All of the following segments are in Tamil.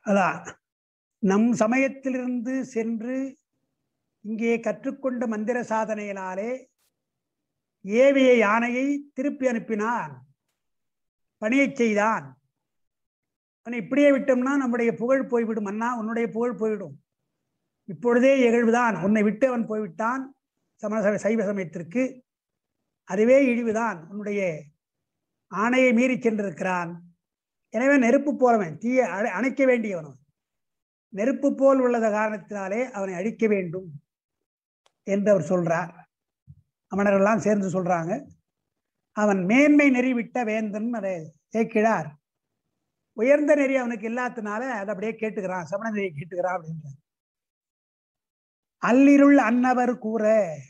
அதான் நம் சமயத்திலிருந்து சென்று இங்கே கற்றுக்கொண்ட மந்திர சாதனையினாலே ஏவிய யானையை திருப்பி அனுப்பினான், பணியை செய்தான். இப்படியே விட்டோம்னா நம்முடைய புகழ் போய்விடும். அண்ணா, உன்னுடைய புகழ் போய்விடும். இப்பொழுதே இகழ்வுதான். உன்னை விட்டு அவன் போய்விட்டான் சைவ சமயத்திற்கு. அதுவே இழிவுதான். உன்னுடைய ஆணையை மீறி சென்றிருக்கிறான். எனவே நெருப்பு போலவன், தீயை அணைக்க வேண்டியவன். நெருப்பு போல் உள்ளத காரணத்தினாலே அவனை அழிக்க வேண்டும் என்று அவர் சொல்றார். அமணரெல்லாம் சேர்ந்து சொல்றாங்க. அவன் மேன்மை நெறி விட்ட வேந்தன் அதை கேட்கிறார். உயர்ந்த நெறி அவனுக்கு இல்லாதனால அதை அப்படியே கேட்டுக்கிறான், சமண நெறியை கேட்டுக்கிறான் அப்படின்ற. அல்லிருள் அன்னவர் கூற,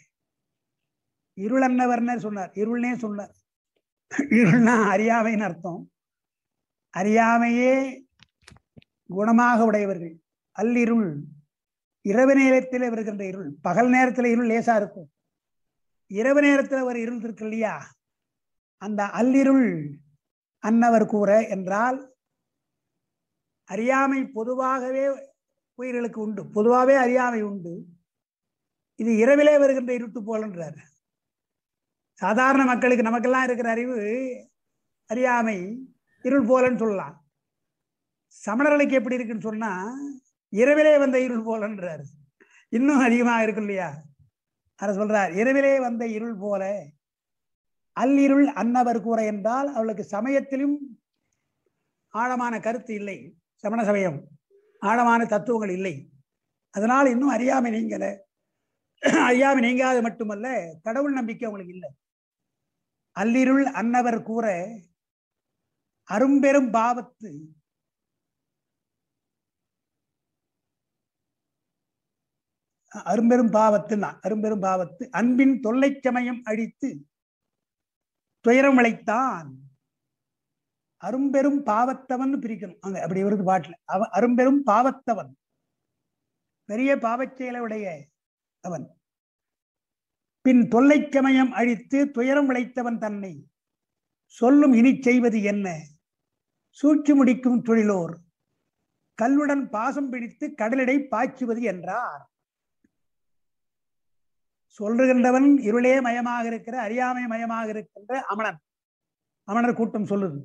இருள் அன்னவர்னு சொன்னார், இருள்னே சொன்னார். இருள்னா அறியாமைன்னு அர்த்தம். அறியாமையே குணமாக உடையவர்கள். அல்லிருள் இரவு நேரத்தில் வருகின்ற இருள். பகல் நேரத்தில் இருள் லேசா இருக்கும், இரவு நேரத்தில் ஒரு இருள் இருக்கு இல்லையா? அந்த அல்லிருள் அன்னவர் கூற என்றால் அறியாமை பொதுவாகவே உயிர்களுக்கு உண்டு, பொதுவாகவே அறியாமை உண்டு. இது இரவிலே வருகின்ற இருட்டு போலன்றார். சாதாரண மக்களுக்கு, நமக்கெல்லாம் இருக்கிற அறிவு அறியாமை இருள் போலன்னு சொல்லலாம். சமணர்களுக்கு எப்படி இருக்குன்னு சொன்னா இரவிலே வந்த இருள் போலன்றார். இன்னும் அதிகமாக இருக்கும் இல்லையா? அதை சொல்றார், இரவிலே வந்த இருள் போல. அல்லிருள் அன்னவர் கூற என்றால் அவளுக்கு சமயத்திலும் ஆழமான கருத்து இல்லை. சமண சமயம் ஆழமான தத்துவங்கள் இல்லை. அதனால் இன்னும் அறியாமை நீங்கல. அறியாமை நீங்காது மட்டுமல்ல, கடவுள் நம்பிக்கை அவங்களுக்கு இல்லை. அல்லிருள் அன்னவர் கூற அரும்பெரும் பாவத்து, அரும்பெரும் பாவத்துன்னா அரும்பெரும் பாவத்து அன்பின் தொல்லை சமயம் அழித்து துயரம் விளைத்தான். அரும்பெரும் பாவத்தவன் பிரிக்கணும் அங்க, அப்படி வருது பாட்டுல. அவன் அரும்பெரும் பாவத்தவன், பெரிய பாவச்செயலை உடைய அவன். பின் தொல்லை சமயம் அழித்து துயரம் விளைத்தவன் தன்னை சொல்லும் இனி செய்வது என்ன? சூழ்ச்சி முடிக்கும் தொழிலோர் கல்லுடன் பாசம் பிடித்து கடலிடை பாய்ச்சுவது என்றார். சொல்லுகின்றவன் இருளே மயமாக இருக்கிற, அறியாமை மயமாக இருக்கின்ற அமணன். அமணர் கூட்டம் சொல்லுது.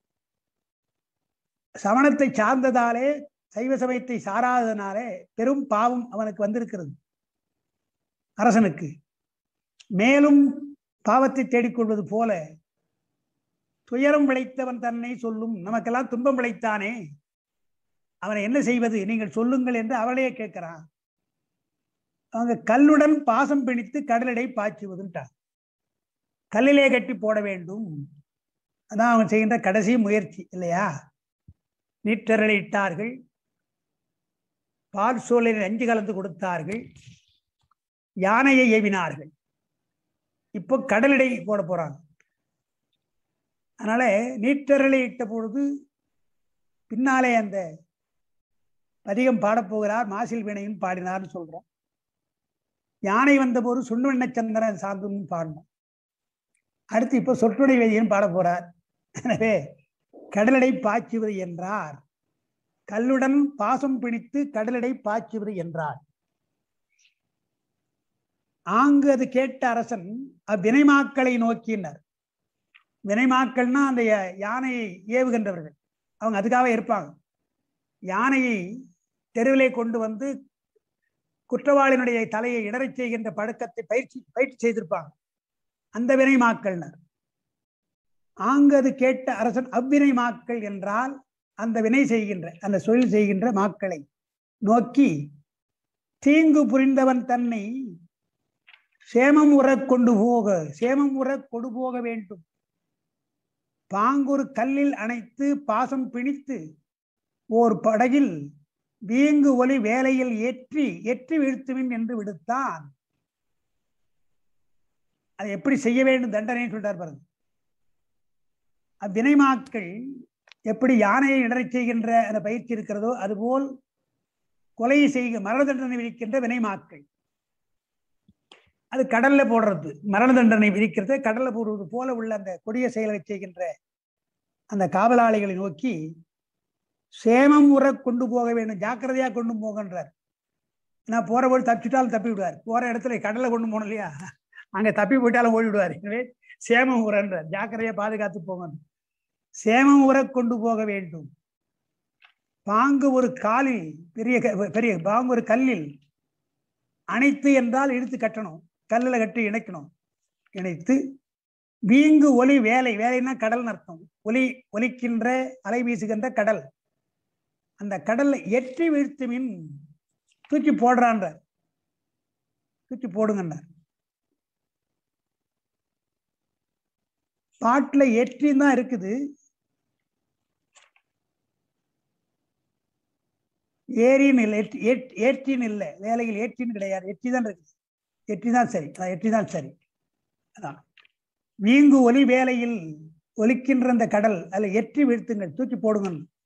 சமணத்தை சார்ந்ததாலே, சைவ சமயத்தை சாராதனாலே பெரும் பாவம் அவனுக்கு வந்திருக்கிறது அரசனுக்கு. மேலும் பாவத்தை தேடிக்கொள்வது போல துயரம் விளைத்தவன் தன்னை சொல்லும். நமக்கெல்லாம் துன்பம் விளைத்தானே, அவனை என்ன செய்வது, நீங்கள் சொல்லுங்கள் என்று அவளையே கேட்கிறான். அவங்க கல்லுடன் பாசம் பிணித்து கடலிடை பாய்ச்சுவதுன்ட்டார். கல்லிலே கட்டி போட வேண்டும். அதான் அவன் செய்கின்ற கடைசி முயற்சி இல்லையா? நீற்றரலை இட்டார்கள், பால் சோலையில் அஞ்சு கலந்து கொடுத்தார்கள், யானையை ஏவினார்கள். இப்போ கடலிடை போட போறாங்க. அதனால நீற்றரலை இட்ட பொழுது பின்னாலே அந்த பதிகம் பாடப்போகிறார். மாசில் வீணையும் பாடினார்னு சொல்றோம். யானை வந்த போது சுண்ணுவண்ண சந்திரன் சார்ந்தும் பாடணும். அடுத்து இப்போ சொற்றுடை வேதியும் பாட போறார். எனவே கடலடை பாய்ச்சுவது என்றார். கல்லுடன் பாசம் பிணித்து கடலடை பாய்ச்சுவது என்றார். ஆங்கு அது கேட்ட அரசன் அவ்வினைமாக்களை நோக்கினர். வினைமாக்கள்னா அந்த யானையை ஏவுகின்றவர்கள், அவங்க அதுக்காக இருப்பாங்க. யானையை தெருவிலே கொண்டு வந்து குற்றவாளியினுடைய தலையை இடறச் செய்கின்ற பழக்கத்தை பயிற்சி செய்திருப்பாங்க. அந்த வினைமாக்கள்னர். ஆங்கு அது கேட்ட அரசன் அவ்வினைமாக்கள் என்றால் அந்த வினை செய்கின்ற, அந்த தொழில் செய்கின்ற மாக்களை நோக்கி தீங்கு புரிந்தவன் தன்னை சேமம் உற கொண்டு போக, சேமம் உற கொண்டு போக வேண்டும். பாங்கொரு கல்லில் அணைத்து பாசம் பிணித்து ஓர் படகில் வீங்கு ஒலி வேலையில் ஏற்றி வீழ்த்துவின் என்று விடுத்தான். அதை எப்படி செய்ய வேண்டும் தண்டனை சொல்றார் பாருங்க. அவ்வினைமாக்கள் எப்படி யானையை இடறச் செய்கின்ற அந்த பயிற்சி இருக்கிறதோ அதுபோல் கொலையை செய்க மரண தண்டனை விதிக்கின்ற வினைமாக்கள். அது கடல்ல போடுறது, மரண தண்டனை விதிக்கிறது கடல்ல போடுவது போல உள்ள அந்த கொடிய செயலை செய்கின்ற அந்த காவலாளிகளை நோக்கி சேமம் உற கொண்டு போக வேண்டும், ஜாக்கிரதையா கொண்டு போகன்றார். நான் போற போது தப்பிச்சுட்டாலும் தப்பி விடுவார். போற இடத்துல கடலை கொண்டு போகணும் இல்லையா, அங்க தப்பி போயிட்டாலும் ஓடி விடுவார். எனவே சேமம் உறன்றார், ஜாக்கிரதையா பாதுகாத்து போங்க. சேமம் உற கொண்டு போக வேண்டும். பாங்கு ஒரு காலில் பெரிய பெரிய பாங்கு ஒரு கல்லில் அணைத்து என்றால் இழுத்து கட்டணும், கல்லில் கட்டி இணைக்கணும். இணைத்து வீங்கு ஒலி வேலை, வேலைன்னா கடல் அர்த்தம். ஒலிக்கின்ற அலை வீசுகின்ற கடல். அந்த கடல்ல எற்றி வீழ்த்து மின் தூக்கி போடுறான்ற, தூக்கி போடுங்க. பாட்டுல எற்றின்னு தான் இருக்குது, ஏரின்னு இல்லை, ஏற்றின்னு இல்லை. வேலையில் ஏற்றின்னு கிடையாது, எற்றி தான் இருக்குது. எற்றி தான் சரி, எற்றி தான் சரி. அதான் வீங்கு ஒலி வேலையில் ஒலிக்கின்ற அந்த கடல், அதுல எற்றி வீழ்த்துங்கள், தூக்கி போடுங்க.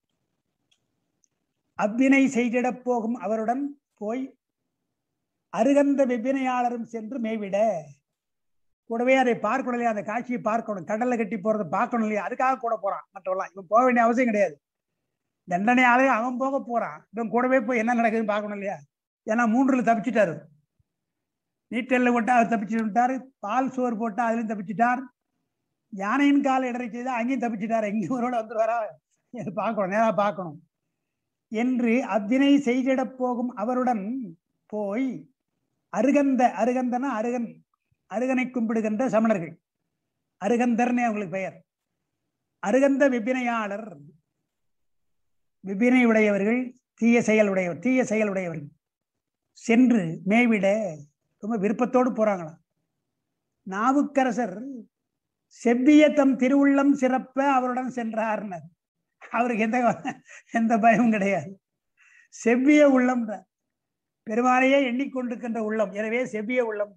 அவ்வினை செய்திட போகும் அவருடன் போய் அருகந்த வெவ்வினையாளரும் சென்று மேய்விட. கூடவே அதை பார்க்கணும் இல்லையா, அந்த காட்சியை பார்க்கணும், கடல்ல கட்டி போறதை பார்க்கணும் இல்லையா, அதுக்காக கூட போறான். மற்றவெல்லாம் இவன் போக வேண்டிய அவசியம் கிடையாது. தண்டனையாலே அவன் போக போறான், இவன் கூடவே போய் என்ன நடக்குதுன்னு பார்க்கணும் இல்லையா. ஏன்னா 3ல் தப்பிச்சுட்டாரு. நீட்டல்ல போட்டா அவர் தப்பிச்சு விட்டாரு, பால் சோறு போட்டா அதுலயும் தப்பிச்சுட்டார், யானையின் கால இடரை செய்தா அங்கேயும் தப்பிச்சுட்டாரு. எங்கேயும் ஒருவோட வந்துருவாரா பார்க்கணும், நேரா பார்க்கணும் என்று அவ்வினை செய்திட போகும் அவருடன் போய் அருகந்த, அருகந்தனா அருகன், அருகனை கும்பிடுகின்ற சமணர்கள், அருகந்தர்னே அவங்களுக்கு பெயர். அருகந்த விபினையாளர், விபினை உடையவர்கள், தீய செயல் உடையவர்கள் சென்று மேய்விட ரொம்ப விருப்பத்தோடு போறாங்களாம். நாவுக்கரசர் செவ்விய தம் திருவுள்ளம் சிறப்ப அவருடன் சென்றார்னர். அவருக்கு எந்த பயமும் கிடையாது. செவ்விய உள்ளம், பெருமாளையே எண்ணிக்கொண்டிருக்கின்ற உள்ளம், எனவே செவ்விய உள்ளம்.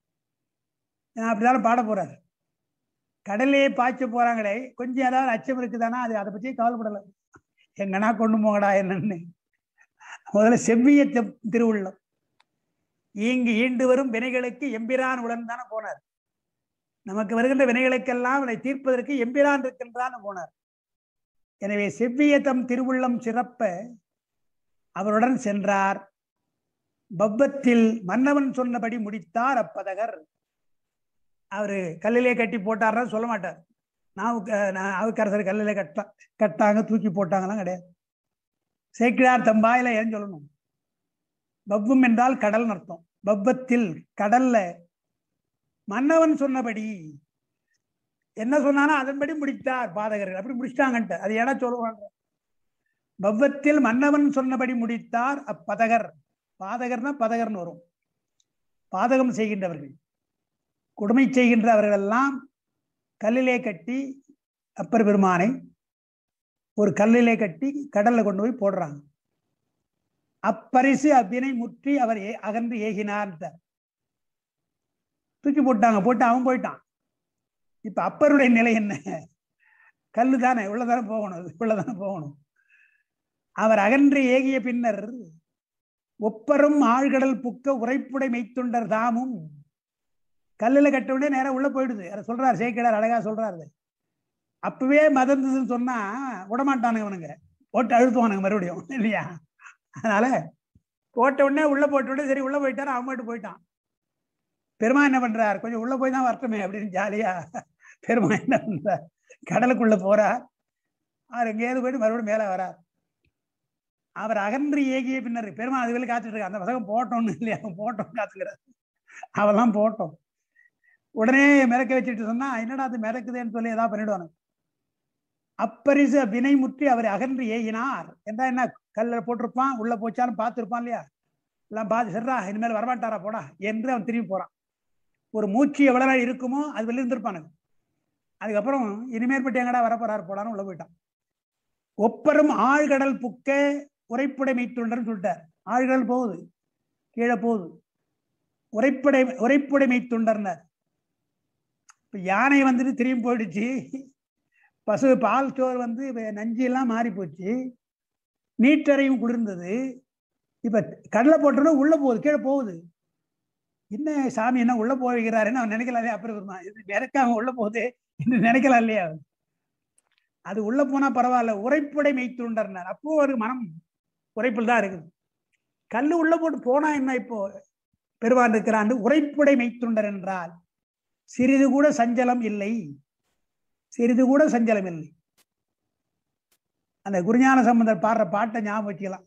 அப்படிதான் பாட போறாரு. கடலையே பாய்ச்ச போறாங்களே, கொஞ்சம் ஏதாவது அச்சம் இருக்குதானா, அது அதை பற்றியே கவலைப்படல, எங்கன்னா கொண்டு போங்கடா என்னன்னு. முதல்ல செவ்விய திருவுள்ளம். இங்கு ஈண்டு வரும் வினைகளுக்கு எம்பிரான் உடன் தானே போனார். நமக்கு வருகின்ற வினைகளுக்கெல்லாம் அதை தீர்ப்பதற்கு எம்பிரான் இருக்கின்றான்னு போனார். எனவே செவ்விய தம் திருவுள்ளம் சிறப்ப அவருடன் சென்றார். பப்பத்தில் மன்னவன் சொன்னபடி முடித்தார் அப்பதகர். அவரு கல்லிலே கட்டி போட்டார்னா சொல்ல மாட்டார். நாவுக்கரசர் கல்லிலே கட்டாங்க, தூக்கி போட்டாங்கலாம் கிடையாது. சேக்கிழார் தம்பாயில ஏன் சொல்லணும், பப்பும் என்றால் கடல் அர்த்தம். பப்பத்தில் கடல்ல மன்னவன் சொன்னபடி என்ன சொன்னானோ அதன்படி முடித்தார் பாதகர்கள். அப்படி முடிச்சிட்டாங்கன்ட்டு அது ஏன்னா சொல்லுவாங்க. பவ்வத்தில் மன்னவன் சொன்னபடி முடித்தார் அப்பதகர். பாதகர்னா பதகர்னு வரும், பாதகம் செய்கின்றவர்கள், கொடுமை செய்கின்ற அவர்கள் எல்லாம் கல்லிலே கட்டி அப்பர் பெருமானை ஒரு கல்லிலே கட்டி கடல்ல கொண்டு போய் போடுறாங்க. அப்பரிசு அவ்வினை முற்றி அவர் அகன்று ஏகினார், தூக்கி போட்டாங்க. போட்டு அவன் போயிட்டான். இப்ப அப்பருடைய நிலை என்ன? கல்லு தானே, உள்ளதானே போகணும். அவர் அகன்று ஏகிய பின்னர் ஒப்பரும் ஆழ்கடல் புக்க உரைப்புடை மெய்த்துண்டர் தாமும். கல்லுல கட்ட உடனே நேரம் உள்ள போயிடுது. அதை சொல்றாரு சேக்கிழார், அழகா சொல்றாரு. அப்பவே மதந்ததுன்னு சொன்னா விடமாட்டானுங்க அவனுங்க, போட்டு அழுத்துவானுங்க மறுபடியும் இல்லையா. அதனால போட்ட உடனே உள்ள போட்ட உடனே சரி உள்ள போயிட்டாரு, அவன் மட்டும் போயிட்டான். பெருமா என்ன பண்றார், கொஞ்சம் உள்ள போய் தான் வரட்டுமே அப்படின்னு ஜாலியா பெருமா என்ன பண்றார், கடலுக்குள்ள போறார். அவர் எங்கேயாவது போயிட்டு மறுபடியும் மேல வரார். அவர் அகன்று ஏகிய பின்னர் பெருமா அதுவே காத்துட்டு இருக்க, அந்த பசங்க போட்டோம்னு இல்லையா, போட்டோம் காத்துக்கிறார். அவெல்லாம் போட்டோம். உடனே மிதக்க வச்சுட்டு சொன்னா என்னடா அது மிதக்குதுன்னு சொல்லி ஏதாவது பண்ணிடுவானு. அப்பரிசு வினை முற்றி அவர் அகன்று ஏகினார் என்றா என்ன, கல்ல போட்டிருப்பான், உள்ள போச்சாலும் பார்த்துருப்பான் இல்லையா, எல்லாம் பார்த்து சரிடா இனிமேல் வரமாட்டாரா போடா என்று அவன் திரும்பி போறான். ஒரு மூச்சு எவ்வளவு நாள் இருக்குமோ அது வெளில இருந்திருப்பானுங்க. அதுக்கப்புறம் இனிமேற்பட்டு எங்கடா வரப்போறாரு போடான்னு உள்ள போயிட்டான். ஒப்பரும் ஆழ்கடல் புக்க உரைப்புடை மெய்த்துண்டர்னு சொல்லிட்டார். ஆழ்கடல் போகுது, கீழே போகுது, உரைப்புடை மெய்த்துண்டர்னார். இப்ப யானை வந்துட்டு திரும்பி போயிடுச்சு, பசு பால் சோறு வந்து நஞ்சு எல்லாம் மாறி போச்சு, நீட்டறையும் குளிர்ந்தது. இப்ப கடலை போட்டோன்னா உள்ள போகுது, கீழே போகுது. என்ன சாமி என்ன உள்ள போகிறாருன்னு அவன் நினைக்கலாமே. அப்புறம் இது நினைக்காம உள்ள போகுது என்று நினைக்கலாம் இல்லையா. அது உள்ள போனா பரவாயில்ல, உரைப்புடை மெய்த்துண்டர்னார். அப்போ ஒரு மனம் உரைப்பில் தான் இருக்குது. கல்லு உள்ள போட்டு போனா என்ன, இப்போ பெருமான் இருக்கிறான். உரைப்புடை மெய்த்துண்டர் என்றால் சிறிது கூட சஞ்சலம் இல்லை, சிறிது கூட சஞ்சலம் இல்லை. அந்த குருஞான சம்பந்தர் பாடுற பாட்டை ஞாபகம் வச்சுக்கலாம்.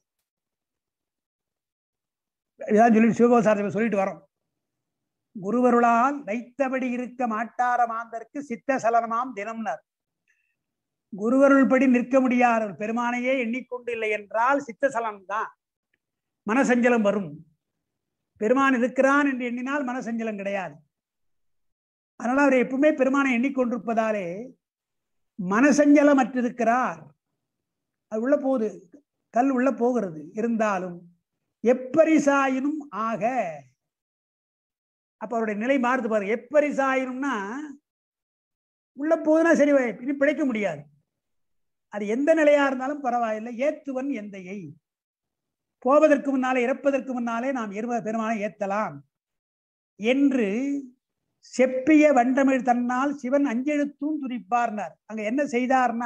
இதான் சொல்லி சிவகோசாரத்தை சொல்லிட்டு வரோம். குருவருளால் வைத்தபடி இருக்க மாட்டார மாந்தருக்கு சித்த சலனமாம் தினம்னர். குருவருள் படி நிற்க முடியாத பெருமானையே எண்ணிக்கொண்டு இல்லை என்றால் சித்த சலனம் தான், மனசஞ்சலம் வரும். பெருமான் இருக்கிறான் என்று எண்ணினால் மனசஞ்சலம் கிடையாது. அதனால அவர் எப்பவுமே பெருமானை எண்ணிக்கொண்டிருப்பதாலே மனசஞ்சலம் அற்றிருக்கிறார். அது உள்ள போகுது, கல் உள்ள போகிறது. இருந்தாலும் எப்பரிசாயினும் ஆக, அப்ப அவருடைய நிலை மாறுது பாருங்க. எப்பரிசாயினும்னா உள்ள போகுதுன்னா சரி, இனி பிழைக்க முடியாது. அது எந்த நிலையா இருந்தாலும் பரவாயில்லை. ஏத்துவன் எந்தையை, போவதற்கு முன்னாலே, இறப்பதற்கு முன்னாலே நாம் பெருமானை ஏத்தலாம் என்று செப்பிய வண்டமிழ் தன்னால் சிவன் அஞ்செழுத்தும் துதிப்பார்னார். அங்க என்ன செய்தார்னா,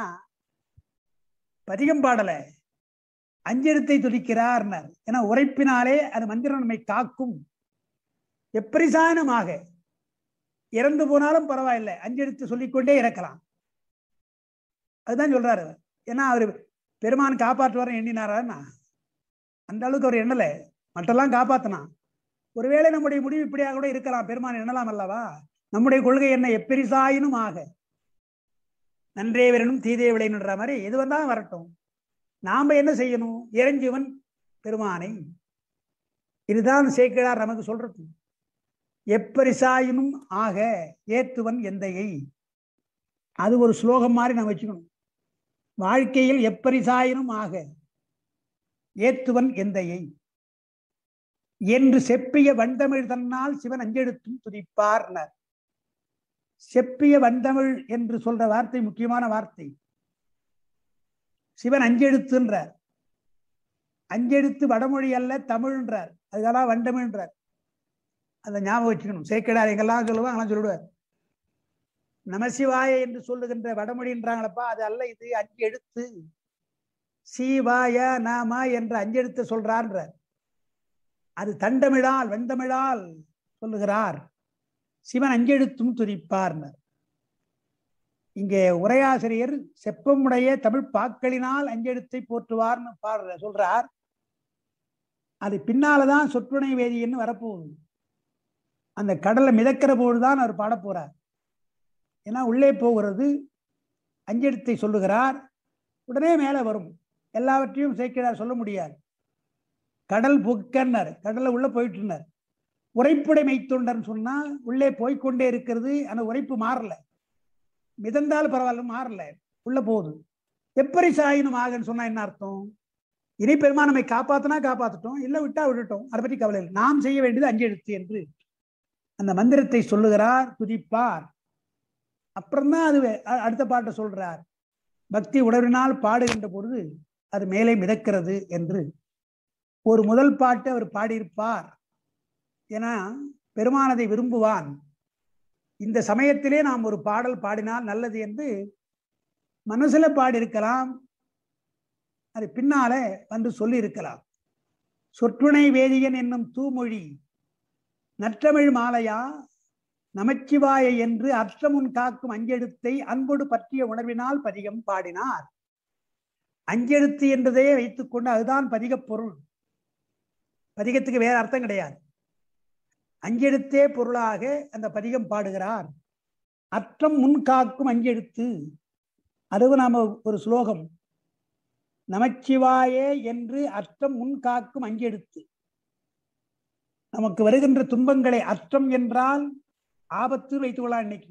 பதிகம் பாடல, அஞ்செழுத்தை துதிக்கிறார்னார். ஏன்னா உரைப்பினாலே அது மந்திரம் நம்மை காக்கும். எப்பரிசானமாக இறந்து போனாலும் பரவாயில்லை, அஞ்செழுத்து சொல்லிக்கொண்டே இறக்கலாம். அதுதான் சொல்றாரு. ஏன்னா அவரு பெருமான் காப்பாற்றுவார் எண்ணினாரா? அந்த அளவுக்கு அவர் எண்ணலை, மற்றெல்லாம் காப்பாத்தினான். ஒருவேளை நம்முடைய முடிவு இப்படியாக கூட இருக்கலாம், பெருமான் எண்ணலாம் அல்லவா? நம்முடைய கொள்கை என்ன? எப்பரிசாயினும் ஆக நன்றே வரணும் தீதே விளையணுன்ற மாதிரி எது வந்தாலும் வரட்டும். நாம என்ன செய்யணும்? இறைஞ்சுவன் பெருமானை. இதுதான் சேக்கிழார் நமக்கு சொல்றது. எப்பரிசாயினும் ஆக ஏத்துவன் எந்தையை. அது ஒரு ஸ்லோகம் மாதிரி நம்ம வச்சுக்கணும். வாழ்க்கையில் எப்பரிசாயினும் ஆக ஏத்துவன் எந்தையை என்று செப்பிய வண்டமிழ் தன்னால் சிவன் அஞ்செழுத்தும் துதிப்பார்னார். செப்பிய வண்டமிழ் என்று சொல்ற வார்த்தை முக்கியமான வார்த்தை. சிவன் அஞ்செழுத்துன்றார். அஞ்செழுத்து வடமொழி அல்ல, தமிழ்ன்றார். அதுக்கெல்லாம் வண்டமிழ்ன்றார். அதை ஞாபகம் வச்சுக்கணும். சேக்கிழார் எங்கெல்லாம் சொல்லுவாங்க அங்கெல்லாம் சொல்லிடுவார். நமசிவாய என்று சொல்லுகின்ற வடமொழின்றாங்களப்பா, அது அல்ல, இது அஞ்சு எழுத்து. சீவாய நாம என்ற அஞ்செழுத்து சொல்றான்றார். அது தண்டமிழால் வெந்தமிழால் சொல்லுகிறார். சிவன் அஞ்செழுத்தும் துதிப்பார்னர். இங்கே உரையாசிரியர் செப்பமுடைய தமிழ் பாக்களினால் அஞ்செழுத்தை போற்றுவார்னு சொல்றார். அது பின்னால்தான் சொற்றுணை வேதியன்னு வரப்போகுது. அந்த கடலை மிதக்கிற போதுதான் அவர் பாட போறார். ஏன்னா உள்ளே போகிறது அஞ்செழுத்தை சொல்லுகிறார், உடனே மேலே வரும். எல்லாவற்றையும் சேக்கிழார் சொல்ல முடியாது. கடல் புக்கன்னார், கடலை உள்ள போயிட்டு இருந்தார். உரைப்புடை மெய்த்தொண்டர்னு சொன்னா உள்ளே போய்கொண்டே இருக்கிறது. அந்த உரைப்பு மாறல, மிதந்தால் பரவாயில்ல, மாறல, உள்ள போகுது. எப்பரிசாயினும் ஆகன்னு சொன்னா என்ன அர்த்தம்? இனி பெருமான் நம்மை காப்பாத்தினா காப்பாத்திட்டோம், இல்லை விட்டா விட்டுட்டோம், அதை பற்றி கவலை இல்லை. நாம் செய்ய வேண்டியது அஞ்செழுத்து என்று அந்த மந்திரத்தை சொல்லுகிறார், துதிப்பார். அப்புறம்தான் அது அடுத்த பாட்டை சொல்றார். பக்தி உணர்வினால் பாடுகின்ற பொழுது அது மேலே மிதக்கிறது என்று ஒரு முதல் பாட்டு அவர் பாடியிருப்பார். ஏன்னா பெருமானதை விரும்புவான். இந்த சமயத்திலே நாம் ஒரு பாடல் பாடினால் நல்லது என்று மனசுல பாடியிருக்கலாம், அது பின்னால வந்து சொல்லி இருக்கலாம். சொற்றுணை வேதியன் என்னும் தூமொழி நற்றமிழ் மாலையா நமச்சிவாய என்று அற்றமுன் காக்கும் அஞ்செழுத்தை அன்போடு பற்றிய உணர்வினால் பதிகம் பாடினார். அஞ்செழுத்து என்றதே வைத்துக் கொண்டு அதுதான் பதிக பொருள். பதிகத்துக்கு வேற அர்த்தம் கிடையாது. அஞ்செழுத்தே பொருளாக அந்த பதிகம் பாடுகிறார். அற்றம் முன் காக்கும் அஞ்செழுத்து, அதுவும் நாம ஒரு ஸ்லோகம். நமச்சிவாயே என்று அற்றம் முன் காக்கும் அஞ்செழுத்து. நமக்கு வருகின்ற துன்பங்களை, அற்றம் என்றால் ஆபத்து வைத்துக் கொள்ளலாம். இன்னைக்கு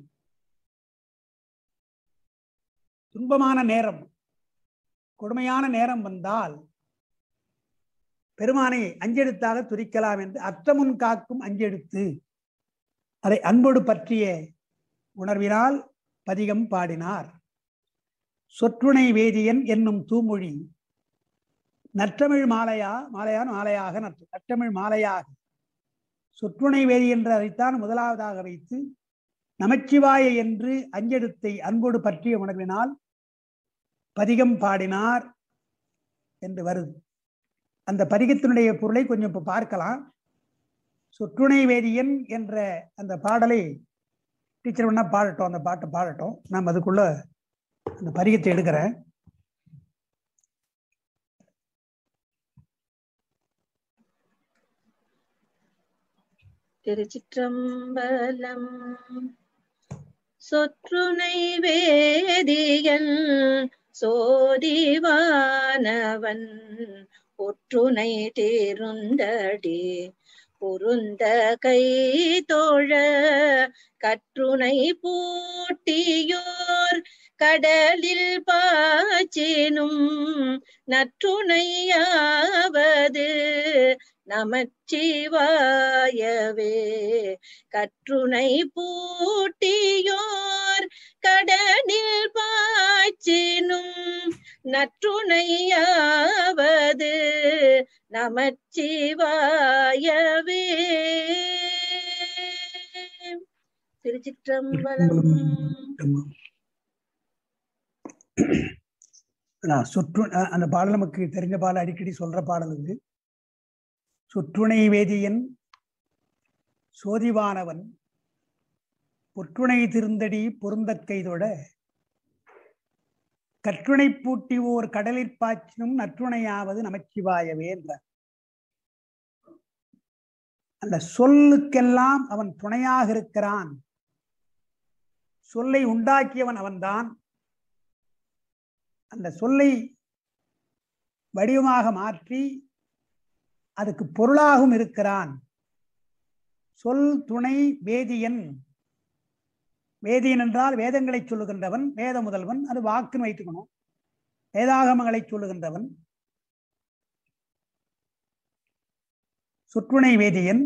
துன்பமான நேரம், கொடுமையான நேரம் வந்தால் பெருமானை அஞ்செழுத்தாக துதிக்கலாம் என்று அற்றமுன் காக்கும் அஞ்செழுத்து, அதை அன்போடு பற்றிய உணர்வினால் பதிகம் பாடினார். சொற்றுணை வேதியன் என்னும் தூமொழி நற்றமிழ் மாலையா, மாலையான் மாலையாக நற்றமிழ் மாலையாக சொற்றுணை வேதி என்று அதைத்தான் முதலாவதாக வைத்து நமச்சிவாய என்று அஞ்செழுத்தை அன்போடு பற்றிய உணர்வினால் பதிகம் பாடினார் என்று வருது. அந்த பதிகத்தினுடைய பொருளை கொஞ்சம் இப்ப பார்க்கலாம். சொற்றுணை வேதியன் என்ற அந்த பாடலை டீச்சர் வேணா பாடட்டும், அந்த பாட்டை பாடட்டும். நான் அதுக்குள்ள அந்த பதிகத்தை எடுக்கிறேன். திருச்சிற்றம்பலம். சொற்றுணை வேதியன் சோதிவானவன் ஒற்றுணை தேருந்தடி பொருந்த கை தோழ கற்றுணை பூட்டியோர் கடலில் பாய்ச்சினும் நற்றுணையாவது நமச்சிவாயவே. கற்றுணை பூட்டியோர் கடலில் பாய்ச்சினும் நற்றுணையாவது நமச்சிவாயவே. திருச்சிற்றம்பலம். அந்த பாடல் நமக்கு தெரிஞ்ச பாடல், அடிக்கடி சொல்ற பாடல் இது. சொற்றுணை வேதியன் சோதிவானவன் பொற்றுணை திருந்தடி பொருந்தற்கைதொட கற்றுணை பூட்டி ஓர் கடலிற் பாய்ச்சினும் நற்றுணையாவது நமச்சிவாயவே என்றார். அந்த சொல்லுக்கெல்லாம் அவன் துணையாக இருக்கிறான். சொல்லை உண்டாக்கியவன் அவன்தான். அந்த சொல்லை வடிவமாக மாற்றி அதுக்கு பொருளாகவும் இருக்கிறான். சொல் துணை வேதியன். வேதியன் என்றால் வேதங்களை சொல்லுகின்றவன், வேத முதல்வன். அது வாக்குன்னு வைத்துக்கணும். வேதாகமங்களை சொல்லுகின்றவன் சொற்றுணை வேதியன்.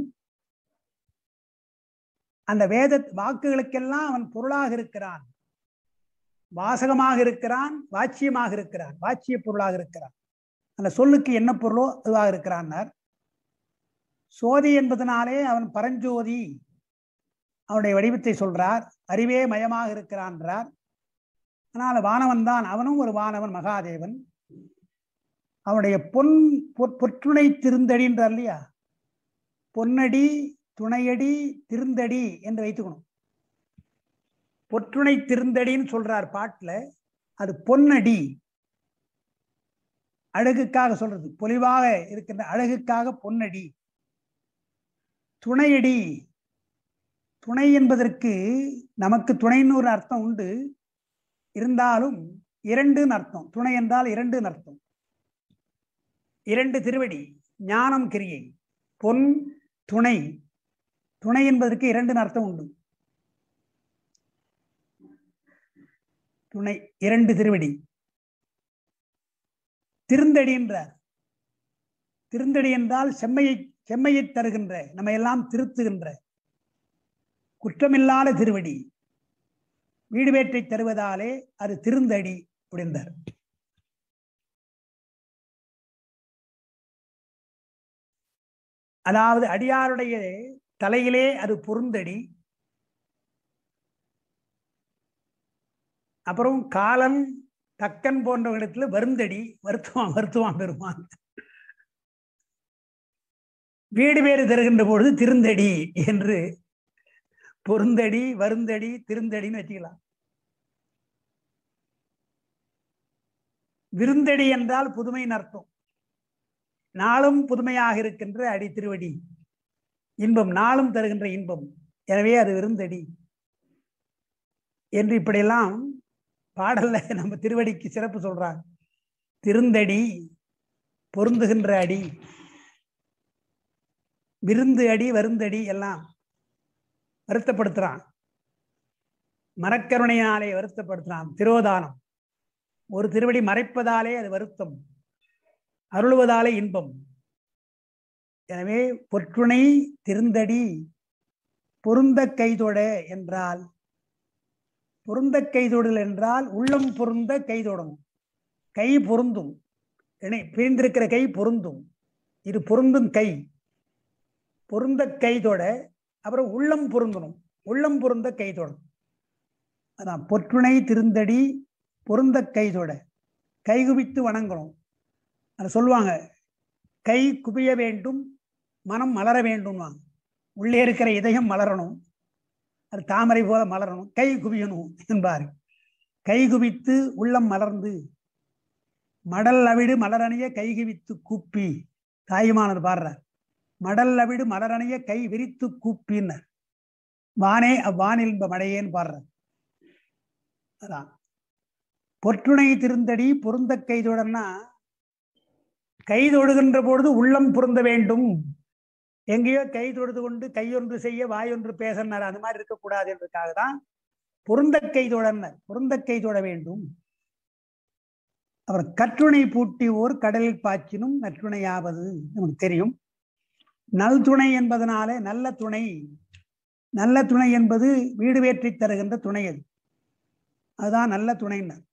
அந்த வேத வாக்குகளுக்கெல்லாம் அவன் பொருளாக இருக்கிறான். வாசகமாக இருக்கிறான், வாட்சியமாக இருக்கிறான், வாட்சிய பொருளாக இருக்கிறான். அந்த சொல்லுக்கு என்ன பொருளோ அதுவாக இருக்கிறான். சோதி என்பதனாலே அவன் பரஞ்சோதி, அவனுடைய வடிவத்தை சொல்றார். அறிவே மயமாக இருக்கிறான். ஆனால் வானவன் தான், அவனும் ஒரு வானவன், மகாதேவன். அவனுடைய பொற்றுணை திருந்தடி என்றார் இல்லையா, பொன்னடி துணையடி திருந்தடி என்று வைத்துக்கணும். பொற்றுணை திருந்தடின்னு சொல்றார் பாட்டுல. அது பொன்னடி, அழகுக்காக சொல்றது, பொலிவாக இருக்கின்ற அழகுக்காக பொன்னடி. துணையடி, துணை என்பதற்கு நமக்கு துணைன்னு ஒரு அர்த்தம் உண்டு, இருந்தாலும் இரண்டுன்னு அர்த்தம். துணை என்றால் இரண்டுன்னு அர்த்தம். இரண்டு திருவடி, ஞானம் கிரியை, பொன் துணை. துணை என்பதற்கு இரண்டுன்னு அர்த்தம் உண்டு. துணை, இரண்டு திருவடி. திருந்தடி என்றார். திருந்தடி என்றால் செம்மையை தருகின்ற, நம்ம எல்லாம் திருத்துகின்ற குற்றமில்லாத திருவடி. வீடு வேற்றை தருவதாலே அது திருந்தடி அப்படின்றார். அதாவது அடியாருடைய தலையிலே அது பொருந்தடி. அப்புறம் காலன் தக்கன் போன்ற இடத்துல வருந்தடி, வருத்துவான் பெருமான். வீடு வேறு தருகின்ற பொழுது திருந்தடி என்று பொருந்தடி, வருந்தடி, திருந்தடின்னு வச்சுக்கலாம். விருந்தடி என்றால் புதுமையின் அர்த்தம். நாளும் புதுமையாக இருக்கின்ற அடி திருவடி, இன்பம் நாளும் தருகின்ற இன்பம். எனவே அது விருந்தடி என்று இப்படியெல்லாம் பாடல்ல நம்ம திருவடிக்கு சிறப்பு சொல்றாங்க. திருந்தடி, பொருந்துகின்ற அடி, விருந்து அடி, வருந்தடி எல்லாம் வருத்தப்படுத்துறான். மரக்கருணையினாலே வருத்தப்படுத்துறான். திரோதானம், ஒரு திருவடி மறைப்பதாலே அது வருத்தம், அருளுவதாலே இன்பம். எனவே பொற்றுணை திருந்தடி பொருந்த கைதொட என்றால், பொருந்த கைதொடல் என்றால் உள்ளம் பொருந்த கைதொடணும். கை பொருந்தும், பிரிந்திருக்கிற கை பொருந்தும். இது பொருந்தும் கை, பொருந்த கைதொட. அப்புறம் உள்ளம் பொருந்தணும், உள்ளம் பொருந்த கைதொடணும். அதான் பொற்றுணை திருந்தடி பொருந்த கைதொட. கைகுவித்து வணங்கணும். அதை சொல்லுவாங்க, கை குவிய வேண்டும், மனம் மலர வேண்டும். உள்ளே இருக்கிற இதயம் மலரணும், அது தாமரை போல மலரணும், கை குவியணும் என்பார். கை குவித்து உள்ளம் மலர்ந்து மடல் அவிடு மலரணிய கை குவித்து கூப்பி, தாயுமானவர் பாடுறார். மடல் அவிடு மலரணிய கை விரித்து கூப்பின்னர், வானே அவ்வானில் மடையேன்னு பாடுறார். அதான் பொற்றுணை திருந்தடி பொருந்த கைதொடன்னா, கைதொடுகின்ற பொழுது உள்ளம் பொருந்த வேண்டும். எங்கேயோ கை தொடுது கொண்டு கையொன்று செய்ய வாயொன்று பேசனார், அது மாதிரி இருக்கக்கூடாது என்பதற்காக தான் பொருந்த கைதொடனர், பொருந்த கைதொட வேண்டும். அவர் கற்றுணை பூட்டி ஓர் கடலில் பாய்ச்சினும் நற்றுணையாவது நமக்கு தெரியும். நல் துணை என்பதனாலே நல்ல துணை, நல்ல துணை என்பது வீடு வேற்றி தருகின்ற துணை, அது அதுதான் நல்ல துணைனர்.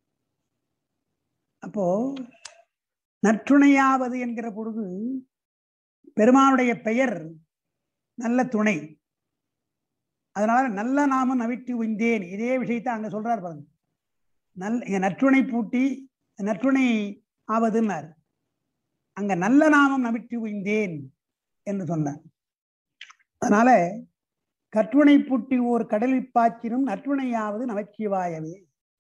அப்போ நற்றுணையாவது என்கிற பொழுது பெருமானுடைய பெயர் நல்ல துணை. அதனால நல்ல நாமம் நவிட்டு உய்ந்தேன், இதே விஷயத்தை அங்க சொல்றார் பாருங்க. நற்றுணை பூட்டி நற்றுணை ஆவதுன்னார், அங்க நல்ல நாமம் நவிட்டு உய்ந்தேன் என்று சொன்னார். அதனால கற்றுணை பூட்டி ஓர் கடலில் பாய்ச்சினும் நற்றுணையாவது நமச்சிவாயவே.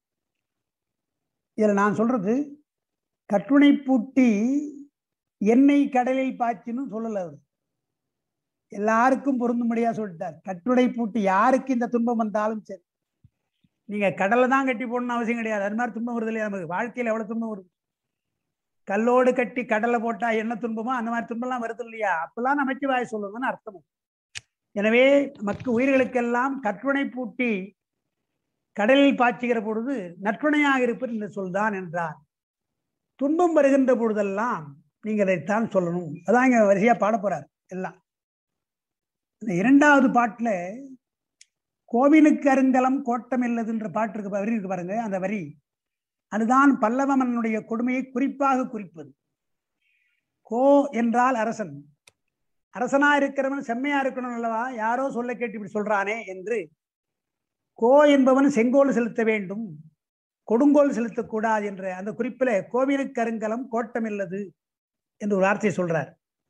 இதுல நான் சொல்றது, கற்றுணை பூட்டி எண்ணெய் கடலில் பாய்ச்சினும் சொல்லல, அவர் எல்லாருக்கும் பொருந்தும்படியா சொல்லிட்டார். கற்றுணை பூட்டி யாருக்கு இந்த துன்பம் வந்தாலும் சரி, நீங்க கடலை தான் கட்டி போடணும்னு அவசியம் கிடையாது. அது மாதிரி துன்பம் வருது இல்லையா நமக்கு வாழ்க்கையில், எவ்வளவு துன்பம் வருது. கல்லோடு கட்டி கடலை போட்டா என்ன துன்பமோ அந்த மாதிரி துன்பம்லாம் வருது இல்லையா, அப்பெல்லாம் நமச்சிவாய சொல்லுங்கன்னு அர்த்தம். எனவே நமக்கு உயிர்களுக்கெல்லாம் கற்றுணை பூட்டி கடலில் பாய்ச்சுகிற பொழுது நற்றுணையாக இருப்பது இந்த சொல்தான் என்றார். துன்பம் வருகின்ற பொழுதெல்லாம் நீங்க இதைத்தான் சொல்லணும். அதான் இங்க வரிசையா பாட போறார் எல்லாம். இந்த இரண்டாவது பாட்டுல கோவிலுக்கு அருங்கலம் கோட்டம் இல்லதுன்ற பாட்டு இருக்கு, வரி இருக்கு பாருங்க. அந்த வரி அதுதான் பல்லவ மன்னனுடைய கொடுமையை குறிப்பாக குறிப்பது. கோ என்றால் அரசன், அரசனா இருக்கிறவன் செம்மையா இருக்கணும் அல்லவா, யாரோ சொல்ல கேட்டு இப்படி சொல்றானே என்று கோ என்பவன் செங்கோல் செலுத்த வேண்டும், கொடுங்கோல் செலுத்தக்கூடாது என்ற அந்த குறிப்பில் கோவிலுக்கு அருங்கலம் கோட்டம் இல்லது என்று ஒரு வார்த்தையை சொல்றார்.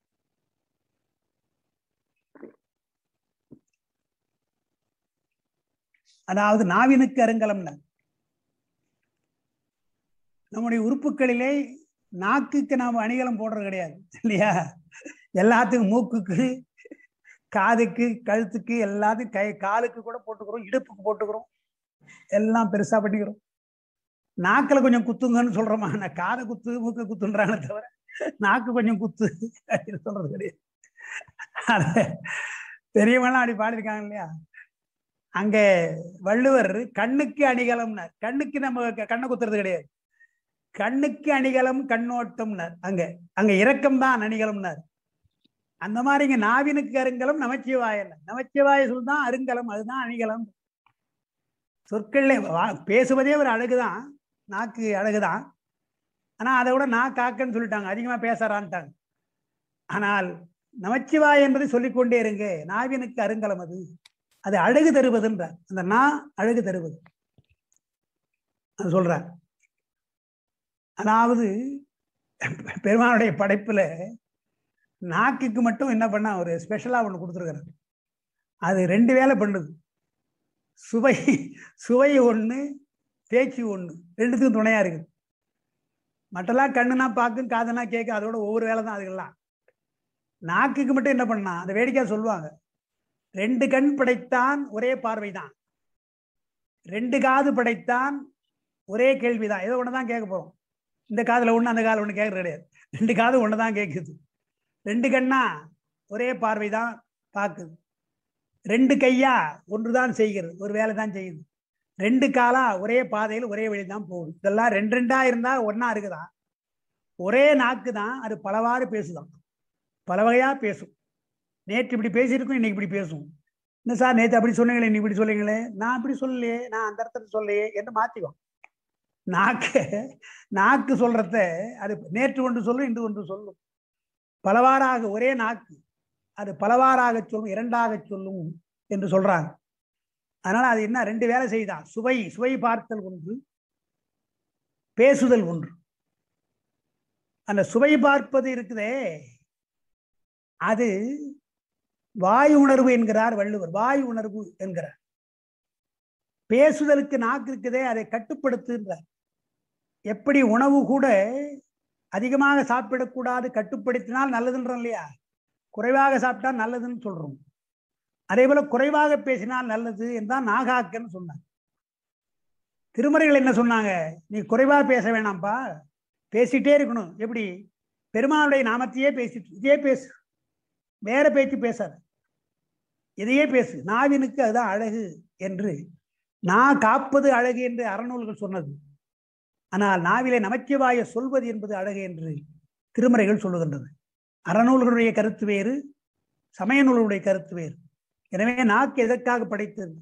அதாவது நாவினுக்கு அருங்கலம். நம்முடைய உறுப்புகளிலே நாக்குக்கு நாம் அணிகலம் போடுறது கிடையாது இல்லையா, எல்லாத்துக்கும் மூக்குக்கு காதுக்கு கழுத்துக்கு எல்லாத்துக்கும் காலுக்கு கூட போட்டுக்கிறோம், இடுப்புக்கு போட்டுக்கிறோம், எல்லாம் பெருசா பண்ணிக்கிறோம். நாக்கில் கொஞ்சம் குத்துங்கன்னு சொல்றோமா, நான் காதை குத்து மூக்க குத்துன்றாங்க தவிர நாக்கு கொஞ்சம் குத்து அப்படின்னு சொல்றது கிடையாது. பெரியவங்களாம் அப்படி பாடியிருக்காங்க இல்லையா. அங்க வள்ளுவர் கண்ணுக்கு அணிகலம்னார், கண்ணுக்கு நம்ம கண்ணை குத்துறது கிடையாது, கண்ணுக்கு அணிகலம் கண்ணோட்டம்னார். அங்க அங்க இரக்கம்தான் அணிகலம்னார். அந்த மாதிரி இங்க நாவினுக்கு அருங்கலம் நமச்சிவாய, நமச்சிவாய சொல்தான் அருங்கலம், அதுதான் அணிகலம். சொற்கள்ல பேசுவதே ஒரு அழகுதான், நாக்கு அழகுதான். ஆனா அதை விட நான் காக்கன்னு சொல்லிட்டாங்க, அதிகமா பேசறான்ட்டாங்க. ஆனால் நமச்சிவாய் என்பதை சொல்லிக்கொண்டே இருங்க, நாவினுக்கு அருங்கலம், அது அது அழகு தருவதுன்றார். அந்த நான் அழகு தருவது அது சொல்றார். அதாவது பெருமானுடைய படைப்புல நாக்குக்கு மட்டும் என்ன பண்ணா ஒரு ஸ்பெஷலா ஒண்ணு கொடுத்துருக்கிறார். அது ரெண்டு வேலை பண்ணுது, சுவை சுவை ஒண்ணு, பேச்சு ஒண்ணு, ரெண்டுத்துக்கும் துணையா இருக்குது. மற்றெல்லாம் கண்ணுனா பார்க்கும், காதுனா கேட்கும், அதோட ஒவ்வொரு வேலை தான் அதுக்கெல்லாம். நாக்குக்கு மட்டும் என்ன பண்ணா, அந்த வேடிக்கையா சொல்லுவாங்க, ரெண்டு கண் படைத்தான் ஒரே பார்வைதான், ரெண்டு காது படைத்தான் ஒரே கேள்விதான். ஏதோ ஒண்ணுதான் கேட்க போறோம், இந்த காதுல ஒண்ணு அந்த காதுல ஒண்ணு கேட்கறது கிடையாது, ரெண்டு காது ஒண்ணுதான் கேட்குது. ரெண்டு கண்ணா ஒரே பார்வைதான் பார்க்குது, ரெண்டு கையா ஒன்றுதான் செய்கிறது, ஒரு வேலை தான் செய்யுது, ரெண்டு காலா ஒரே பாதையில் ஒரே வழி தான் போகுது. இதெல்லாம் ரெண்டு ரெண்டா இருந்தா ஒன்னா இருக்குதான். ஒரே நாக்கு தான், அது பலவாறு பேசுதான், பல வகையா பேசும். நேற்று இப்படி பேசியிருக்கோம், இன்னைக்கு இப்படி பேசும். என்ன சார் நேற்று அப்படி சொன்னீங்களே, நீ இப்படி சொல்லுங்களே, நான் அப்படி சொல்லலையே, நான் அந்த இடத்துல சொல்லையே என்று மாத்திக்கும். நாக்கு சொல்றத அது நேற்று ஒன்று சொல்லும், இன்று ஒன்று சொல்லும். பலவாறாக ஒரே நாக்கு அது பலவாறாக சொல்லும், இரண்டாக சொல்லும் என்று சொல்றாங்க. அதனால அது என்ன ரெண்டு வேலை செய்தான். சுவை பார்த்தல் ஒன்று, பேசுதல் ஒன்று. அந்த சுவை பார்ப்பது இருக்குதே, அது வாய் உணர்வு என்கிறார் வள்ளுவர். வாய் உணர்வு என்கிறார். பேசுதலுக்கு நாக்கு இருக்குதே, அதை கட்டுப்படுத்துகிறார். எப்படி உணவு கூட அதிகமாக சாப்பிடக்கூடாது, கட்டுப்படுத்தினால் நல்லதுன்றோம் இல்லையா? குறைவாக சாப்பிட்டா நல்லதுன்னு சொல்றோம். அதே போல குறைவாக பேசினால் நல்லது என்றால் நாகாக்கன்னு சொன்னாங்க. திருமறைகள் என்ன சொன்னாங்க? நீ குறைவா பேச வேணாம்ப்பா, பேசிட்டே இருக்கணும். எப்படி? பெருமானுடைய நாமத்தையே பேசிட்டு இதே பேசு, வேற பேச்சு பேசாது, இதையே பேசு. நாவினுக்கு அதுதான் அழகு என்று, நான் காப்பது அழகு என்று அறநூல்கள் சொன்னது. ஆனால் நாவிலே நமச்சிவாய சொல்வது என்பது அழகு என்று திருமறைகள் சொல்லுகின்றது. அறநூல்களுடைய கருத்து வேறு, சமய நூல்களுடைய கருத்து வேறு. எனவே நாக்கு எதற்காக படைத்தது?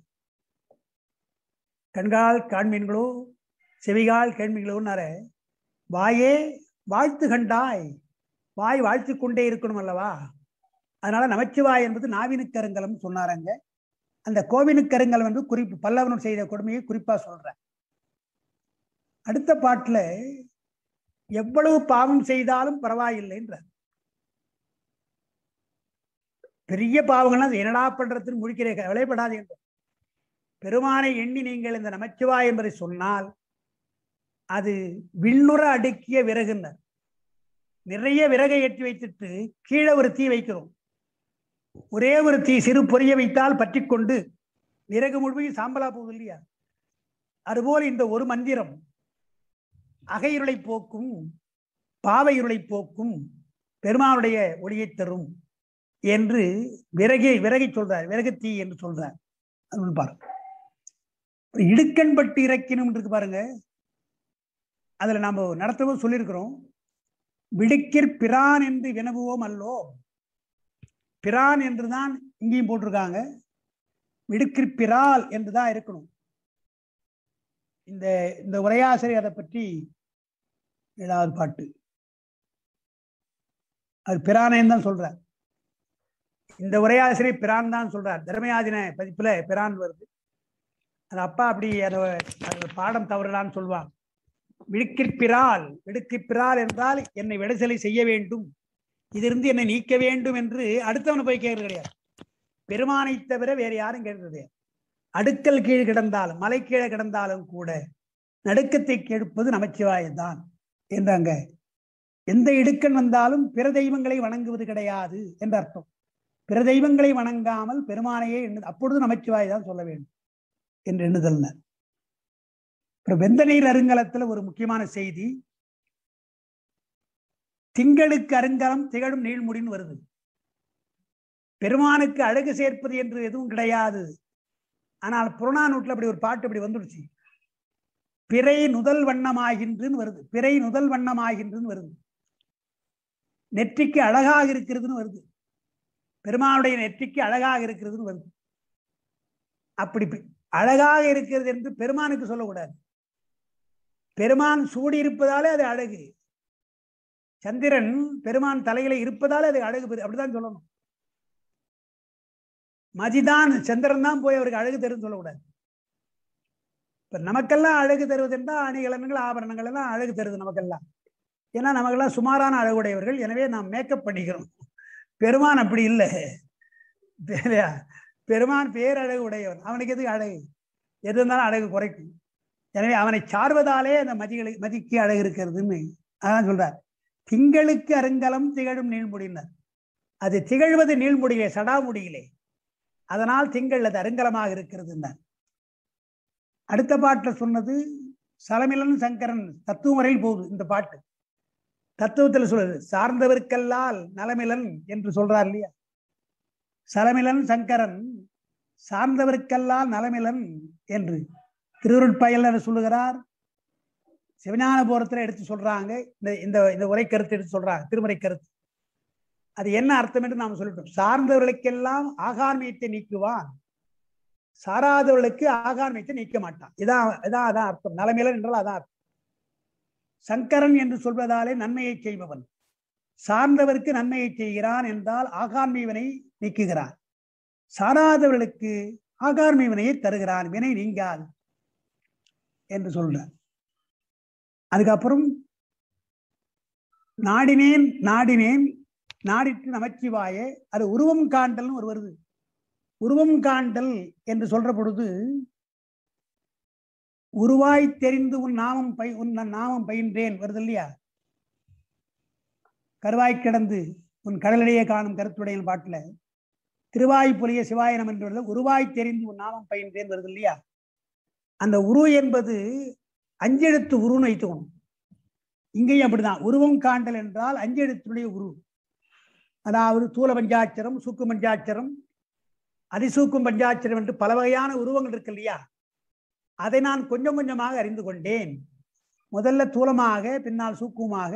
கண்கால் காண்மீன்களோ செவிகால் கேள்விகளோன்னார, வாயே வாழ்த்து கண்டாய், வாய் வாழ்த்து கொண்டே இருக்கணும் அல்லவா? அதனால நமச்சிவாய் என்பது நாவினுக்கு அருங்கலம் சொன்னாரங்க. அந்த கோவினுக்கு அருங்கலம் என்று குறிப்பு, பல்லவன் செய்த கொடுமையை குறிப்பா சொல்ற. அடுத்த பாட்டுல எவ்வளவு பாவம் செய்தாலும் பரவாயில்லை என்றார். பெரிய பாவங்கள்லாம் என்னடா பண்றதுன்னு முடிக்கிறே, விளைபடாது என்ற பெருமானை எண்ணி நீங்கள் இந்த நமச்சிவாய் என்பதை சொன்னால் அது விண்ணுற அடுக்கிய விறகுன்னர். நிறைய விறகை ஏற்றி வைத்துட்டு கீழே ஒரு தீ வைக்கிறோம். ஒரே ஒரு தீ சிறு பொரிய வைத்தால் பற்றி கொண்டு விறகு முழுமையும் சாம்பலா போகுது இல்லையா? அதுபோல் இந்த ஒரு மந்திரம் அகையிருளை போக்கும், பாவையிருளை போக்கும், பெருமானுடைய ஒளியை தரும் என்று விறகை சொல்றார். விறகு தீ என்று சொல்றார். அது பாருங்க, இடுக்கண்பட்டு இறக்கினும் இருக்கு பாருங்க. அதுல நாம நடத்தவும் சொல்லியிருக்கிறோம். விடுக்கிற் பிரான் என்று வினவுவோம் அல்லோ. பிரான் என்றுதான் இங்கேயும் போட்டிருக்காங்க. விடுக்கிற் பிரால் என்றுதான் இருக்கணும். இந்த உரையாசிரியர் அதை பற்றி 7வது பாட்டு, அது பிரானேன்னு தான் சொல்றார். இந்த உரையாசிரியர் பிரான் தான் சொல்றார். தர்மயாதின பதிப்புல பிரான் வருது. அது அப்பா அப்படி அதை பாடம் தவறலான்னு சொல்லுவாங்க. விடுக்கிற்பிறால், விடுக்கிற்பிறால் என்றால் என்னை விடுதலை செய்ய வேண்டும், இதிலிருந்து என்னை நீக்க வேண்டும் என்று அடுத்தவனை போய் கேட்கறது கிடையாது. பெருமானை தவிர வேற யாரும் கேட்கறது. அடுக்கல் கீழ் கிடந்தாலும், மலை கீழே கிடந்தாலும் கூட நடுக்கத்தை கெடுப்பது நமச்சிவாயத்தான் என்றாங்க. எந்த இடுக்கன் வந்தாலும் பிற தெய்வங்களை வணங்குவது கிடையாது என்ற அர்த்தம். பிற தெய்வங்களை வணங்காமல் பெருமானையே அப்பொழுது நமச்சிவாய் தான் சொல்ல வேண்டும் என்று எண்ணுதல். அப்புறம் வெந்தநீர் அருங்கலத்துல ஒரு முக்கியமான செய்தி, திங்களுக்கு அருங்கலம் திகழும் நீள்முடின்னு வருது. பெருமானுக்கு அழகு சேர்ப்பது என்று எதுவும் கிடையாது. ஆனால் புறநானூற்றில் அப்படி ஒரு பாட்டு அப்படி வந்துடுச்சு. பிறை நுதல் வண்ணமாகின்றுன்னு வருது. பிறை நுதல் வண்ணமாகின்றுன்னு வருது. நெற்றிக்கு அழகாக இருக்கிறதுன்னு வருது. பெருமானுடைய நெற்றிக்கு அழகாக இருக்கிறதுன்னு வருது. அப்படி அழகாக இருக்கிறது என்று பெருமானுக்கு சொல்லக்கூடாது. பெருமான் சூடி இருப்பதாலே அது அழகு. சந்திரன் பெருமான் தலையில இருப்பதாலே அது அழகு, அப்படிதான் சொல்லணும். மதிதான் சந்திரன் தான் போய் அவருக்கு அழகு தருன்னு சொல்லக்கூடாது. இப்ப நமக்கெல்லாம் அழகு தருவது என்றால் அணிகலன்கள் ஆபரணங்கள் எல்லாம் அழகு தருது நமக்கெல்லாம். ஏன்னா நமக்கெல்லாம் சுமாரான அழகுடையவர்கள், எனவே நாம் மேக்கப் பண்ணிக்கிறோம். பெருமான் அப்படி இல்லை. பெருமான் பேரழகு உடையவன். அவனுக்கு எதுக்கு அழகு? எது இருந்தாலும் அழகு குறைக்கும். எனவே அவனை சார்வதாலே அந்த மதிக்கு அழகு இருக்கிறதுன்னு அதான் சொல்றார். திங்களுக்கு அருங்கலம் திகழும் நீள்முடியினர். அது திகழ்வது நீள்முடியிலே, சடாமுடியிலே. அதனால் திங்கள் அது அருங்கலமாக இருக்கிறது. அடுத்த பாட்டில் சொன்னது சலமிலன் சங்கரன் தத்துவ முறையில் போகுது. இந்த பாட்டு தத்துவத்தில் சொல்றது சார்ந்தவர்க்கல்லால் நலமிலன் என்று சொல்றார் இல்லையா? சலமிலன் சங்கரன் சார்ந்தவர்க்கல்லால் நலமிலன் என்று திருவருட்பயல் சொல்லுகிறார். சிவஞான போரத்தில் எடுத்து சொல்றாங்க. இந்த உரை கருத்து எடுத்து சொல்றாங்க, திருமுறை கருத்து. அது என்ன அர்த்தம் என்று நாம் சொல்லிட்டோம். சார்ந்தவர்களுக்கெல்லாம் ஆகாமியத்தை நீக்குவான், சாராதவர்களுக்கு ஆகாமியத்தை நீக்க மாட்டான். இதான் அர்த்தம். நலமிலன் என்றால் அதான் அர்த்தம். சங்கரன் என்று சொல்வதாலே நன்மையை செய்பவன், சார்ந்தவருக்கு நன்மையை செய்கிறான் என்றால் ஆகாமியவனை நீக்குகிறான், சாராதவர்களுக்கு ஆகாமியவனையை தருகிறான், வினை நீங்காது என்று சொல்றார். அதுக்கப்புறம் நாடினேன் நாடினேன் நாடிட்டு நமச்சிவாய, அது உருவம் காண்டல்னு ஒரு வருது. உருவம் காண்டல் என்று சொல்ற பொழுது உருவாய் தெரிந்து உன் நாமம் பயின்றேன் வருது இல்லையா? கருவாய் கிடந்து உன் கடலிடையே காணும் கருத்துடைய பாட்டுல திருவாய் புலிய சிவாயனம் என்று வருது. உருவாய் தெரிந்து உன் நாமம் பயின்றேன் வருது இல்லையா? அந்த உரு என்பது அஞ்செழுத்து உருன்னு வைத்துக்கணும். இங்கேயும் அப்படிதான். உருவம் காண்டல் என்றால் அஞ்செழுத்துடைய உரு. அதாவது தூல பஞ்சாட்சரம், சூக்கு பஞ்சாட்சரம், அதிசூக்கும் பஞ்சாட்சரம் என்று பல வகையான உருவங்கள் இருக்கு இல்லையா? அதை நான் கொஞ்சம் கொஞ்சமாக அறிந்து கொண்டேன். முதல்ல தூலமாக, பின்னால் சூக்குமாக,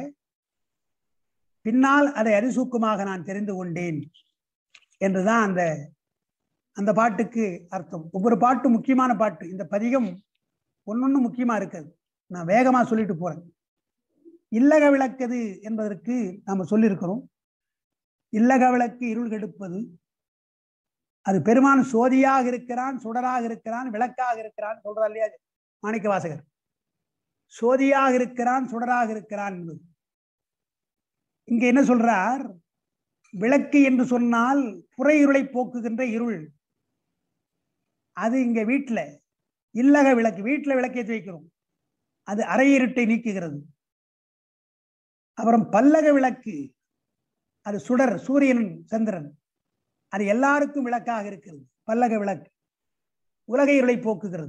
பின்னால் அதை அதிசூக்குமாக நான் தெரிந்து கொண்டேன் என்றுதான் அந்த பாட்டுக்கு அர்த்தம். ஒவ்வொரு பாட்டு முக்கியமான பாட்டு. இந்த பதிகம் ஒன்னொன்னு முக்கியமா இருக்குது. நான் வேகமா சொல்லிட்டு போறேன். இல்லக விளக்கது என்பதற்கு நாம சொல்லியிருக்கிறோம். இல்லக விளக்கு இருள் கெடுப்பது. அது பெருமான் சோதியாக இருக்கிறான், சுடராக இருக்கிறான், விளக்காக இருக்கிறான் சொல்றார் இல்லையா மாணிக்க வாசகர்? சோதியாக இருக்கிறான், சுடராக இருக்கிறான் என்பது. இங்க என்ன சொல்றார்? விளக்கு என்று சொன்னால் புற இருளை போக்குகின்ற இருள். அது இங்க வீட்டுல இல்லக விளக்கு, வீட்டுல விளக்கேற்றி வைக்கிறோம், அது அரை இருட்டை நீக்குகிறது. அப்புறம் பல்லக விளக்கு, அது சுடர், சூரியன் சந்திரன், அது எல்லாருக்கும் விளக்காக இருக்கிறது. பல்லக விளக்கு உலக இருளை போக்குகிறது.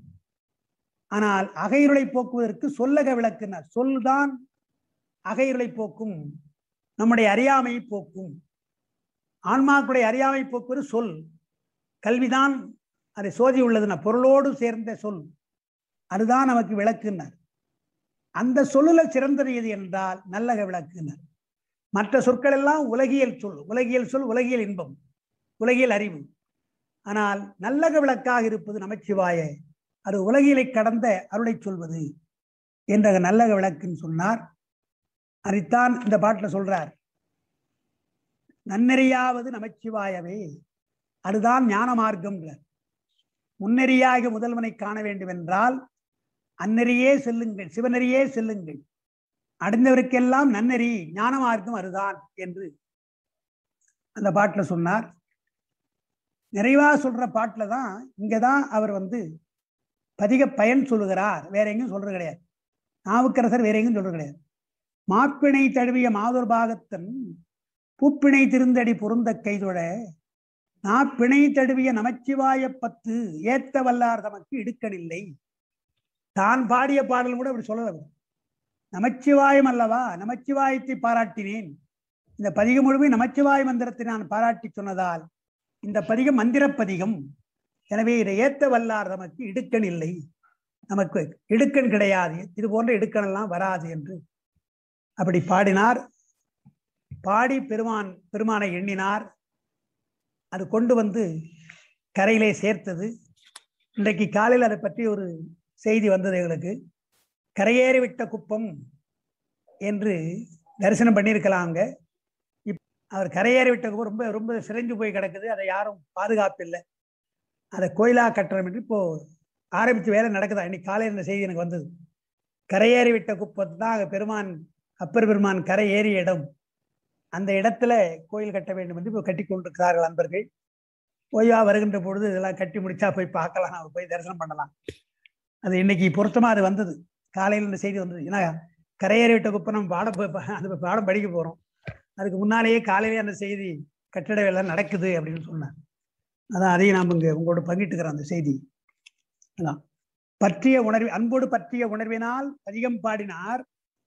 ஆனால் அகையிருளை போக்குவதற்கு சொல்லக விளக்குனார். சொல்தான் அகையிருளை போக்கும், நம்முடைய அறியாமையை போக்கும். ஆன்மாக்களுடைய அறியாமை போக்குவது சொல். கல்விதான் அதை சோதி உள்ளதுன்னா பொருளோடு சேர்ந்த சொல், அதுதான் நமக்கு விளக்குனார். அந்த சொல்லுல சிறந்தது எது என்றால் நல்லக விளக்குனார். மற்ற சொற்கள் எல்லாம் உலகியல் சொல், உலகியல் சொல், உலகியல் இன்பம், உலகியல் அறிவு. ஆனால் நல்லக விளக்காக இருப்பது நமச்சிவாய, அது உலகியலை கடந்த அருளை சொல்வது என்ற நல்லக விளக்குன்னு சொன்னார். அதைத்தான் இந்த பாட்டில் சொல்றார். நன்னெறியாவது நமச்சிவாயவே, அதுதான் ஞான மார்க்கம். முன்னெறியாக முதல்வனை காண வேண்டும் என்றால் அந்நெறியே செல்லுங்கள், சிவநெறியே செல்லுங்கள், அடைந்தவருக்கெல்லாம் நன்னெறி ஞான மார்க்கம் அதுதான் என்று அந்த பாட்டுல சொன்னார். நிறைவா சொல்ற பாட்டுல தான் இங்கதான் அவர் பதிக பயன் சொல்லுகிறார். வேற எங்கேயும் சொல்றது கிடையாது. நாவுக்கரசர் வேற எங்கேயும் சொல்றது கிடையாது. மாப்பிணை தழுவிய மாதொரு பாகத்தன் பூப்பிணை திருந்தடி பொருந்த கைதொழ நாப்பிணை தழுவிய நமச்சிவாய பத்து ஏத்த வல்லார் தமக்கு இடுக்கணில்லை. தான் பாடிய பாடல் கூட அப்படி சொல்லல. நமச்சிவாயம் அல்லவா, நமச்சிவாயத்தை பாராட்டினேன். இந்த பதிகம் முழுவதும் நமச்சிவாய மந்திரத்தை நான் பாராட்டி சொன்னதால் இந்த பதிகம் மந்திர பதிகம். எனவே இதை ஏத்த வல்லார் நமக்கு இடுக்கண் இல்லை, நமக்கு இடுக்கண் கிடையாது, இது போன்ற இடுக்கண் எல்லாம் வராது என்று அப்படி பாடினார். பாடி பெருமானை எண்ணினார். அது கொண்டு கரையிலே சேர்த்தது. இன்றைக்கு காலையில் அதை பற்றி ஒரு செய்தி வந்தது எங்களுக்கு. கரையேறிவிட்ட குப்பம் என்று தரிசனம் பண்ணியிருக்கலாங்க. அவர் கரையேறிவிட்ட குப்பம் ரொம்ப ரொம்ப சிறைஞ்சு போய் கிடக்குது. அதை யாரும் பாதுகாப்பில்லை. அதை கோயிலாக கட்டுறோம் என்று இப்போ ஆரம்பித்து வேலை நடக்குதா. இன்னைக்கு காலையில் இந்த செய்தி எனக்கு வந்தது. கரையேறிவிட்ட குப்பத்தை தான் பெருமான், அப்பர் பெருமான் கரை ஏறிய இடம். அந்த இடத்துல கோயில் கட்ட வேண்டும் என்று இப்போ கட்டி கொண்டிருக்கிறார்கள் அன்பர்கள். ஓய்வா வருகின்ற பொழுது இதெல்லாம் கட்டி முடிச்சா போய் பார்க்கலாம், அவர் போய் தரிசனம் பண்ணலாம். அது இன்னைக்கு பொருத்தமா அது வந்தது. காலையில் இந்த செய்தி வந்தது. ஏன்னா கரையேறிவிட்ட குப்பை நம்ம அந்த பாடம் படிக்க போறோம். அதுக்கு முன்னாலேயே காலையிலே அந்த செய்தி கட்டிட வேலை நடக்குது அப்படின்னு சொன்னார். அதான் அதையும் நாம் இங்கே உங்களோட பங்கிட்டுக்கிறோம். அந்த செய்தி அதான் பற்றிய உணர்வு, அன்போடு பற்றிய உணர்வினால் அதிகம் பாடினார்.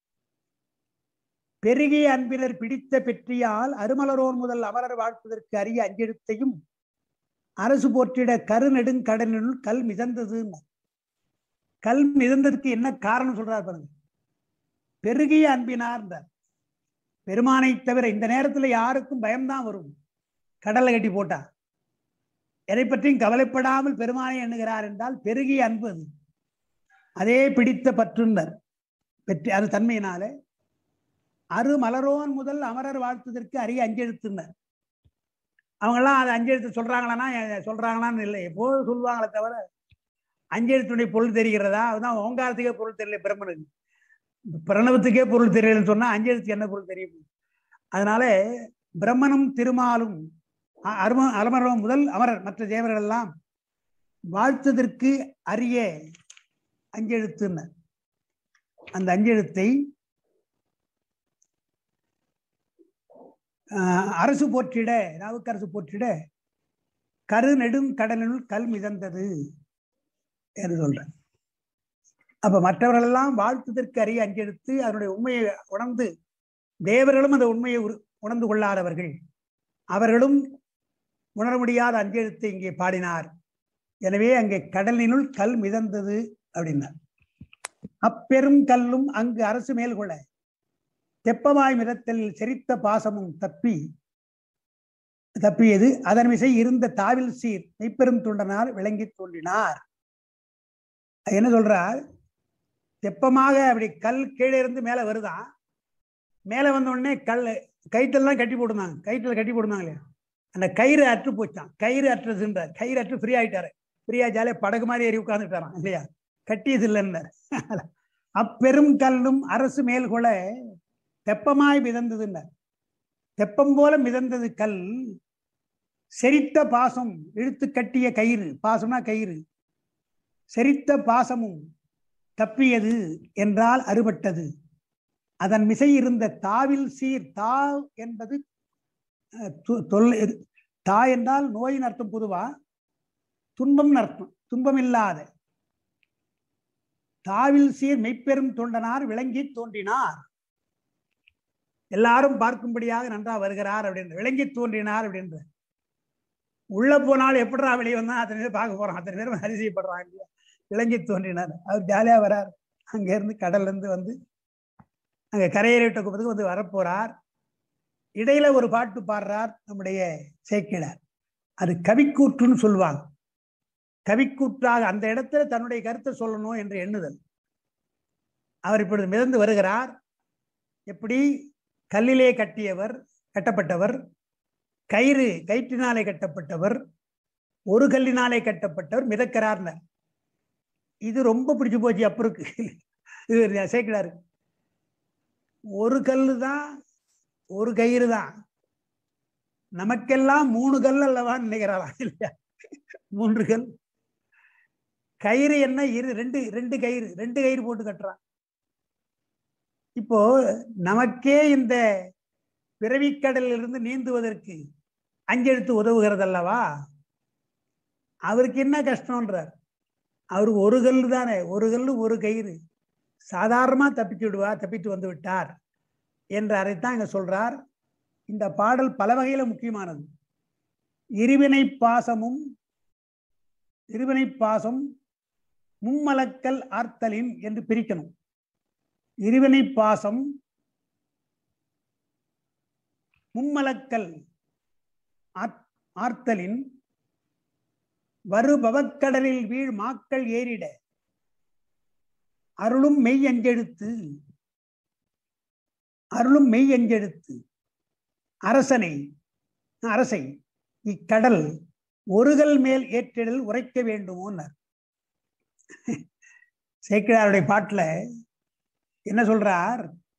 பெருகிய அன்பினர் பிடித்த பெற்றியால் அருமலரோர் முதல் அமரர் வாழ்ப்பதற்கு அரிய அஞ்செழுத்தையும் அரசு போற்றிட கருநெடுங்கடலினுள் கல் மிதந்தது. கல் மிதந்ததுக்கு என்ன காரணம் சொல்றார் பாருங்க. பெருகிய அன்பினார். பெருமானை தவிர இந்த நேரத்துல யாருக்கும் பயம்தான் வரும். கடலை கட்டி போட்டா எதை பற்றியும் கவலைப்படாமல் பெருமானை எண்ணுகிறார் என்றால் பெருகிய அன்பு அது. அதே பிடித்த பற்றுனர் பெற்று அது தன்மையினால அரு மலரோன் முதல் அமரர் வாழ்த்துவதற்கு அரிய அஞ்செழுத்துனர். அவங்கெல்லாம் அது அஞ்செழுத்து சொல்றாங்களான்னு இல்லை, எப்போதும் சொல்லுவாங்களே தவிர அஞ்செழுத்துடைய பொருள் தெரிகிறதா? அதுதான் ஓங்காரத்துக்கே பொருள் தெரியல பிரம்மனுக்கு. பிரணவத்துக்கே பொருள் தெரியலன்னு சொன்னா அஞ்செழுத்து என்ன பொருள் தெரியும்? அதனால பிரம்மனும் திருமாலும் அலமரம் முதல் அமரர் மற்ற தேவர்கள் எல்லாம் வாழ்த்ததற்கு அரிய அஞ்செழுத்துன்னு. அந்த அஞ்செழுத்தை அரசு போற்றிட, நாவுக்கரசு போற்றிட கரு நெடும் கடலினுள் கல் மிதந்தது என்று சொல்றேன். அப்ப மற்றவர்கள் எல்லாம் வாழ்த்துதற்கு அரிய அஞ்செழுத்து, அதனுடைய உண்மையை உணர்ந்து தேவர்களும் அந்த உண்மையை உணர்ந்து கொள்ளாதவர்கள், அவர்களும் உணர முடியாத அஞ்செழுத்தை இங்கே பாடினார். எனவே அங்கே கடலினுள் கல் மிதந்தது அப்படின்னார். அப்பெரும் கல்லும் அங்கு அரசு மேல் கொள்ள தெப்பமாய் மிதத்தல் செரித்த பாசமும் தப்பியது அதன் விசை இருந்த தாவில் சீர் மெய்ப்பெரும் தொண்டனால் விளங்கி தோன்றினார். என்ன சொல்றார்? தெப்பமாக அப்படி கல் கீழே இருந்து மேல வருதான். மேல வந்த உடனே கயிற்றெல்லாம் கட்டி போட்டுருந்தாங்க. கயிற்றுல கட்டி போட்டுருந்தாங்க இல்லையா, அந்த கயிறு அற்று போச்சான். கயிறு அற்றுதுன்றார். கயிறு அற்று ஃப்ரீ ஆயிட்டாரு. ஃப்ரீ ஆச்சாலே படகு மாதிரி ஏறி உட்கார்ந்துட்டாரான் இல்லையா, கட்டியது இல்லைன்னு. அப்பெரும் கல்லும் அரசு மேல் கொள்ள தெப்பமாய் மிதந்ததுன்னார். தெப்பம் போல மிதந்தது கல். செரித்த பாசம் இழுத்து கட்டிய கயிறு, பாசம்னா கயிறு, செரித்த பாசமும் தப்பியது என்றால் அறுபட்டது. அதன் மிசை இருந்த தாவில் சீர், தா என்பது தா என்றால் நோயின் அர்த்தம். பொதுவா துன்பம் அர்த்தம், துன்பம் இல்லாத. தாவில் சீர் மெய்ப்பெரும் தொண்டனார் விளங்கி தோன்றினார். எல்லாரும் பார்க்கும்படியாக நன்றா வருகிறார் அப்படின்னு விளங்கி தோன்றினார் அப்படின்ற. உள்ள போனால் எப்படிரா வெளியே வந்தா அத்தனை பேர் பார்க்க போறான், அத்தனை பேர் அதிசயப்படுறாங்க. விளங்கி தோன்றினார். அவர் ஜாலியா வரார். அங்க இருந்து கடல்ல இருந்து வந்து அங்க கரையேறிட்ட குப்பத்துக்கு வந்து வரப்போறார். இடையில ஒரு பாட்டு பாடுறார் நம்முடைய சேக்கிழார். அது கவிக்கூற்றுன்னு சொல்லுவாங்க. கவிக்கூற்றாக அந்த இடத்துல தன்னுடைய கருத்தை சொல்லணும் என்று எண்ணுதல். அவர் இப்பொழுது மிதந்து வருகிறார். எப்படி? கல்லிலே கட்டப்பட்டவர், கயிற்றினாலே கட்டப்பட்டவர், ஒரு கல்லினாலே கட்டப்பட்டவர் மிதக்கிறார். இது ரொம்ப பிடிச்சு போச்சு அப்பருக்கு. இது சேக்கிழாரு. ஒரு கல்லு தான், ஒரு கயிறு தான், நமக்கெல்லாம் 3 கல் அல்லவான்னு நினைக்கிறாராம் இல்லையா? 3 கல். கயிறு என்ன? ரெண்டு கயிறு போட்டு கட்டுறான். இப்போ நமக்கே இந்த பிறவிக்கடலில் இருந்து நீந்துவதற்கு அஞ்செழுத்து உதவுகிறது அல்லவா? அவருக்கு என்ன கஷ்டம்ன்றார். அவருக்கு ஒரு கல்லு தானே, ஒரு கல்லு ஒரு கயிறு, சாதாரணமா தப்பித்து வந்து விட்டார் என்று அதைத்தான் இங்க சொல்றார். இந்த பாடல் பல வகையில முக்கியமானது. இருவினை பாசம் மும்மலக்கல் ஆர்த்தலின் என்று பிரிக்கணும். இருவினை பாசம் மும்மலக்கல் ஆர்த்தலின் வரு பவக்கடலில் வீழ் மாக்கள் ஏறிட அருளும் மெய் அஞ்செழுத்து அரசை இக்கடல் ஒருகல் மேல் ஏற்றிடல் உரைக்க வேண்டுமோன்னார். சேக்கிழாருடைய பாட்டுல என்ன சொல்றார்?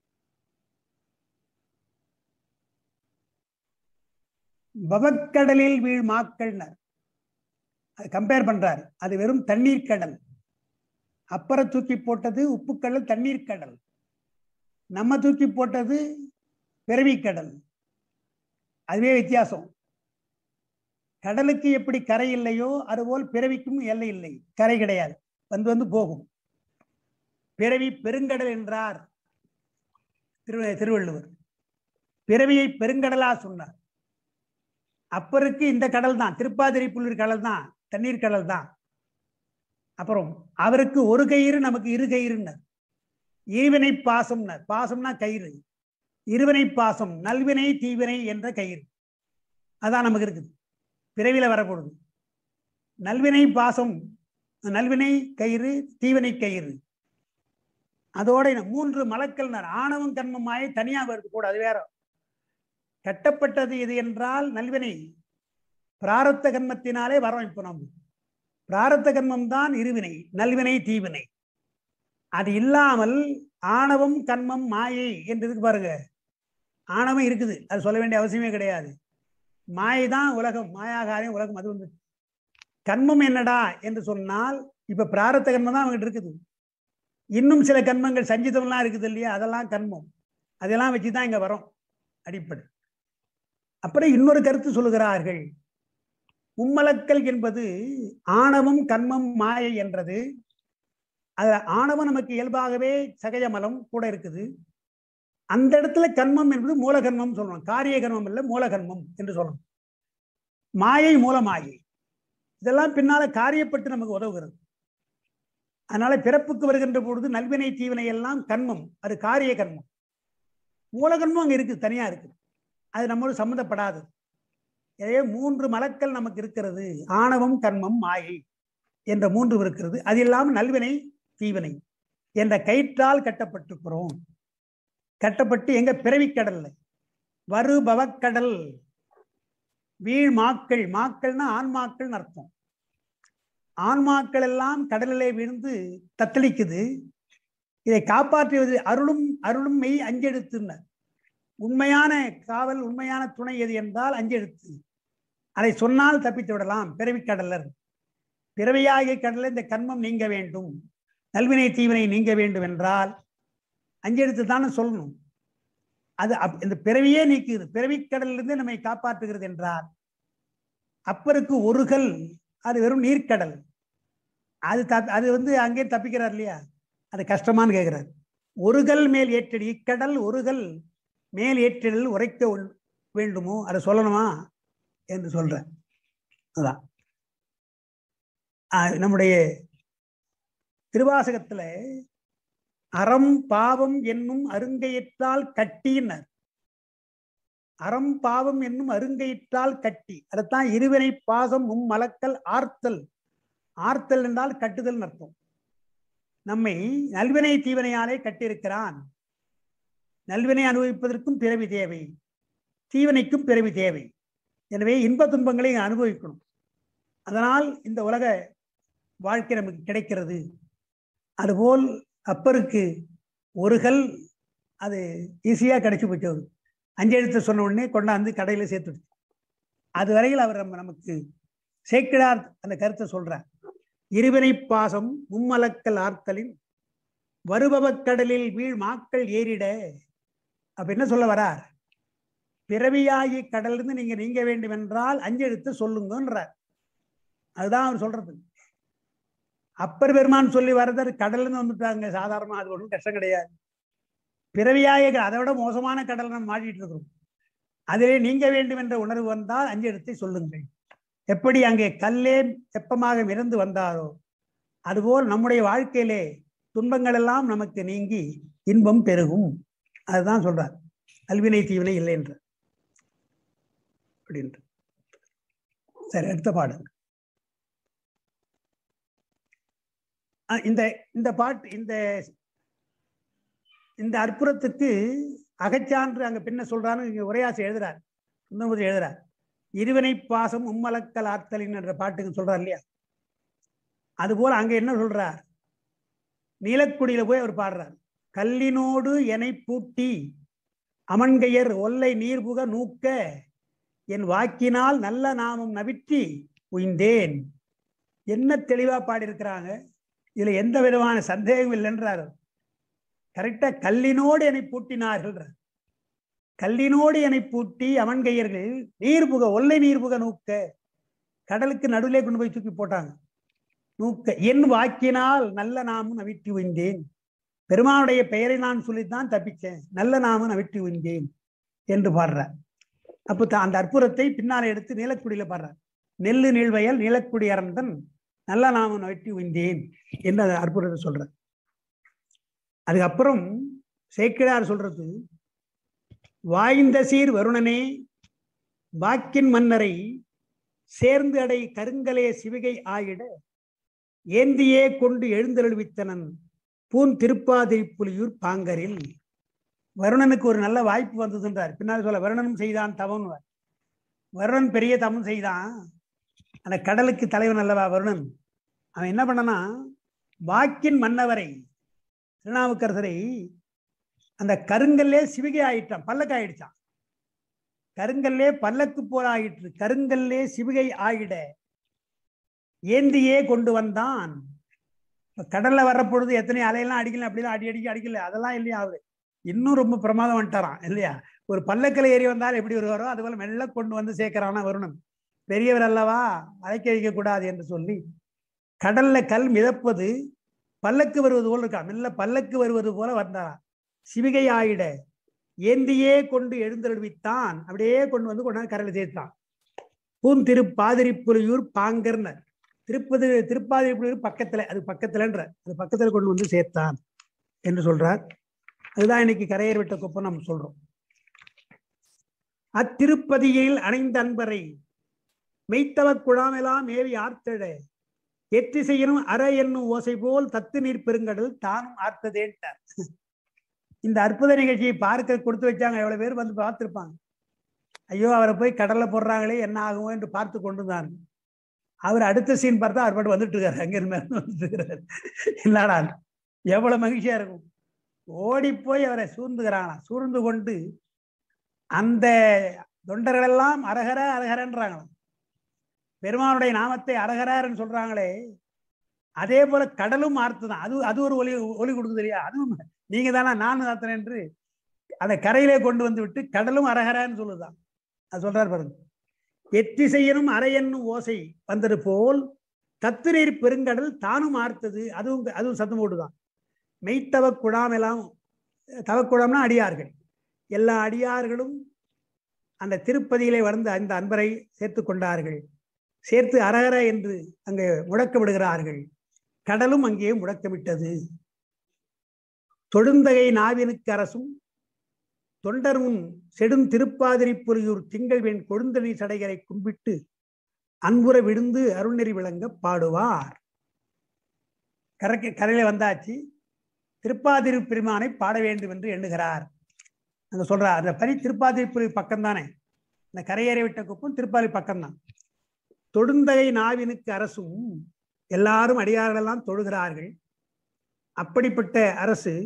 பவக்கடலில் வீழ் மாக்கள்னார். கம்பேர் பண்றார். அது வெறும் தண்ணீர் கடல். அப்புறம் தூக்கி போட்டது உப்புக்கடல், தண்ணீர் கடல். நம்ம தூக்கி போட்டது பிறவிக்கடல். அதுவே வித்தியாசம். கடலுக்கு எப்படி கரை இல்லையோ அதுபோல் பிறவிக்கும் எல்லை இல்லை, கரை கிடையாது, வந்து போகும். பிறவி பெருங்கடல் என்றார் திருவள்ளுவர். பிறவியை பெருங்கடலா சொன்னார். அப்பருக்கு இந்த கடல் தான், திருப்பாதிரை புள்ளூர் கடல் தான், தண்ணீர் கடல் தான். அப்புறம் அவருக்கு ஒரு கயிறு, நமக்கு இரு கயிறுன்னார். இருவினை பாசம்னார். பாசம்னா கயிறு. இருவினை பாசம் நல்வினை தீவினை என்ற கயிறு. அதான் நமக்கு இருக்குது, பிறவில வரக்கூடாது. நல்வினை பாசம், நல்வினை கயிறு, தீவினை கயிறு. அதோட 3 மலக்கல். ஆணவம் கர்மமாய் தனியா வருது கூட, அது வேற. கட்டப்பட்டது இது என்றால் நல்வினை பிராரத்த கர்மத்தினாலே வரோம். இப்போ நம்ம பிராரத்த கர்மம் தான் இருவினை, நல்வினை தீவினை. அது இல்லாமல் ஆணவம் கண்மம் மாயை என்று இருக்கு பாருங்க. ஆணவம் இருக்குது, அது சொல்ல வேண்டிய அவசியமே கிடையாது. மாயை தான் உலகம், மாயாகாரியம் உலகம். அது வந்து கண்மம் என்னடா என்று சொன்னால், இப்ப பிராரத்த கண்மம் தான் அவங்ககிட்ட இருக்குது. இன்னும் சில கண்மங்கள் சஞ்சிதம்லாம் இருக்குது இல்லையா, அதெல்லாம் கண்மம். அதெல்லாம் வச்சுதான் இங்க வரும் அடிப்படை. அப்புறம் இன்னொரு கருத்து சொல்லுகிறார்கள், மும்மலக்கல் என்பது ஆணவம் கண்மம் மாயை என்றது. அதுல ஆணவம் நமக்கு இயல்பாகவே சகஜமலம் கூட இருக்குது. அந்த இடத்துல கண்மம் என்பது மூலகன்மம் சொல்லணும், காரிய கர்மம் இல்லை, மூலகன்மம் என்று சொல்லணும். மாயை மூலமாயை இதெல்லாம் பின்னால காரியப்பட்டு நமக்கு உதவுகிறது. அதனால பிறப்புக்கு வருகின்ற பொழுது நல்வினை தீவினை எல்லாம் கண்மம், அது காரிய கர்மம். மூலகன்மம் அங்க இருக்கு, தனியா இருக்கு, அது நம்மோடு சம்மந்தப்படாது. எனவே 3 மலக்கள் நமக்கு இருக்கிறது, ஆணவம் கண்மம் மாயை என்ற 3 இருக்கிறது. அது இல்லாமல் நல்வினை தீவினை என்ற கயிற்றால் கட்டப்பட்டிருக்கிறோம். கட்டப்பட்டு எங்க பிறவிக்கடல்ல வருபவக்கடல் வீழ் மாக்கள், மாக்கள்னா ஆன்மாக்கள் அர்த்தம். ஆன்மாக்கள் எல்லாம் கடலிலே விழுந்து தத்தளிக்குது. இதை காப்பாற்றுவது அருளும் அருளும் மெய் அஞ்செழுத்துன்னு. உண்மையான காவல், உண்மையான துணை எது என்றால் அஞ்செழுத்து. அதை சொன்னால் தப்பித்து விடலாம். பிறவிக்கடலர், பிறவியாகிய கடலில் இந்த கண்மம் நீங்க வேண்டும், நல்வினை தீவினை நீங்க வேண்டும் என்றால் அஞ்செழுத்து தானே சொல்லணும். அது இந்த பிறவியே நீக்குது, பிறவிக்கடலிலிருந்து நம்மை காப்பாற்றுகிறது என்றால் அப்பருக்கு ஒருகல், அது வெறும் நீர்க்கடல். அது வந்து அங்கே தப்பிக்கிறார் இல்லையா, அது கஷ்டமானு கேட்கிறார். ஒருகல் மேல் ஏற்றடி, இக்கடல் ஒருகல் மேல் ஏற்றல் உரைக்க வேண்டுமோ, அதை சொல்லணுமா என்று சொல்ற. அதான் நம்முடைய திருவாசகத்துல அறம் பாவம் என்னும் அருங்கையிற்றால் கட்டினர். அறம் பாவம் என்னும் அருங்கையிற்றால் கட்டி, அதைத்தான் இருவினை பாசம் மும்மலக்கல் ஆர்த்தல். ஆர்த்தல் என்றால் கட்டுதல் அர்த்தம். நம்மை நல்வினை தீவினையாலே கட்டியிருக்கிறான். நல்வினை அனுபவிப்பதற்கும் பிறவி தேவை, தீவினைக்கும் பிறவி தேவை. எனவே இன்ப துன்பங்களை அனுபவிக்கணும். அதனால் இந்த உலக வாழ்க்கை நமக்கு கிடைக்கிறது. அதுபோல் அப்பருக்கு ஒருகல் அது ஈஸியா கிடைச்சி போச்சு. அஞ்செழுத்து சொன்ன உடனே கொண்டாந்து கடையில சேர்த்துடுச்சு. அது வரையில் அவர் நமக்கு சேக்கிழார் அந்த கருத்தை சொல்றார். இருவினை பாசம் மும்மலக்கல் ஆர்த்தலின் வருபவக்கடலில் வீழ் மாக்கள் ஏறிட. அப்ப என்ன சொல்ல வரார்? பிறவியாகி கடலிருந்து நீங்க வேண்டும் என்றால் அஞ்செழுத்து சொல்லுங்கன்றார். அதுதான் அவர் சொல்றது. அப்பர் பெருமான் சொல்லி வர்றது கடல்னு வந்துட்டாங்க சாதாரணமா, அது ஒன்றும் கஷ்டம் கிடையாது. பிறவியாக அதை விட மோசமான கடல் நம்ம மாட்டிட்டு இருக்கிறோம். அதிலே நீங்க வேண்டும் என்ற உணர்வு வந்தால் அஞ்செழுத்தை சொல்லுங்கள். எப்படி அங்கே கல்லே வெப்பமாக மிதந்து வந்தாரோ அதுபோல் நம்முடைய வாழ்க்கையிலே துன்பங்கள் எல்லாம் நமக்கு நீங்கி இன்பம் பெருகும். அதுதான் சொல்றார், அல்வினை தீவினை இல்லை என்று. அப்படின்ற. சரி, அடுத்த பாடல். இந்த பாட்டு, இந்த அற்புதத்துக்கு அகச்சான்று அங்க பின்ன சொல்றான்னு இங்க உரையாசி எழுதுறார், சுந்தரமூர்த்தி எழுதுறார். இருவினை பாசம் மும்மலக்கல் ஆர்த்தலின் என்ற பாட்டுக்கு சொல்றார் இல்லையா, அதுபோல் அங்க என்ன சொல்றார்? நீலக்குடியில போய் அவர் பாடுறார். கல்லினோடு எனை பூட்டி அமன்கையர் ஒல்லை நீர்புக நூக்க என் வாக்கினால் நல்ல நாமம் நவிற்றி உய்ந்தேன். என்ன தெளிவா பாடியிருக்கிறாங்க. இதுல எந்த விதமான சந்தேகம் இல்லைன்றார். கரெக்டா கல்லினோடு என்னை பூட்டினார்கள். கல்லினோடு என்னை பூட்டி அவன்கையர்கள் நீர்புக ஒல்லை நீர்புக நூக்க, கடலுக்கு நடுவிலே கொண்டு போய் தூக்கி போட்டாங்க. நூக்க என் வாக்கினால் நல்ல நாமும் நவிட்டி உய்ந்தேன். பெருமானுடைய பெயரை நான் சொல்லித்தான் தப்பிச்சேன், நல்ல நாமும் நவிட்டி உய்ந்தேன் என்று பாடுறார். அப்போ அந்த அற்புதத்தை பின்னாலே எடுத்து நீலக்குடியில பாடுறார். நெல்லு நீழ்வயல் நீலக்குடி அரந்தன் நல்ல நாமும் நவிட்டி உய்ந்தேன் என்று அந்த அற்புதத்தை சொல்றார். அதுக்கப்புறம் சேக்கிழார் சொல்றது, வாய்ந்த சீர் வருணனே வாக்கின் மன்னரை சேர்ந்து அடை கருங்கலே சிவிகை ஆயிட ஏந்தியே கொண்டு எழுந்தருள்வித்தனன் பூன் திருப்பாதிரிப்புலியூர் பாங்கரில். வருணனுக்கு ஒரு நல்ல வாய்ப்பு வந்ததுன்றார். பின்னால் சொல்ல, வருணனும் செய்தான் தவம். வருணன் பெரிய தவம் செய்தான். அந்த கடலுக்கு தலைவன் அல்லவா வருணன். அவன் என்ன பண்ணனா, வாக்கின் மன்னவரை, திருநாவுக்கரசரை அந்த கருங்கல்லே சிவிகை ஆயிட்டான், பல்லக்கு ஆயிடுச்சான். கருங்கல்லே பல்லக்கு போல் ஆயிற்று, கருங்கல்லே சிவிகை ஆயிட ஏந்தியே கொண்டு வந்தான். கடல்ல வர்ற பொழுது எத்தனை அலையெல்லாம் அடிக்கல, அப்படிலாம் அடிக்கல, அதெல்லாம் இல்லையா. அவரு இன்னும் ரொம்ப பிரமாதம் வந்துட்டாராம் இல்லையா. ஒரு பல்லக்கில் ஏறி வந்தால் எப்படி வருவாரோ அதுபோல மெல்ல கொண்டு வந்து சேர்க்கிறானா வருணன். பெரியவர் அல்லவா, அழைக்க வைக்க கூடாது என்று சொல்லி கடல்ல கல் மிதப்பது பல்லக்கு வருவது போல இருக்கா, மெல்ல பல்லக்கு வருவது போல வந்தாராம். சிவிகை ஆயிட ஏந்தியே கொண்டு எழுந்தருவித்தான், அப்படியே கொண்டு வந்து கொண்டாந்து கரையில் சேர்த்தான். பூந்திருப்பாதிரிப்புலியூர் பாங்கர்னர், திருப்பாதிரிப்புலியூர் பக்கத்துல, அது பக்கத்துலன்ற, அது பக்கத்துல கொண்டு வந்து சேர்த்தான் என்று சொல்றார். அதுதான் இன்னைக்கு கரையேறி விட்ட குப்பம் நம்ம சொல்றோம். அத்திருப்பதியில் அணைந்த அன்பரை மெய்த்தவ குழாமெல்லாம் ஏவி ஆர்த்தட எத்திசையனும் அற என்னும் ஓசை போல் தத்து நீர் பெருங்கடல் தானும் ஆர்த்ததேன்ட்டார். இந்த அற்புத நிகழ்ச்சியை பார்க்க கொடுத்து வச்சாங்க, எவ்வளவு பேர் வந்து பார்த்துருப்பாங்க. ஐயோ அவரை போய் கடல்ல போடுறாங்களே என்ன ஆகுமோ என்று பார்த்து கொண்டுதான். அவர் அடுத்த சீன் பார்த்தா அவர் பாட்டு வந்துட்டு இருக்காரு, அங்க இருந்து வந்துட்டு இருக்கிறாரு. இல்லாடா எவ்வளவு மகிழ்ச்சியா இருக்கும். ஓடி போய் அவரை சூழ்ந்துகிறாங்களாம். சூழ்ந்து கொண்டு அந்த தொண்டர்கள் எல்லாம் அரகர அரகரன்றாங்களாம். பெருமானுடைய நாமத்தை அரகரன்னு சொல்றாங்களே, அதே போல கடலும் ஆர்த்துதான். அது ஒரு ஒலி கொடுக்குது இல்லையா. அதுவும் நீங்க தானே நானும் ஆத்துறேன் என்று அதை கரையிலே கொண்டு வந்து விட்டு கடலும் அரகரன்னு சொல்லுதான். அது சொல்றாரு பாருங்க. எத்திசையனும் அரையன்னும் ஓசை வந்தது போல் தத்து நீர் பெருங்கடல் தானும் ஆர்த்தது, அதுவும் சத்தம் போட்டுதான். மெய்த்தவ குழாம் எல்லாம், தவக்குழாம்னா அடியார்கள், எல்லா அடியார்களும் அந்த திருப்பதியிலே வந்து அந்த அன்பரை சேர்த்து கொண்டார்கள். சேர்த்து அரகர என்று அங்கே முழக்க விடுகிறார்கள். கடலும் அங்கே முழக்கமிட்டது. தொடுந்தகை நாவினுக்கு அரசும் தொண்டரும் செடும் திருப்பாதிரிப்புலியூர் திங்கள்வேன் கொழுந்தனி சடைகரை கும்பிட்டு அன்புற விழுந்து அருள்நெறி விளங்க பாடுவார். கரையில வந்தாச்சு, திருப்பாதிரி பெருமானை பாட வேண்டும் என்று எண்ணுகிறார். அங்க சொல்றார், அந்த பனி திருப்பாதிரிப்புலி பக்கம் தானே, இந்த கரையேறி விட்ட குப்பம் திருப்பாதி பக்கம்தான். தொடுந்தகை நாவினுக்கு அரசும், எல்லாரும் அடியார்கள் எல்லாம் தொழுகிறார்கள். அப்படிப்பட்ட அரசு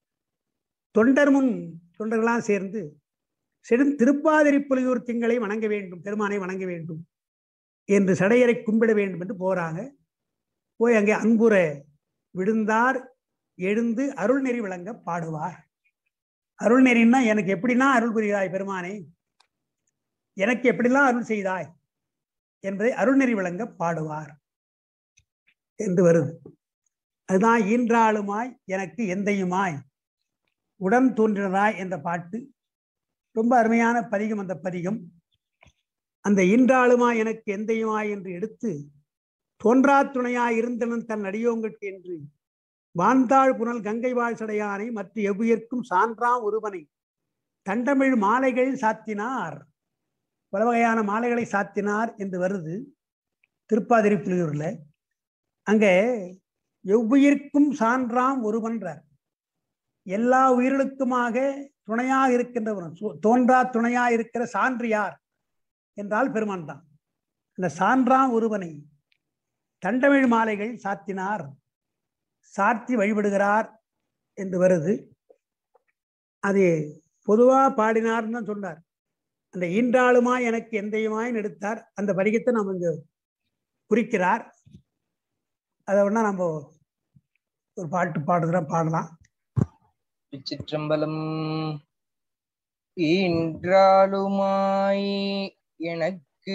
தொண்டர்களாம் சேர்ந்து செடும் திருப்பாதிரிப்புலியூர் திங்களை வணங்க வேண்டும், பெருமானை வணங்க வேண்டும் என்று சடையரை கும்பிட வேண்டும் என்று போறாங்க. போய் அங்கே அன்புற விழுந்தார், எழுந்து அருள்நெறி விளங்க பாடுவார். அருள்நெறின்னா எனக்கு எப்படின்னா அருள் புரிகிறாய் பெருமானே, எனக்கு எப்படிலாம் அருள் செய்தாய் என்பதை அருள்நெறி விளங்க பாடுவார் என்று வருது. அதுதான் ஈன்றாளுமாய் எனக்கு எந்தையுமாய் உடன் தோன்றினதாய் என்ற பாட்டு. ரொம்ப அருமையான பதிகம் அந்த பதிகம். அந்த ஈன்றாளுமாய் எனக்கு எந்தையுமாய் என்று எடுத்து தோன்றா துணையாய் இருந்தனன் தன் அடியோங்கட்கு என்று வான்தாழ் புனல் கங்கை வாழ் சடையானை மற்ற எவ்வுயிர்க்கும் சான்றாம் ஒருவனை தண்டமிழ் மாலைகள் சாத்தினார், பல வகையான மாலைகளை சாத்தினார் என்று வருது திருப்பாதிரிப்புலியூர்ல. அங்கே எவ்வுயிர்க்கும் சான்றாம் ஒருவன்றார். எல்லா உயிர்களுக்குமாக துணையாக இருக்கின்றவன், தோன்றா துணையாக இருக்கிற சான்று யார் என்றால் பெருமான் தான். அந்த சான்றாம் ஒருவனை தண்டமிழ் மாலைகள் சாத்தினார், சாத்தி வழிபடுகிறார் என்று வருது. அது பொதுவா பாடினார்னு தான் சொன்னார். அந்த ஈன்றாளுமாய் எனக்கு எந்தையுமாய் எடுத்தார். அந்த பதிகத்தை நம்ம இங்க குறிக்கிறார். அதை ஒன்னா நம்ம ஒரு பாட்டு பாடலாம். சிற்றம்பலம். ஈன்றாளுமாய் எனக்கு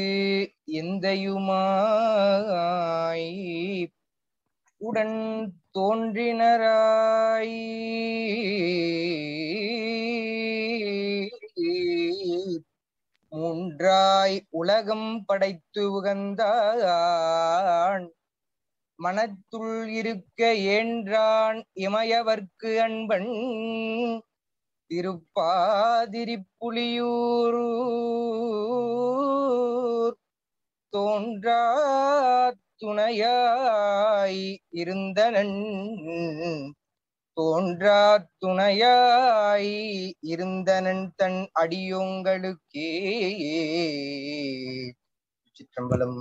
எந்தையுமாய் உடன் தோன்றினராய் மூன்றாய் உலகம் படைத்து உகந்தான் மனத்துள் இருக்க ஏன்றான் இமயவர்க்கு அன்பன் திருப்பாதிரிப்புலியூர் தோன்றா துணையாய் இருந்தனன் தன் அடியோங்களுக்கே. சிற்றம்பலம்.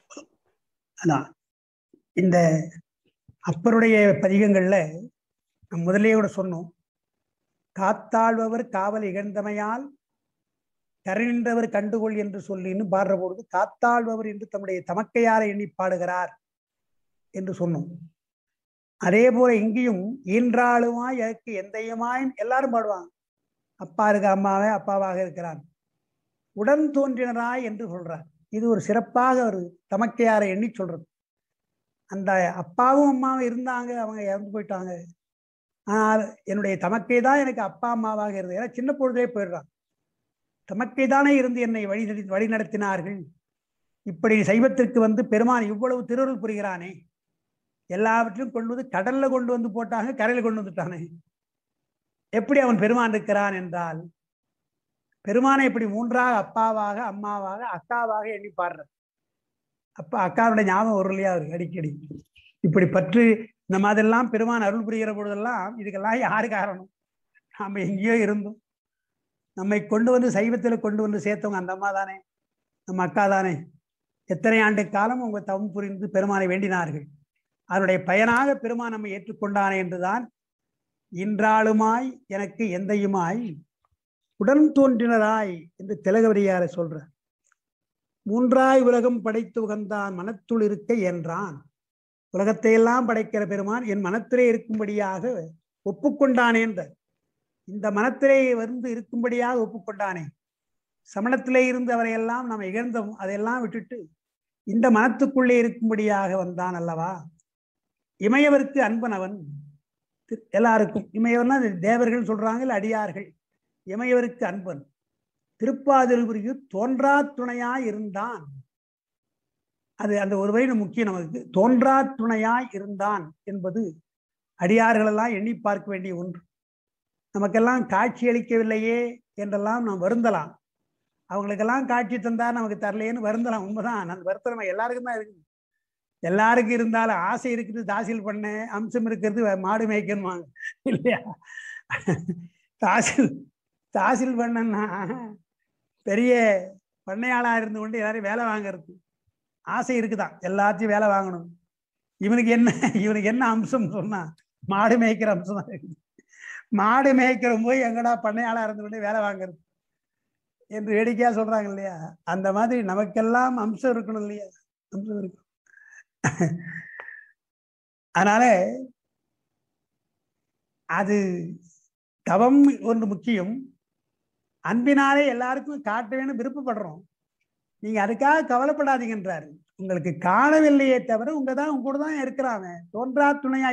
இந்த அப்பருடைய பதிகங்கள்ல முதலே கூட சொன்னோம், காத்தாழ்பவர் காவல் இகழ்ந்தமையால் கருநின்றவர் கண்டுகொள் என்று சொல்லின்னு பாடுற பொழுது காத்தாழ்பவர் என்று தம்முடைய தமக்கையாரை எண்ணி பாடுகிறார் என்று சொன்னோம். அதே போல இங்கேயும் ஈன்றாளுமாய் எனக்கு எந்தையுமாய் எல்லாரும் பாடுவாங்க. அப்பா இருக்க அம்மாவே அப்பாவாக இருக்கிறான், உடன் தோன்றினராய் என்று சொல்றார். இது ஒரு சிறப்பாக ஒரு தமக்கையாரை எண்ணி சொல்றது. அந்த அப்பாவும் அம்மாவும் இருந்தாங்க, அவங்க இறந்து போயிட்டாங்க. ஆனால் என்னுடைய தமக்கை தான் எனக்கு அப்பா அம்மாவாக இருந்தது. ஏன்னா சின்ன பொழுதே போயிடுறான். தமக்கை தானே இருந்து என்னை வழி நடத்தினார்கள். இப்படி சைவத்திற்கு வந்து பெருமான் இவ்வளவு திருவருள் புரிகிறானே, எல்லாவற்றையும் கொண்டு வந்து கடல்ல கொண்டு வந்து போட்டாங்க, கரையில கொண்டு வந்துட்டானே. எப்படி அவன் பெருமான் இருக்கிறான் என்றால், பெருமானை எப்படி மூன்றாக அப்பாவாக அம்மாவாக அக்காவாக எண்ணி பாடுற. அப்பா அக்காவுடைய ஞாபகம் வரும் இல்லையா அவருக்கு அடிக்கடி. இப்படி பற்று இந்த மாதிரிலாம் பெருமான் அருள் புரிகிற பொழுதெல்லாம் இதுக்கெல்லாம் யாரு காரணம்? நாம எங்கேயோ இருந்தோம், நம்மை கொண்டு வந்து சைவத்தில் கொண்டு வந்து சேர்த்தவங்க அந்த அம்மா தானே, நம்ம அக்கா தானே. எத்தனை ஆண்டு காலம் அவங்க தவம் புரிந்து பெருமானை வேண்டினார்கள். அதனுடைய பயனாக பெருமான் நம்மை ஏற்றுக்கொண்டானே என்றுதான் இன்றாளுமாய் எனக்கு எந்தையுமாய் உடன் தோன்றினராய் என்று திலகவதியாரை சொல்றார். மூன்றாய் உலகம் படைத்து உகந்தான் மனத்துள் இருக்க என்றான். உலகத்தையெல்லாம் படைக்கிற பெருமான் என் மனத்திலே இருக்கும்படியாக ஒப்புக்கொண்டானே என்ற இந்த மனத்திலே வந்து இருக்கும்படியாக ஒப்புக்கொண்டானே. சமணத்திலே இருந்து அவரையெல்லாம் நாம் இகழ்ந்தோம், அதையெல்லாம் விட்டுட்டு இந்த மனத்துக்குள்ளே இருக்கும்படியாக வந்தான் அல்லவா. இமையவருக்கு அன்பன் அவன். எல்லாருக்கும் இமையவர்னா தேவர்கள் சொல்றாங்க, இல்லை அடியார்கள். இமையவருக்கு அன்பன் திருப்பாதிருபுரிக்கு தோன்றா துணையாய் இருந்தான். அது அந்த ஒரு வரி முக்கியம் நமக்கு. தோன்றா துணையாய் இருந்தான் என்பது அடியார்களெல்லாம் எண்ணி பார்க்க வேண்டிய ஒன்று. நமக்கெல்லாம் காட்சி அளிக்கவில்லையே என்றெல்லாம் நாம் வருந்தலாம். அவங்களுக்கெல்லாம் காட்சி தந்தார் நமக்கு தரலையேன்னு வருந்தலாம். உண்மைதான், அந்த வருத்தம் நம்ம எல்லாருக்கும் தான் இருக்குது. எல்லாருக்கும் இருந்தாலும் ஆசை இருக்குது, தாசில் பண்ண அம்சம் இருக்கிறது, மாடு மேய்க்கணுமாங்க இல்லையா. தாசில் பண்ணன்னா பெரிய பண்ணையாளா இருந்து கொண்டு எல்லாரையும் வேலை வாங்கிறது ஆசை இருக்குதான், எல்லாத்தையும் வேலை வாங்கணும். இவனுக்கு என்ன அம்சம் சொன்னா மாடு மேய்க்கிற அம்சம் தான் இருக்குது. மாடு மேய்க்கிற போய் எங்கடா பண்ணையாளா இருந்து கொண்டு வேலை வாங்கிறது என்று வேடிக்கையா சொல்றாங்க இல்லையா. அந்த மாதிரி நமக்கெல்லாம் அம்சம் இருக்கணும் இல்லையா, அம்சம் இருக்கணும். அதனால அது தவம் ஒன்று முக்கியம். அன்பினாலே எல்லாருக்கும் காட்ட வேணும் விருப்பப்படுறோம். நீங்க அதுக்காக கவலைப்படாதீங்கன்றாரு. உங்களுக்கு காணவில்லையே தவிர உங்க கூட தான் இருக்கிறான், தோன்றா துணையா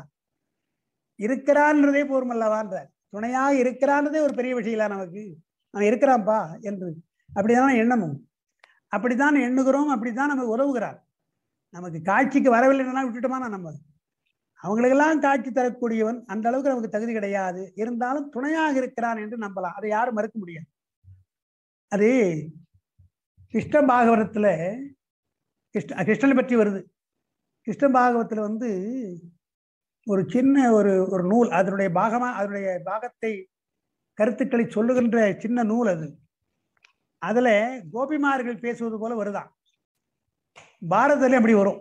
இருக்கிறான்றதே போர்மல்லவான்றார். துணையாக இருக்கிறான்றதே ஒரு பெரிய விஷயம் இல்லை நமக்கு. அவன் இருக்கிறான்ப்பா என்று அப்படிதான் எண்ணணும். அப்படித்தான் எண்ணுகிறோம், அப்படித்தான் நம்ம உறவுகிறார். நமக்கு காட்சிக்கு வரவில்லைன்னா விட்டுட்டோமா நம்ம. அவங்களுக்கெல்லாம் காட்சி தரக்கூடியவன், அந்த அளவுக்கு நமக்கு தகுதி கிடையாது. இருந்தாலும் துணையாக இருக்கிறான் என்று நம்பலாம். அதை யாரும் மறுக்க முடியாது. அது கிருஷ்ண பாகவதத்துல கிருஷ்ணனை பற்றி வருது. கிருஷ்ண பாகவத்துல வந்து ஒரு சின்ன ஒரு நூல், அதனுடைய பாகத்தை கருத்துக்களை சொல்லுகின்ற சின்ன நூல் அது. அதுல கோபிமார்கள் பேசுவது போல வருதான். பாரதத்துல அப்படி வரும்.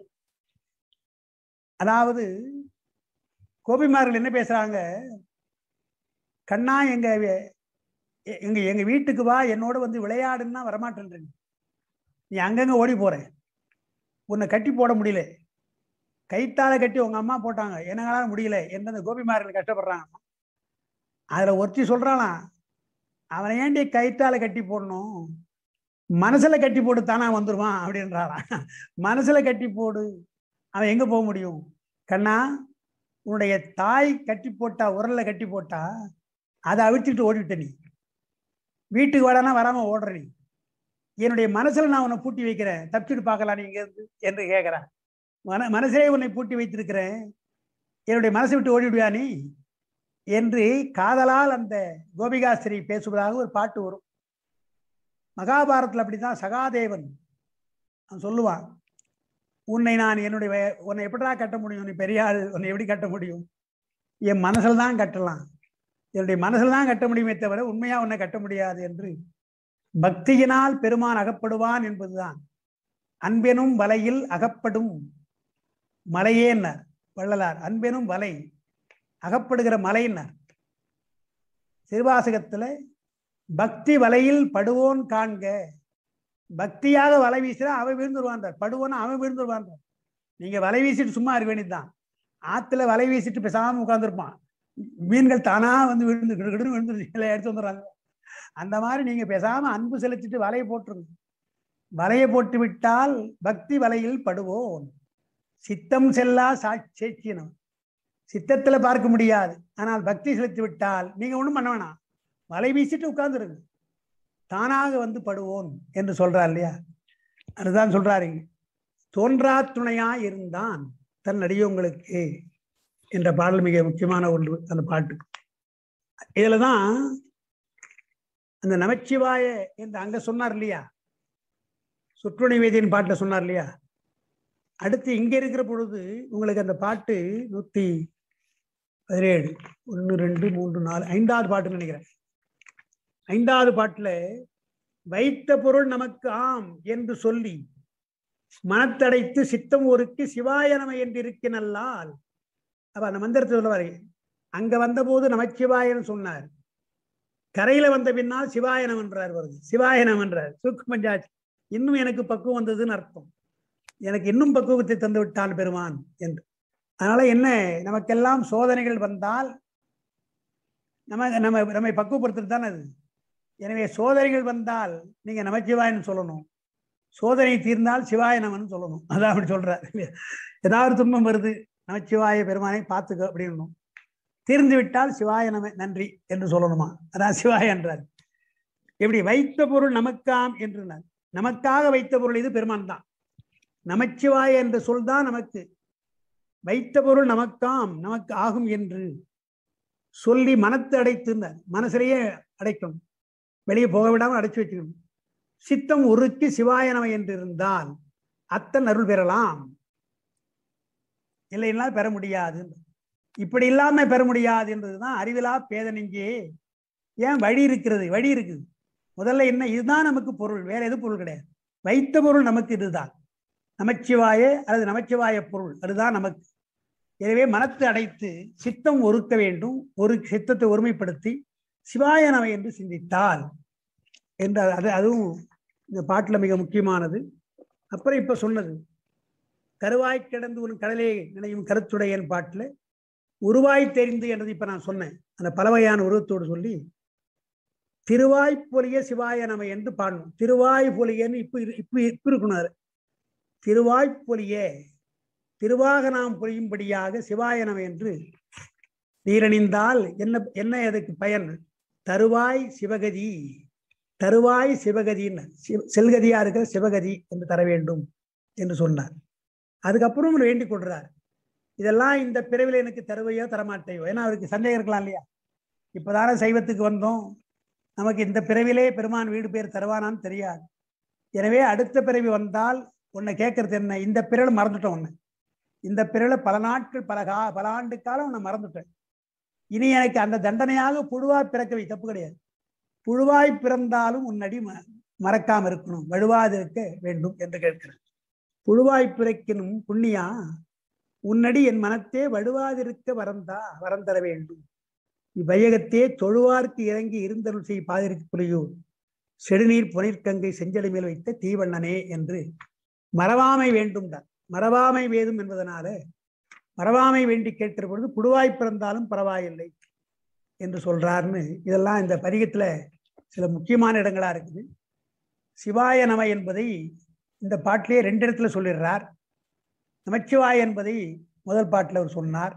அதாவது கோபிமார்கள் என்ன பேசுறாங்க, கண்ணா எங்க வீட்டுக்கு வா, என்னோட வந்து விளையாடுன்னா வரமாட்டேன், நீ அங்கங்க ஓடி போற, உன்னை கட்டி போட முடியல, கைத்தால கட்டி உங்க அம்மா போட்டாங்க, என்னால முடியல என்று அந்த கோபிமார்கள் கஷ்டப்படுறாங்க. அதுல ஒருத்தி சொல்றாளாம், அவனை ஏண்டி கைத்தால கட்டி போடணும், மனசுல கட்டி போட்டு தானா வந்துருவான் அப்படின்றாராம். மனசுல கட்டி போடு, அவன் எங்க போக முடியும். கண்ணா, உன்னுடைய தாய் கட்டி போட்டா, உரல்ல கட்டி போட்டா அதை அவிழ்த்துட்டு ஓடிவிட்ட, நீ வீட்டுக்கு வாடானா வராம ஓடுற, நீ என்னுடைய மனசுல நான் உன்னை பூட்டி வைக்கிறேன், தப்பிச்சுட்டு பார்க்கலாம் நீங்க என்று கேட்கிறான். மனசிலே உன்னை பூட்டி வைத்திருக்கிறேன், என்னுடைய மனசை விட்டு ஓடிவிடுவா நீ என்று காதலால் அந்த கோபிகாஸ்திரி பேசுவதாக ஒரு பாட்டு வரும். மகாபாரதத்தில் அப்படித்தான் சகாதேவன் சொல்லுவான், உன்னை எப்படிடா கட்ட முடியும், நீ பெரிய ஆள், உன்னை எப்படி கட்ட முடியும், என் மனசில் தான் கட்டலாம், என்னுடைய மனசில் தான் கட்ட முடியுமே தவிர உண்மையா உன்னை கட்ட முடியாது என்று. பக்தியினால் பெருமான் அகப்படுவான் என்பதுதான். அன்பெனும் வலையில் அகப்படும் மலையேன்னார் வள்ளலார். அன்பெனும் வலை, அகப்படுகிற மலையினர். திருவாசகத்துல பக்தி வலையில் படுவோன் காண்க, பக்தியாக வலை வீசுற அவன் விழுந்துருவான்றார், படுவோன்னு அவன் விழுந்துருவான்றார். நீங்க வலை வீசிட்டு சும்மா இருக்க வேண்டியதுதான். ஆத்துல வலை வீசிட்டு பேசாம உட்கார்ந்துருப்பான், மீன்கள் தானா வந்து விழுந்து விழுந்து எடுத்து வந்துடுறாங்க. அந்த மாதிரி நீங்க பேசாம அன்பு செலுத்திட்டு வலையை போட்டுருங்க. வலையை போட்டு விட்டால் பக்தி வலையில் படுவோம். சித்தம் செல்லா சாட்சியம், சித்தத்துல பார்க்க முடியாது, ஆனால் பக்தி செலுத்தி விட்டால் நீங்க ஒண்ணும் பண்ண வேணாம், வலை வீசிட்டு உட்கார்ந்துருங்க, தானாக வந்து படுவோம் என்று சொல்றார் இல்லையா. அதுதான் சொல்றாரு, தோன்றா துணையா இருந்தான் தன் அடியவங்களுக்கு என்ற பாடல் மிக முக்கியமான ஒன்று. அந்த பாட்டு இதுலதான் அந்த நமச்சிவாய என்று அங்க சொன்னார் இல்லையா, சுற்றுணை வேதியின் பாட்டில் சொன்னார் இல்லையா. அடுத்து இங்க இருக்கிற பொழுது உங்களுக்கு அந்த பாட்டு 117 1 2 3 4 5வது பாட்டுன்னு நினைக்கிறேன். 5வது பாட்டுல வைத்த பொருள் நமக்கு ஆம் என்று சொல்லி மனத்தடைத்து சித்தம் ஒருக்கு சிவாய நம என்று இருக்கினல்லால். அப்ப அந்த மந்திரத்தை சொல்லுவாரு, அங்க வந்த போது நமச்சிவாயன்னு சொன்னார், கரையில வந்த பின்னால் சிவாயனம் என்றார் வருது, சிவாயனம் என்றார். சுக்கு பஞ்சாட்சி இன்னும் எனக்கு பக்குவம் வந்ததுன்னு அர்த்தம், எனக்கு இன்னும் பக்குவத்தை தந்து விட்டான் பெருமான் என்று. அதனால என்ன, நமக்கெல்லாம் சோதனைகள் வந்தால் நம்மை பக்குவப்படுத்துறது தானே அது. எனவே சோதனைகள் வந்தால் நீங்க நமச்சிவாயன்னு சொல்லணும், சோதனை தீர்ந்தால் சிவாயனம்னு சொல்லணும். அதான் அப்படி சொல்றார். ஏதாவது துன்பம் வருது, நமச்சிவாய பெருமானை பார்த்துக்க அப்படின்னு, தீர்ந்து விட்டால் சிவாயனமே நன்றி என்று சொல்லணுமா, அதான் சிவாய என்றார். எப்படி வைத்த பொருள் நமக்காம் என்று, நமக்காக வைத்த பொருள் இது பெருமான் தான். நமச்சிவாய என்ற சொல் தான் நமக்கு, வைத்த பொருள் நமக்காம் நமக்கு ஆகும் என்று சொல்லி மனத்தை அடைத்துனார். மனசிலேயே அடைக்கணும், வெளியே போக விடாமல் அடைச்சு வச்சுக்கணும். சித்தம் உருக்கி சிவாயனமை என்று இருந்தால் அத்தன் அருள் பெறலாம், இல்லைன்னா பெற முடியாது. இப்படி இல்லாம பெற முடியாது என்றதுதான் அறிவிலா பேதனிங்கே. ஏன் வழி இருக்கிறது, வழி இருக்குது. முதல்ல என்ன, இதுதான் நமக்கு பொருள், வேற எது பொருள் கிடையாது. வைத்த பொருள் நமக்கு இதுதான், நமச்சிவாய அல்லது நமச்சிவாய பொருள், அதுதான் நமக்கு. எனவே மனத்தை அடைத்து சித்தம் ஒருக்க வேண்டும், ஒரு சித்தத்தை ஒருமைப்படுத்தி சிவாயனவை என்று சிந்தித்தால் என்று அதுவும் இந்த பாட்டுல மிக முக்கியமானது. அப்புறம் இப்ப சொன்னது கருவாய் கிடந்து உன் கடலே நினையும் கருத்துடையன் பாட்டுல உருவாய் தெரிந்து என்றது இப்ப நான் சொன்னேன். அந்த பலவையான உருவத்தோடு சொல்லி திருவாய்ப்பொலிய சிவாயனமை என்று பாடணும். திருவாய்ப்பொலியன்னு இப்ப இருக்கணும். திருவாய்ப்பொலிய, திருவாக நாம் பொழியும்படியாக சிவாயனமை என்று நீரணிந்தால் என்ன அதுக்கு பயன்? தருவாய் சிவகதி, தருவாய் சிவகதின்னு, செல்கதியா இருக்கிற சிவகதி என்று தர வேண்டும் என்று சொன்னார். அதுக்கப்புறம் வேண்டிக் கொள்றார், இதெல்லாம் இந்த பிறவில எனக்கு தருவையோ தரமாட்டையோ. ஏன்னா அவருக்கு சந்தேகம் இருக்கலாம் இல்லையா, இப்பதானே சைவத்துக்கு வந்தோம், நமக்கு இந்த பிறவிலே பெருமான் வீடு பேர் தருவானான்னு தெரியாது. எனவே அடுத்த பிறவி வந்தால் உன்னை கேட்கறது என்ன, இந்த பிறவில மறந்துட்டோம், உன்னை இந்த பிறவில பல நாட்கள் பல ஆண்டு காலம் உன்னை மறந்துட்டேன், இனி எனக்கு அந்த தண்டனையாக புழுவாய் பிறக்கவை, தப்பு கிடையாது. புழுவாய் பிறந்தாலும் உன்னடி மறக்காம இருக்கணும், வழுவாதிருக்க வேண்டும் என்று கேட்கிறேன். புழுவாய் பிறக்கினும் புண்ணியா உன்னடி என் மனத்தே வழுவாதிருக்க வரம் தர வேண்டும். இவ்வையகத்தே தொழுவார்க்கு இறங்கி இருந்தருள் செய் பாதிருக்கு புலியூர் செடுநீர் பொனிற்கங்கை செஞ்சலி மேல் வைத்த தீவண்ணனே என்று மறவாமை வேண்டும் தான். மறவாமை வேதும் என்பதனால மறவாமை வேண்டி கேட்கிற பொழுது புழுவாய் பிறந்தாலும் பரவாயில்லை என்று சொல்றாருன்னு. இதெல்லாம் இந்த பதிகத்துல சில முக்கியமான இடங்களா இருக்குது. சிவாய நம என்பதை இந்த பாட்டிலே 2 இடத்துல சொல்லிடுறார். நமச்சிவாய் என்பதை முதல் பாட்டில் அவர் சொன்னார்.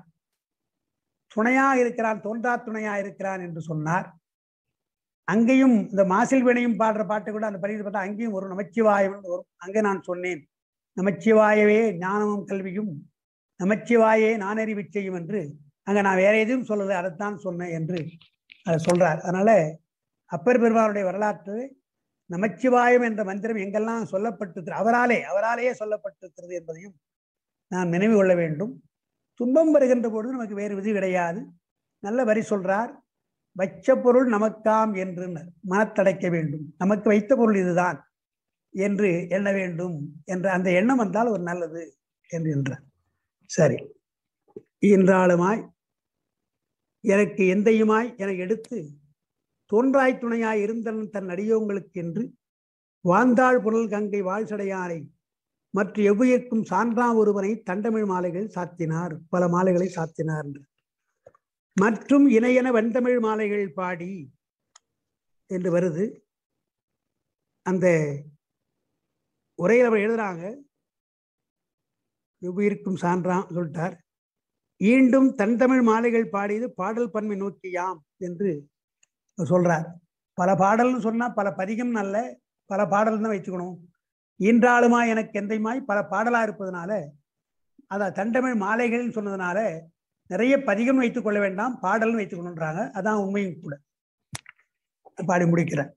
துணையாக இருக்கிறான், தோன்றா துணையா இருக்கிறான் என்று சொன்னார். அங்கேயும் இந்த மாசில் வினையும் பாடுற பாட்டை கூட அந்த பதிவு பார்த்தா அங்கேயும் ஒரு நமச்சிவாயம் வரும். அங்கே நான் சொன்னேன், நமச்சிவாயவே ஞானமும் கல்வியும், நமச்சிவாயே நானறிவு செய்யும் என்று. அங்க நான் வேற எதுவும் சொல்லலை, அதைத்தான் சொன்னேன் என்று அதை சொல்றார். அதனால அப்பர் பெருமானுடைய வரலாற்று நமச்சிவாயம் என்ற மந்திரம் எங்கெல்லாம் சொல்லப்பட்டிருக்கிறது, அவராலேயே சொல்லப்பட்டிருக்கிறது என்பதையும் நாம் நினைவு கொள்ள வேண்டும். துன்பம் வருகின்ற பொழுது நமக்கு வேறு விதி கிடையாது. நல்ல வரி சொல்றார், வச்ச பொருள் நமக்காம் என்று மனத்தடைக்க வேண்டும், நமக்கு வைத்த பொருள் இதுதான் என்று எண்ண வேண்டும் என்ற அந்த எண்ணம் வந்தால் ஒரு நல்லது என்று என்றார். சரி, இன்றாளுமாய் எனக்கு எந்தையுமாய் என எடுத்து தோன்றாய் துணையாய் இருந்தன் தன் அடியோங்களுக்கு என்று வாழ்ந்தாள் புனல் கங்கை வாழ்சடையானை மற்ற எவ்வுயிர்க்கும் சான்றாம் ஒருவனை தண்டமிழ் மாலைகள் சாத்தினார், பல மாலைகளை சாத்தினார் என்று. மற்றும் இணையென வெண்தமிழ் மாலைகள் பாடி என்று வருது. அந்த உரையில் அவர் எழுதுறாங்க, எவ்வுயிர்க்கும் சான்றாம் சொல்லிட்டார். ஈண்டும் தன் தமிழ் மாலைகள் பாடியது பாடல் பன்மை நோக்கியாம் என்று சொல்றார். பல பாடல்னு சொன்னா பல பதிகம் நல்ல பல பாடல் தான் வச்சுக்கணும். ஈன்றாளுமா எனக்கு எந்தையுமாய் பல பாடலா இருப்பதனால அதான் தண்டமிழ் மாலைகள்னு சொன்னதுனால நிறைய பதிகம் வைத்துக் கொள்ள வேண்டாம், பாடல்னு வைத்துக்கணுன்றாங்க. அதான் உண்மையும் கூட. பாடி முடிக்கிறார்.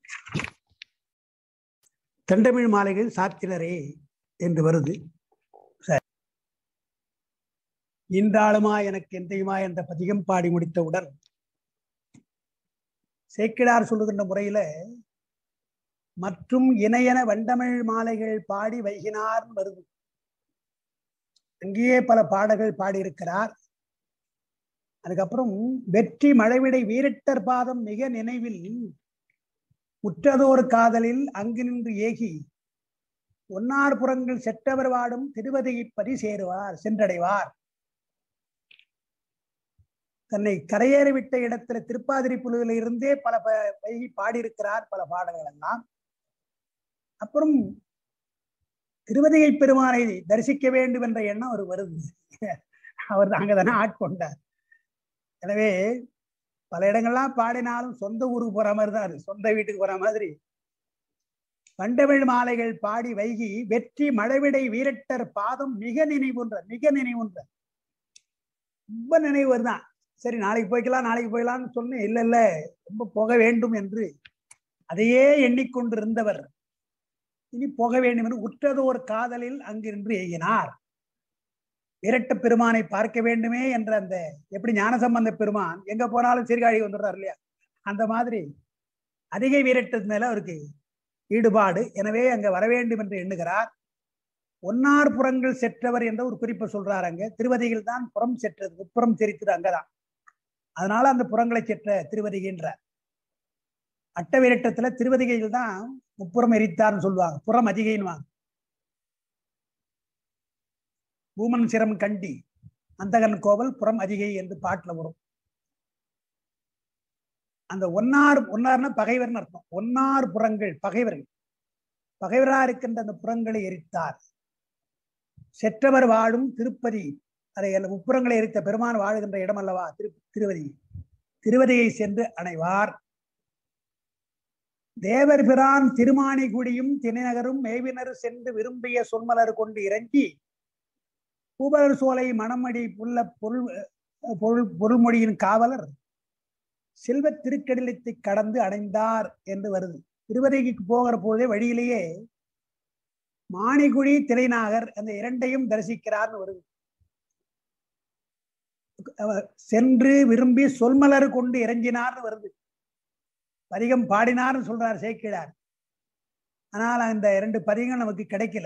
தண்டமிழ் மாலைகள் சாத்தினரே என்று வருது. சரி, ஈன்றாளுமா எனக்கு எந்தையுமா என்ற பதிகம் பாடி முடித்தவுடன் சேக்கிழார் சொல்லுகின்ற முறையில மற்றும் இணையென வண்டமிழ் மாலைகள் பாடி வைகினார் வருது. அங்கேயே பல பாடல்கள் பாடியிருக்கிறார். அதுக்கப்புறம் வெற்றி மழைவிடை வீரட்டர் பாதம் மிக நினைவில் உற்றதோர் காதலில் அங்கு நின்று ஏகி ஒன்னார் புறங்கள் செற்றவர் வாடும் திருவதியை பரி சேருவார் சென்றடைவார். தன்னை கரையேறிவிட்ட இடத்துல திருப்பாதிரி புலியில இருந்தே பல வைகி பாடியிருக்கிறார், பல பாடல்கள் எல்லாம். அப்புறம் திருவதிகை பெருமானை தரிசிக்க வேண்டும் என்ற எண்ணம் அவர் வருது. அவர் அங்கதானே ஆட்கொண்டார். எனவே பல இடங்கள்லாம் பாடினாலும் சொந்த ஊருக்கு போற மாதிரி தான், சொந்த வீட்டுக்கு போற மாதிரி. வண்டமிழ் மாலைகள் பாடி வைகி வெற்றி மழைவிடை வீரட்டர் பாதம் மிக நினைவுன்ற ரொம்ப நினைவு வருதான். சரி நாளைக்கு போய்க்கலாம்னு சொன்ன இல்ல ரொம்ப போக வேண்டும் என்று அதையே எண்ணிக்கொண்டிருந்தவர் இனி போக வேண்டும் என்று உற்றதோர் காதலில் அங்கிருந்து ஏகினார். வீரட்ட பெருமானை பார்க்க வேண்டுமே என்ற அந்த எப்படி ஞானசம்பந்த பெருமான் எங்க போனாலும் சீர்காழி வந்துடுறார் இல்லையா, அந்த மாதிரி அதிக வீரட்டது மேல அவருக்கு ஈடுபாடு. எனவே அங்க வர வேண்டும் என்று எண்ணுகிறார். ஒன்னார் புறங்கள் செற்றவர் என்ற ஒரு குறிப்பை சொல்றார். அங்க திருவதிகள் தான் புறம் செற்றது, உட்புறம் தெரித்தது அங்கதான். அதனால அந்த புறங்களை செற்ற திருவதிகின்றார். அட்ட வீரட்டத்துல திருவதிகைகள் தான் முப்புறம் எரித்தார்னு சொல்லுவாங்க, புறம் அதிகைன்னு. பூமன் சிரம் கண்டி அந்தகன் கோவல் புறம் அதிகை என்று பாட்டுல வரும். அந்த ஒன்னார்னா பகைவர்னு அர்த்தம். ஒன்னார் புறங்கள் பகைவரா இருக்கின்ற அந்த புறங்களை எரித்தார். செற்றவர் வாழும் திருப்பதி, அதை முப்புறங்களை எரித்த பெருமான் வாழுகின்ற இடம் அல்லவா திருவதியை சென்று அணைவார். தேவர் பிரான் திருமானி குடியும் திணைநகரும் மேவினர் சென்று விரும்பிய சொன்மலர் கொண்டு இறங்கி பூபலர் சோலை மணமடி புல்ல பொருள்மொழியின் காவலர் செல்வ திருக்கடிலத்தை கடந்து அடைந்தார் என்று வருது. திருவதிகைக்கு போகிற பொழுதே வழியிலேயே மாணிகுடி திரைநாகர் அந்த இரண்டையும் தரிசிக்கிறார்னு வருது. சென்று விரும்பி சொல்மலர் கொண்டு இறங்கினார்னு வருது. பதிகம் பாடினார்னு சொல்றார் சேக்கிழார். ஆனால் அந்த இரண்டு பதிகங்கள் நமக்கு கிடைக்கல.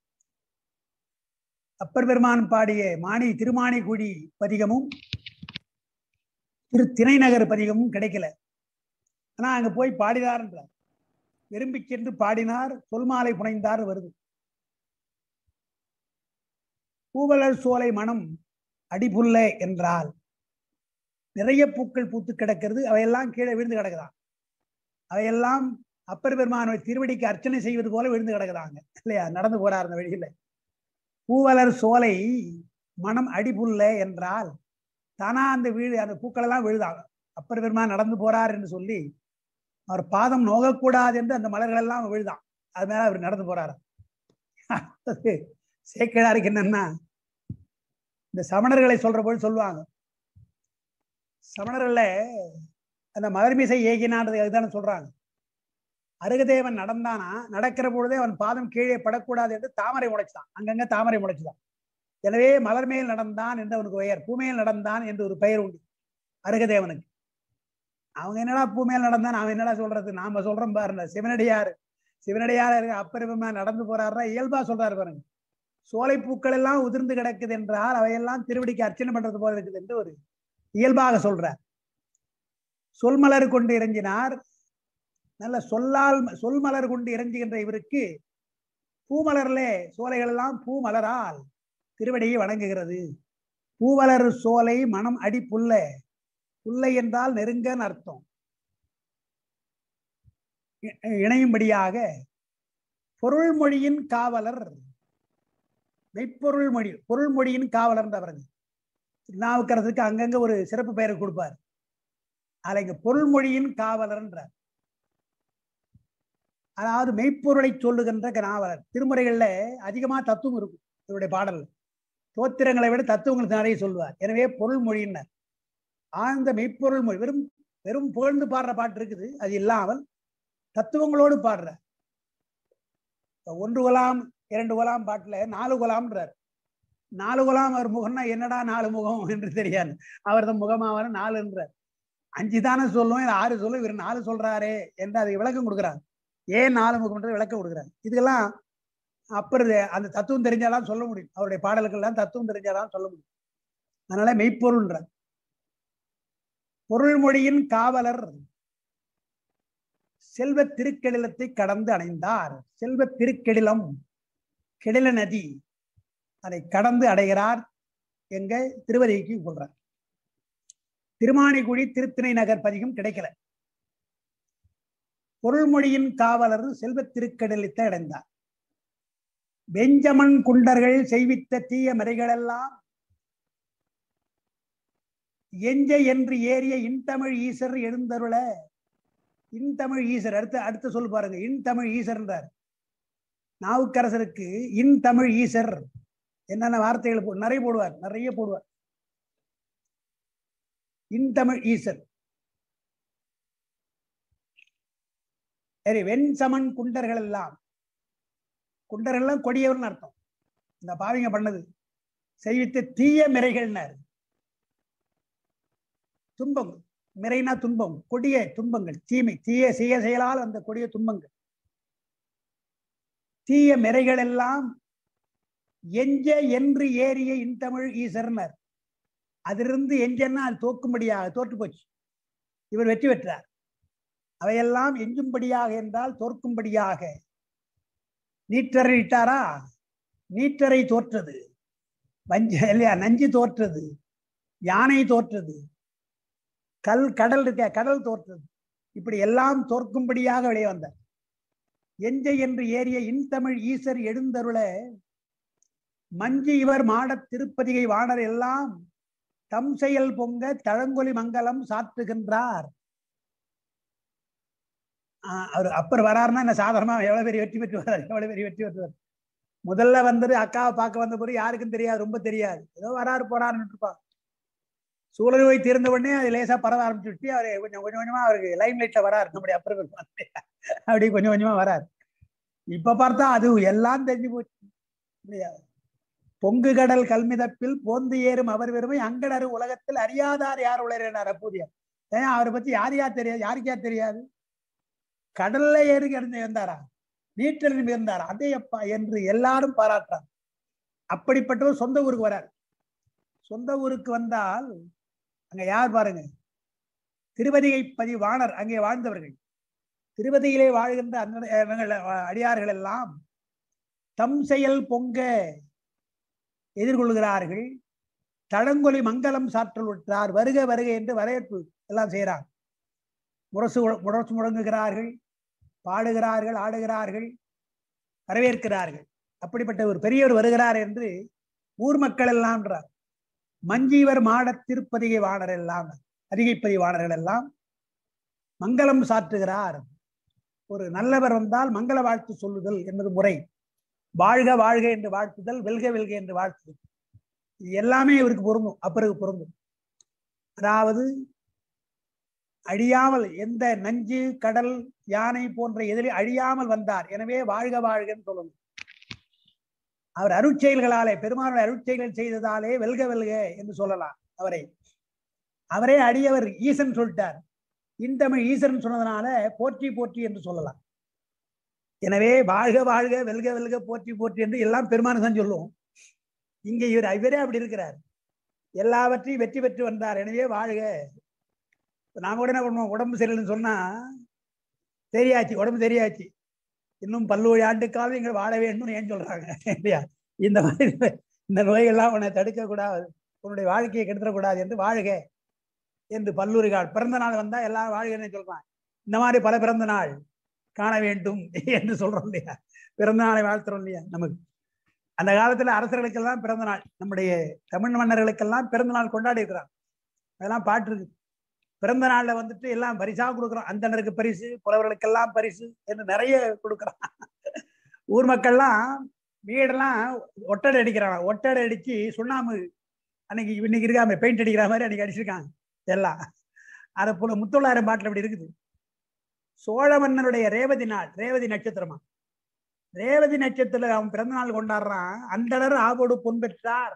அப்பர் பெருமான் பாடிய திருமானிகுடி பதிகமும் திணைநகர் பதிகமும் கிடைக்கல. ஆனா அங்க போய் பாடினார்ன்றார். விரும்பி சென்று பாடினார், சொல்மாலை புனைந்தார் வருது. பூவலர் சோலை மனம் அடிபுல்ல என்றால் நிறைய பூக்கள் பூத்து கிடக்கிறது, அவையெல்லாம் கீழே விழுந்து கிடக்குதான். அவையெல்லாம் அப்பர் பெருமானை திருவடிக்கு அர்ச்சனை செய்வது போல விழுந்து கிடக்குதாங்க இல்லையா, நடந்து போறார் அந்த வழியில. பூவலர் சோலை மனம் அடிபுல்ல என்றால் தானா அந்த அந்த பூக்கள் எல்லாம் விழுதாங்க. அப்பர் பெருமான் நடந்து போறார் என்று சொல்லி அவர் பாதம் நோகக்கூடாது என்று அந்த மலர்கள் எல்லாம் விழுதான். அது மேல அவர் நடந்து போறாரு. சேக்கிழாருக்கு என்னன்னா, இந்த சமணர்களை சொல்ற போது சொல்லுவாங்க, சமணர்கள அந்த மலர்மிசை ஏகினான்றது அதுதானே சொல்றாங்க. அருகதேவன் நடந்தானா, நடக்கிற பொழுதே அவன் பாதம் கீழே படக்கூடாது என்று தாமரை முளைச்சுதான், அங்கங்க தாமரை முளைச்சுதான். எனவே மலர்மேல் நடந்தான் என்று அவனுக்கு பெயர், பூமேல் நடந்தான் என்று ஒரு பெயர் உண்டு அருகதேவனுக்கு. அவங்க என்னடா பூமேல் நடந்தான், அவன் என்னடா சொல்றது, நாம சொல்றோம் பாருங்க. சிவனடியார் அப்பர் பெருமான் நடந்து போறாருன்னா இயல்பா சொல்றாரு பாருங்க. சோலை பூக்கள் எல்லாம் உதிர்ந்து கிடக்குது என்றால் அவையெல்லாம் திருவடிக்கு அர்ச்சனை பண்றது போல இருக்குது என்று ஒரு இயல்பாக சொல்றார். சொல்மலர் கொண்டு இறங்கினார். நல்ல சொல்மலர் கொண்டு இறங்குகின்ற இவருக்கு பூமலர்லே சோலைகள் எல்லாம் பூமலரால் திருவடியை வணங்குகிறது. பூவலர் சோலை மனம் அடி புல்லை, புல்லை என்றால் நெருங்கன்னு அர்த்தம். இணையும்படியாக பொருள்மொழியின் காவலர், மெய்ப்பொருள் மொழி, பொருள்மொழியின் காவலர் அவருங்க. திருநாவுக்கரசுக்கு அங்கங்க ஒரு சிறப்பு பெயரை கொடுப்பார். அதில் இங்க பொருள்மொழியின் காவலர்ன்றார். அதாவது மெய்ப்பொருளை சொல்லுகின்ற காவலர். திருமுறைகள்ல அதிகமா தத்துவம் இருக்கும். இவருடைய பாடல் தோத்திரங்களை விட தத்துவங்களுக்கு நிறைய சொல்லுவார். எனவே பொருள்மொழியினர் ஆழ்ந்த மெய்ப்பொருள் மொழி. வெறும் வெறும் புகழ்ந்து பாடுற பாட்டு இருக்குது, அது இல்லாமல் தத்துவங்களோடு பாடுற. 1 குலாம் 2 குலாம் பாட்டுல 4 குலாம்ன்றார். 4 குலாம் அவர் முகம்னா என்னடா 4 முகம் என்று தெரியாது. அவரது முகமாவன 4ன்றார். 5 தானே சொல்லும், 6 சொல்லும், இவர் 4 சொல்றாரு என்று அதை விளக்கம் கொடுக்குறாங்க. ஏன் 4 முகம்ன்றது விளக்கம் கொடுக்குறாங்க. இதுக்கெல்லாம் அப்புறம் அந்த தத்துவம் தெரிஞ்சாதான் சொல்ல முடியும். அவருடைய பாடல்கள்லாம் தத்துவம் தெரிஞ்சாதான் சொல்ல முடியும். அதனால மெய்ப்பொருள்ன்ற பொருள்மொழியின் காவலர் செல்வ திருக்கெடிலத்தை கடந்து அடைந்தார். செல்வ திருக்கெடிலம், கெடில நதி, அதை கடந்து அடைகிறார். எங்க திருவதிக்கு கொள்றார். திருமானிக்குடி திருத்திணை நகர் பதிகம் கிடைக்கல. பொருள்மொழியின் காவலர் செல்வ திருக்கெடிலத்தை அடைந்தார். பெஞ்சமன் குண்டர்கள் செய்வித்த தீய மறைகளெல்லாம் எஞ்ச என்று ஏறிய இன்தமிழ் ஈசர் எழுந்தருள. இன்தமிழ் ஈசர் அடுத்து சொல்லு பாருங்க. இன்தமிழ் ஈசர் என்றார். நாவுக்கரசருக்கு இன்தமிழ் ஈசர் என்னென்ன வார்த்தைகள் நிறைய போடுவார். இன்தமிழ் ஈசர். சரி, வெண்சமன் குண்டர்கள் எல்லாம், குண்டர்கள் எல்லாம் கொடியவர்னு அர்த்தம். இந்த பாவிங்க பண்ணது செய்வித்த தீய மிரைகள்னார். துன்பம், மிரைனா துன்பம், கொடிய துன்பங்கள், தீமை, தீய செயலால் அந்த கொடிய துன்பங்கள், தீய மிரைகள் எல்லாம் எஞ்ச என்று ஏறிய இன்தமிழ் ஈசர்னர். அதிலிருந்து எஞ்சன்னா அது தோக்கும்படியாக தோற்று போச்சு. இவர் வெற்றி பெற்றார். அவையெல்லாம் எஞ்சும்படியாக என்றால் தோற்கும்படியாக. நீற்றரை இட்டாரா? நீற்றரை தோற்றது. நஞ்சு தோற்றது, யானை தோற்றது, கடல் இருக்க கடல் தோற்றது. இப்படி எல்லாம் தோற்கும்படியாக வெளியே வந்தார். எஞ்ச என்று ஏறிய இன்தமிழ் ஈசர் எழுந்தருள மஞ்சு இவர் மாடத் திருப்பதிகை வாணர் எல்லாம் தம் செயல் பொங்க தழங்கொலி மங்கலம் சாற்றுகின்றார். அவர் அப்பர் வராருன்னா என்ன சாதாரணமா எவ்வளவு பெரிய வெற்றி பெற்று வர்றாரு. முதல்ல வந்தது அக்காவை பார்க்க வந்த போது யாருக்கும் தெரியாது, ரொம்ப தெரியாது. ஏதோ வராரு போறாருன்னு இருப்பாங்க. சூழல் நோய் தீர்ந்த உடனே அது லேசா பரவ ஆரம்பிச்சுட்டு அவரு கொஞ்சம் கொஞ்சமா அவருக்கு லைம் லைட்ல வராரு. நம்முடைய அப்பர் அப்படி கொஞ்சம் கொஞ்சமா வராரு. இப்ப பார்த்தா அது எல்லாம் தெரிஞ்சு போச்சு. முடியாது. பொங்கு கடல் கல்மிதப்பில் போந்து ஏறும் அவர் வெறுமை அங்கடரு உலகத்தில் அறியாதார் யார் உளறினார் அப்போதியா. ஏன் அவரை பத்தி தெரியாது, யாருக்கா தெரியாது. கடல்ல ஏறி கிடந்து இருந்தாரா, நீட்டில் இருந்தாரா, அதையப்பா என்று எல்லாரும் பாராட்டுறாங்க. அப்படிப்பட்டவர் சொந்த ஊருக்கு வரார். சொந்த ஊருக்கு வந்தால் அங்க யார் பாருங்க, திருவதிகை பதிவாணர் அங்கே வாழ்ந்தவர்கள். திருவதியிலே வாழ்கின்ற அந்த அடியார்கள் எல்லாம் தம் செயல் பொங்க எதிர்கொள்கிறார்கள். தழங்கொலி மங்கலம் சாற்றல் விட்டார். வருக வருக என்று வரவேற்பு எல்லாம் செய்கிறார். முரசு முழங்குகிறார்கள், பாடுகிறார்கள், ஆடுகிறார்கள், வரவேற்கிறார்கள். அப்படிப்பட்ட ஒரு பெரியவர் வருகிறார் என்று ஊர் மக்கள் எல்லாம் என்றார். மஞ்சீவர் மாட திருப்பதிகை வாணர் எல்லாம், அதிகைப்பதி வாணர்கள் எல்லாம் மங்களம் சாற்றுகிறார். ஒரு நல்லவர் வந்தால் மங்கள வாழ்த்து சொல்லுதல் என்பது முறை. வாழ்க வாழ்க என்று வாழ்த்துதல், வெல்க வெல்க என்று வாழ்த்துதல், இது எல்லாமே இவருக்கு பொருந்தும், அப்பருக்கு பொருந்தும். அதாவது அழியாமல், எந்த நஞ்சு கடல் யானை போன்ற எதிரி அழியாமல் வந்தார். எனவே வாழ்க வாழ்கன்னு சொல்லணும். அவர் அருட்செயல்களாலே, பெருமானுடைய அருட்செயல்கள் செய்ததாலே வெல்க வெல்க என்று சொல்லலாம் அவரை. அவரே அடியவர் ஈசன் சொல்லிட்டார். இன்தமிழ் ஈசன் சொன்னதுனால போற்றி போற்றி என்று சொல்லலாம். எனவே வாழ்க வாழ்க வெல்க வெல்க போற்றி போற்றி என்று எல்லாம் பெருமானு தான் சொல்லுவோம். இங்க இவரே அப்படி இருக்கிறார். எல்லாவற்றையும் வெற்றி பெற்று வந்தார். எனவே வாழ்க. நாம கூட என்ன பண்ணுவோம், உடம்பு சரியில்லைன்னு சொன்னா சரியாச்சு, உடம்பு சரியாச்சு, இன்னும் 10 ஆண்டு காலம் நீங்கள் வாழ வேண்டும்னு ஏன் சொல்றாங்க இல்லையா? இந்த மாதிரி இந்த நோய்கள்லாம் உன்னை தடுக்க கூடாது, உன்னுடைய வாழ்க்கையை கெடுத்துடக்கூடாது என்று வாழ்க என்று பல்லூரிகால். பிறந்த நாள் வந்தா எல்லாரும் வாழ்கன்னு சொல்றாங்க. இந்த மாதிரி பல பிறந்த நாள் காண வேண்டும் என்று சொல்றோம் இல்லையா? பிறந்த நாளை வாழ்த்துறோம் இல்லையா? நமக்கு அந்த காலத்துல அரசர்களுக்கெல்லாம் பிறந்த நாள், நம்முடைய தமிழ் மன்னர்களுக்கெல்லாம் பிறந்த நாள் கொண்டாடி இருக்கிறாங்க. அதெல்லாம் பாட்டு இருக்கு. பிறந்த நாள்ல வந்துட்டு எல்லாம் பரிசா கொடுக்குறோம். அந்தனருக்கு பரிசு, புலவர்களுக்கெல்லாம் பரிசு என்று நிறைய கொடுக்குறான். ஊர் மக்கள்லாம் வீடெல்லாம் ஒட்டடை அடிக்கிறாங்க. ஒட்டடை அடிச்சு சுண்ணாம்பு அன்னைக்கு இன்னைக்கு இருக்காம பெயிண்ட் அடிக்கிற மாதிரி அன்னைக்கு அடிச்சிருக்காங்க எல்லாம். அதை போல முத்தொள்ளாயிரம் பாட்டில் அப்படி இருக்குது. சோழ மன்னனுடைய ரேவதி நாள், ரேவதி நட்சத்திரமா, ரேவதி நட்சத்திரத்துல அவன் பிறந்த நாள் கொண்டாடுறான். அந்தனர் ஆவோடு பொன் பெற்றார்,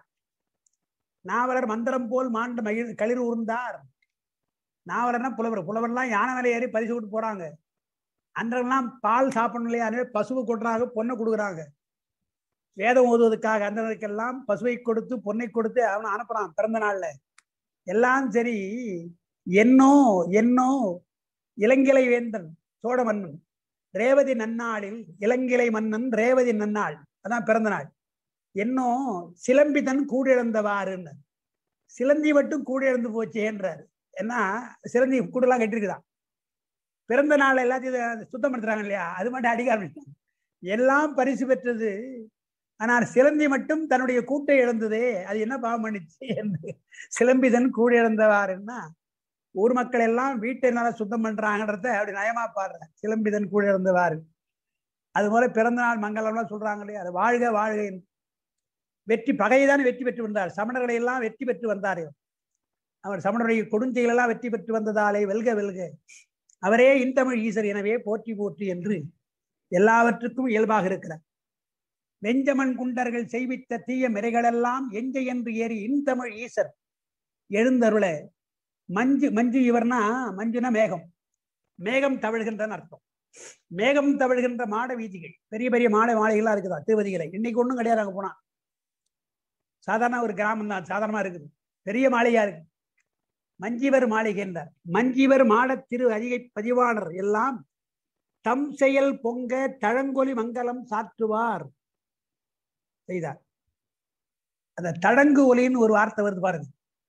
நாவலர் மந்திரம் போல் மாண்டு மகிழ் களிர் ஊர்ந்தார். நாவலர்னா புலவர், புலவர்லாம் யானை மேலே ஏறி பரிசு கொடுத்து போறாங்க. அன்றெல்லாம் பால் சாப்பிடணும் இல்லையா, பசுவை கொடுறாங்க, பொண்ணை கொடுக்குறாங்க. வேதம் ஓதுவதற்காக அந்தனருக்கெல்லாம் பசுவை கொடுத்து பொன்னை கொடுத்து அவனை அனுப்புறான் பிறந்த நாள்ல. எல்லாம் சரி, என்னோ என்னோ இளங்கிளை வேந்தன் சோழ மன்னன் ரேவதி நன்னாளில், இளங்கிளை மன்னன் ரேவதி நன்னாள், அதான் பிறந்த நாள். என்னோ சிலம்பி தன் கூடிழந்தவாறுன்னு, சிலந்தி மட்டும் கூடிழந்து போச்சு என்றார். ஏன்னா சிலந்தி கூடெல்லாம் கட்டிருக்குதான். பிறந்த நாள் எல்லாத்தையும் சுத்தம் படுத்துறாங்க இல்லையா, அது மட்டும் அடிக்க ஆரம்பிச்சாங்க. எல்லாம் பரிசு பெற்றது, ஆனால் சிலந்தி மட்டும் தன்னுடைய கூட்டை இழந்ததே, அது என்ன பாவம் பண்ணிச்சு என்று சிலம்பிதன் கூட இழந்தவாருன்னா, ஊர் மக்கள் எல்லாம் வீட்டை நல்லா சுத்தம் பண்றாங்கன்றத அப்படி நயமா பாடுற. சிலம்பிதன் கூட இழந்தவாறு. அது போல பிறந்த நாள் மங்களம்லாம் சொல்றாங்க இல்லையா, அது வாழ்க வாழ்க. வெற்றி பகையைதான் வெற்றி பெற்று வந்தார், சமணர்களை எல்லாம் வெற்றி பெற்று வந்தார். அவர் சமணருடைய கொடுஞ்செயல் எல்லாம் வெற்றி பெற்று வந்ததாலே வெல்க வெல்க, அவரே இன்தமிழ் ஈசர், எனவே போற்றி போற்றி என்று எல்லாவற்றுக்கும் இயல்பாக இருக்கிறார். வெஞ்சமன் குண்டர்கள் செய்வித்த தீய மிரைகளெல்லாம் எஞ்ச என்று ஏறி இன்தமிழ் ஈசர் எழுந்தருள. மஞ்சு, மஞ்சு இவர்னா, மஞ்சுனா மேகம், மேகம் தவழ்கின்றன்னு அர்த்தம். மேகம் தவழ்கின்ற மாட வீதிகள், பெரிய பெரிய மாட மாளிகைலாம் இருக்குதா திருவதிகளை. இன்னைக்கு ஒன்றும் கிடையாது, அங்கே போனா சாதாரண ஒரு கிராமம் தான், சாதாரணமா இருக்குது, பெரிய மாளிகையா இருக்கு. மஞ்சிவர் மாளிகை என்றார். மஞ்சிவர் மாட திரு அதிகை பதிவாளர் எல்லாம் தம் செயல் பொங்க தழங்கொலி மங்கலம் சாற்றுவார் செய்தார். அந்த தடங்கு ஒலின்னு ஒரு வார்த்தை வருது பாருங்க.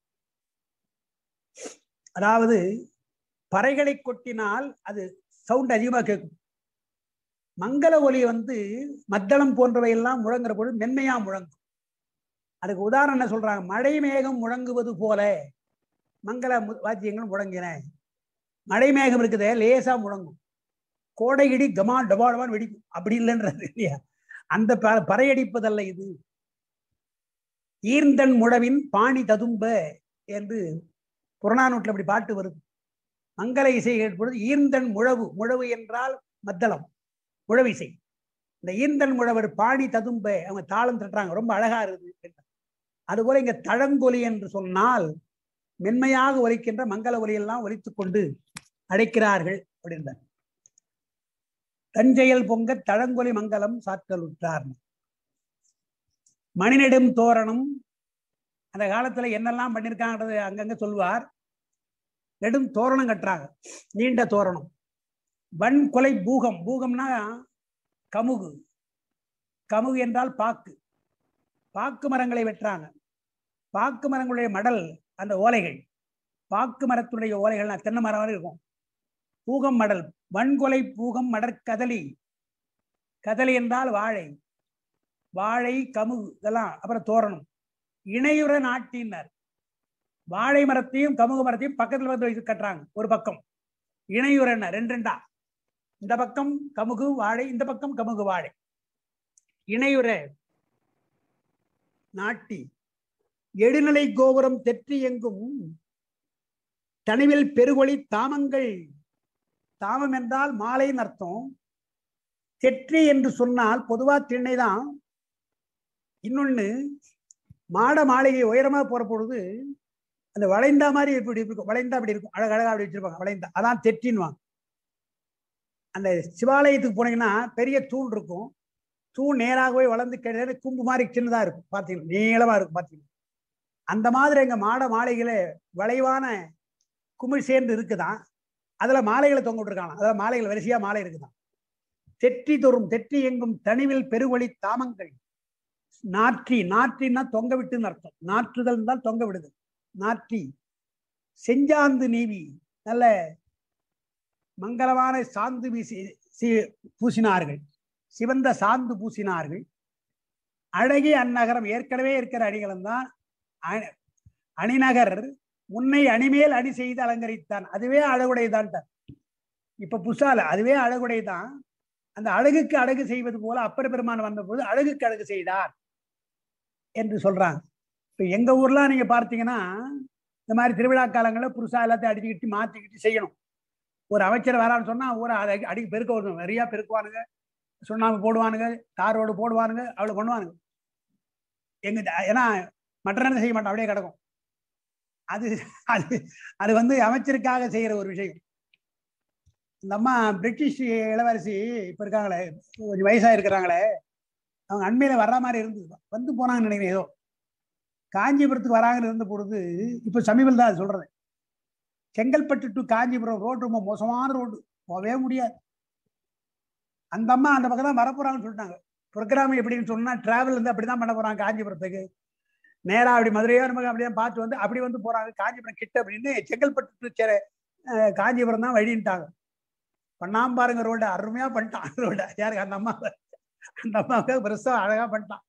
அதாவது பறைகளை கொட்டினால் அது சவுண்ட் அதிகமாக கேட்கும். மங்கள ஒலி மத்தளம் போன்றவை எல்லாம் முழங்குற பொழுது மென்மையா முழங்கும். அதுக்கு உதாரணம் என்ன சொல்றாங்க, மழை மேகம் முழங்குவது போல மங்கள வாத்தியங்கள் முழங்கின. மழை மேகம் இருக்குதே லேசா முழங்கும், கோடை இடி கமா டபாடபான் வெடிக்கும், அப்படி இல்லைன்றது இல்லையா. அந்த பறையடிப்பதல்ல இது. ஈர்ந்தன் முழவின் பாணி ததும்ப என்று புறநானூற்றில் அப்படி பாட்டு வருது. மங்கள இசை ஏற்படுது. ஈர்ந்தன் முழவு, முழவு என்றால் மத்தளம், முழவிசை. இந்த ஈர்ந்தன் முழவர் பாணி ததும்ப, அவங்க தாளம் தட்டுறாங்க, ரொம்ப அழகா இருக்குது. அதுபோல இங்க தழங்கொலி என்று சொன்னால் மென்மையாக ஒலிக்கின்ற மங்கள ஒலியெல்லாம் ஒலித்துக் கொண்டு அடைக்கிறார்கள் அப்படின்றார். தஞ்சையல் பொங்க தழங்கொலி மங்கலம் சாற்றலுற்றார். மணிநெடும் தோரணம், அந்த காலத்துல என்னெல்லாம் பண்ணிருக்காங்கன்றது அங்கங்க சொல்வார். நெடும் தோரணம் கட்டுறாங்க, நீண்ட தோரணம். வன்கொலை பூகம், பூகம்னா கமுகு, கமுகு என்றால் பாக்கு, பாக்கு மரங்களை வெட்டுறாங்க. பாக்கு மரங்களுடைய மடல், அந்த ஓலைகள், பாக்கு மரத்துடைய ஓலைகள் தென்னை மரம் இருக்கும். பூகம் மடல், வன்கொலை பூகம் மடற்கதலி, கதலி என்றால் வாழை, வாழை கமுகு இதெல்லாம். அப்புறம் தோரணம். இணையுற நாட்டினர், வாழை மரத்தையும் கமுகு மரத்தையும் பக்கத்துல வைத்து கட்டுறாங்க. ஒரு பக்கம் இணையுறன்னா ரெண்டு ரெண்டா, இந்த பக்கம் கமுகு வாழை, இந்த பக்கம் கமுகு வாழை, இணையுற நாட்டி. எடுநிலை கோபுரம் தெற்றி எங்கும் தனிவில் பெருகொளி தாமங்கள், தாமம் என்றால் மாலைன்னு அர்த்தம். தெற்றி என்று சொன்னால் பொதுவா திண்ணைதான். இன்னொன்னு, மாட மாளிகை உயரமா போற பொழுது அந்த வளைந்தா மாதிரி இப்படி இருக்கும், வளைந்தா அப்படி இருக்கும், அழகழகா அப்படி வச்சிருப்பாங்க, வளைந்தா, அதான் தெற்றின்வாங்க. அந்த சிவாலயத்துக்கு போனீங்கன்னா பெரிய தூண் இருக்கும், தூண் நேராகவே வளர்ந்து கிடையாது, கும்பு மாதிரி சின்னதா இருக்கும், பார்த்தீங்கன்னா நீளமா இருக்கும் பார்த்தீங்கன்னா. அந்த மாதிரி எங்க மாட மாளிகையில வளைவான குமிழ் சேர்ந்து இருக்குதான். அதுல மாலைகளை தொங்க விட்டுருக்காங்க. அதாவது மாலைகள் வரிசையா மாலை இருக்குதான். தெற்றி தோறும் தெற்றி எங்கும் தனிவில் பெருவழி தாமங்கள் நாற்றி, நாற்றின்னா தொங்க விட்டுன்னு அர்த்தம். நாற்றுதல் தான் தொங்க விடுதல். நாற்றி செஞ்சாந்து நீவி நல்ல மங்களமான சாந்து பூசினார்கள், சிவந்த சாந்து பூசினார்கள். அழகிய அந்நகரம் ஏற்கனவே இருக்கிற அணிகளும் தான் அணிநகர் முன்னை அணிமேல் அணி செய்து அலங்கரித்தான். அதுவே அழகுடையதான். இப்ப புசால அதுவே அழகுடையதான். அந்த அழகுக்கு அழகு செய்வது போல அப்பர் பெருமான் வந்த போது அழகுக்கு அழகு செய்தார் என்று சொல்றாங்க. இப்ப எங்க ஊர்லாம் நீங்க பார்த்தீங்கன்னா இந்த மாதிரி திருவிழா காலங்களில் புதுசா எல்லாத்தையும் அடிச்சுக்கிட்டு மாற்றிக்கிட்டு செய்யணும். ஒரு அமைச்சர் வரான்னு சொன்னா ஊரை அடிக்க பெருக்க வரணும். நிறையா பெருக்குவானுங்க, சுண்ணாம்பு போடுவானுங்க, தார் ரோடு போடுவானுங்க, அவ்வளோ பண்ணுவானுங்க. ஏன்னா மற்ற நேரம் செய்ய மாட்டோம், அப்படியே கிடக்கும். அது அது அது வந்து அமைச்சருக்காக செய்யற ஒரு விஷயம். இந்த அம்மா பிரிட்டிஷ் இளவரசி இப்ப இருக்காங்களே, கொஞ்சம் வயசா இருக்கிறாங்களே, அவங்க அண்மையில வர்ற மாதிரி இருந்தது. வந்து போனாங்கன்னு நினைக்கிறேன். ஏதோ காஞ்சிபுரத்துக்கு வராங்கன்னு இருந்த பொழுது, இப்ப சமீபம் தான் சொல்றது, செங்கல்பட்டு டு காஞ்சிபுரம் ரோடு ரொம்ப மோசமான ரோடு, போகவே முடியாது. அந்த அம்மா அந்த பக்கம் தான் வரப்போறாங்கன்னு சொல்லிட்டாங்க. ப்ரோக்ராம் எப்படின்னு சொன்னா டிராவல் வந்து அப்படிதான் பண்ண போறாங்க. காஞ்சிபுரத்துக்கு நேரா அப்படி மதுரையோ நமக்கு அப்படியே பார்த்து வந்து அப்படி வந்து போறாங்க. காஞ்சிபுரம் கிட்ட அப்படின்னு செங்கல்பட்டு காஞ்சிபுரம் தான் வழின்ட்டாங்க. பண்ணாம பாருங்க ரோடு, அருமையா பண்ணிட்டான் ரோட. யாருக்கு? அந்த அம்மாவுக்கு பெருசா அழகா பண்ணிட்டான்.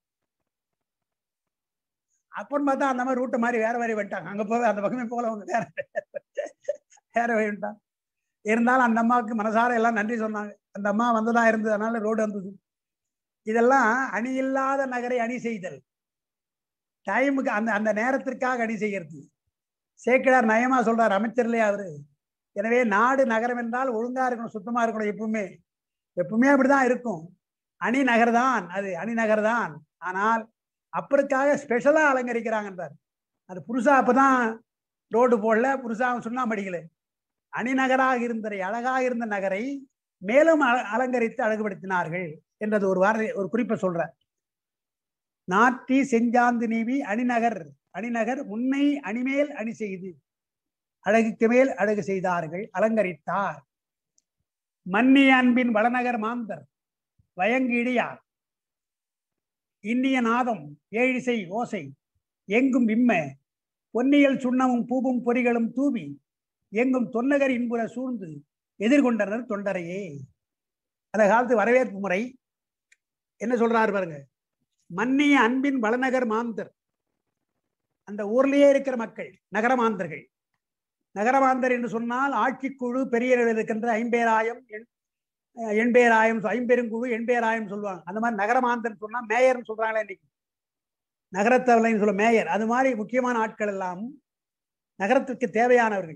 அப்புறம் பார்த்தா அந்த மாதிரி ரூட்டை மாதிரி வேற வழி வந்துட்டாங்க. அங்க போக அந்த பக்கமே போகலவங்க வேற வழி வந்துட்டாங்க. இருந்தாலும் அந்த அம்மாவுக்கு மனசார எல்லாம் நன்றி சொன்னாங்க. அந்த அம்மா வந்ததா இருந்ததுனால ரோடு வந்தது. இதெல்லாம் அணி இல்லாத நகரை அணி செய்தல், டைமுக்கு அந்த அந்த நேரத்திற்காக அணி செய்யறது. சேக்கிழார் நயமா சொல்றார், அமைச்சர்லையே அவரு. எனவே நாடு நகரம் என்றால் ஒழுங்கா இருக்கணும், சுத்தமா இருக்கணும். எப்பவுமே எப்பவுமே அப்படிதான் இருக்கும். அணி நகர் தான் அது, அணி நகர் தான். ஆனால் அப்பருக்காக ஸ்பெஷலா அலங்கரிக்கிறாங்கன்றார். அது புதுசா அப்பதான் ரோடு போடல, புதுசா சுண்ணாம்பு அடிக்கல. அணிநகராக இருந்த அழகாக இருந்த நகரை மேலும் அலங்கரித்து அழகுபடுத்தினார்கள் என்றது ஒரு ஒரு குறிப்பை சொல்ற. நாட்டி செஞ்சாந்து நீவி அணிநகர், அணிநகர் முன்னை அணிமேல் அணி செய்து அழகுக்கு மேல் அழகு செய்தார்கள், அலங்கரித்தார். மன்னிய அன்பின் வளநகர் மாந்தர் வயங்கு இடியார் இன்னிய நாதம் ஏழிசை ஓசை எங்கும் விம்ம பொன்னியல் சுண்ணமும் பூவும் பொறிகளும் தூவி எங்கும் தொன்னகர் இன்புற சூழ்ந்து எதிர்கொண்டனர் தொண்டரையே. அந்த காலத்து வரவேற்பு முறை என்ன சொல்றாரு பாருங்க. மன்னிய அன்பின் வளநகர் மாந்தர், அந்த ஊர்லயே இருக்கிற மக்கள் நகரமாந்தர்கள். நகரமாந்தர் என்று சொன்னால் ஆட்சிக்குழு பெரிய இருக்கின்ற 50,000 80,000 ஐம்பெருங்குழு 80,000 சொல்லுவாங்க. அந்த மாதிரி நகரமாந்தர் சொன்னா மேயர்னு சொல்றாங்களே இன்னைக்கு, நகரத்தவளைன்னு சொல்ல மேயர். அது மாதிரி முக்கியமான ஆட்கள் எல்லாம் நகரத்திற்கு தேவையானவர்கள்.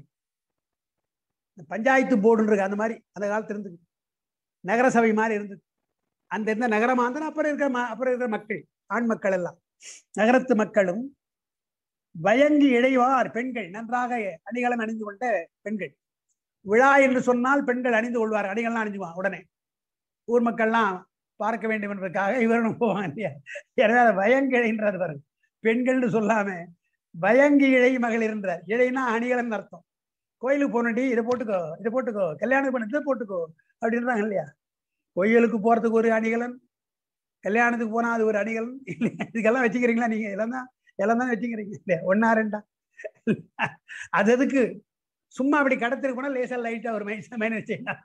பஞ்சாயத்து போர்டுன்னு இருக்கு, அந்த மாதிரி அந்த காலத்துல இருந்தது. நகரசபை மாதிரி இருந்தது. அந்த இருந்த நகரமாந்தர் அப்புறம் இருக்கிற மக்கள், ஆண் மக்கள் எல்லாம் நகரத்து மக்களும். வயங்கி இழைவார் பெண்கள், நன்றாக அணிகலன் அணிந்து கொண்ட பெண்கள். விழா என்று சொன்னால் பெண்கள் அணிந்து கொள்வார், அணிகள்லாம் அணிஞ்சுவான் உடனே. ஊர் மக்கள்லாம் பார்க்க வேண்டும் என்பதற்காக இவரும் போவாங்க இல்லையா. எனவே வயங்கிழைன்றது பாருங்க, பெண்கள்னு சொல்லாம வயங்கி இழை மகளிர் என்றார். இழைனா அணிகலன் அர்த்தம். கோயிலுக்கு போனடி இதை போட்டுக்கோ, இதை போட்டுக்கோ, கல்யாணம் பண்ணி இதை போட்டுக்கோ அப்படின்றாங்க இல்லையா. கோயிலுக்கு போறதுக்கு ஒரு அணிகலன், கல்யாணத்துக்கு போனா அது ஒரு அணிகலன் இல்லையா. இதுக்கெல்லாம் வச்சுக்கிறீங்களா நீங்க? எல்லாம் தான் வச்சுக்கிறீங்க இல்லையா, 1 or 2. அது எதுக்கு? சும்மா அப்படி கடத்திற்கு போனா லேசா லைட்டா ஒரு மைனஸ் செய்யலாம்.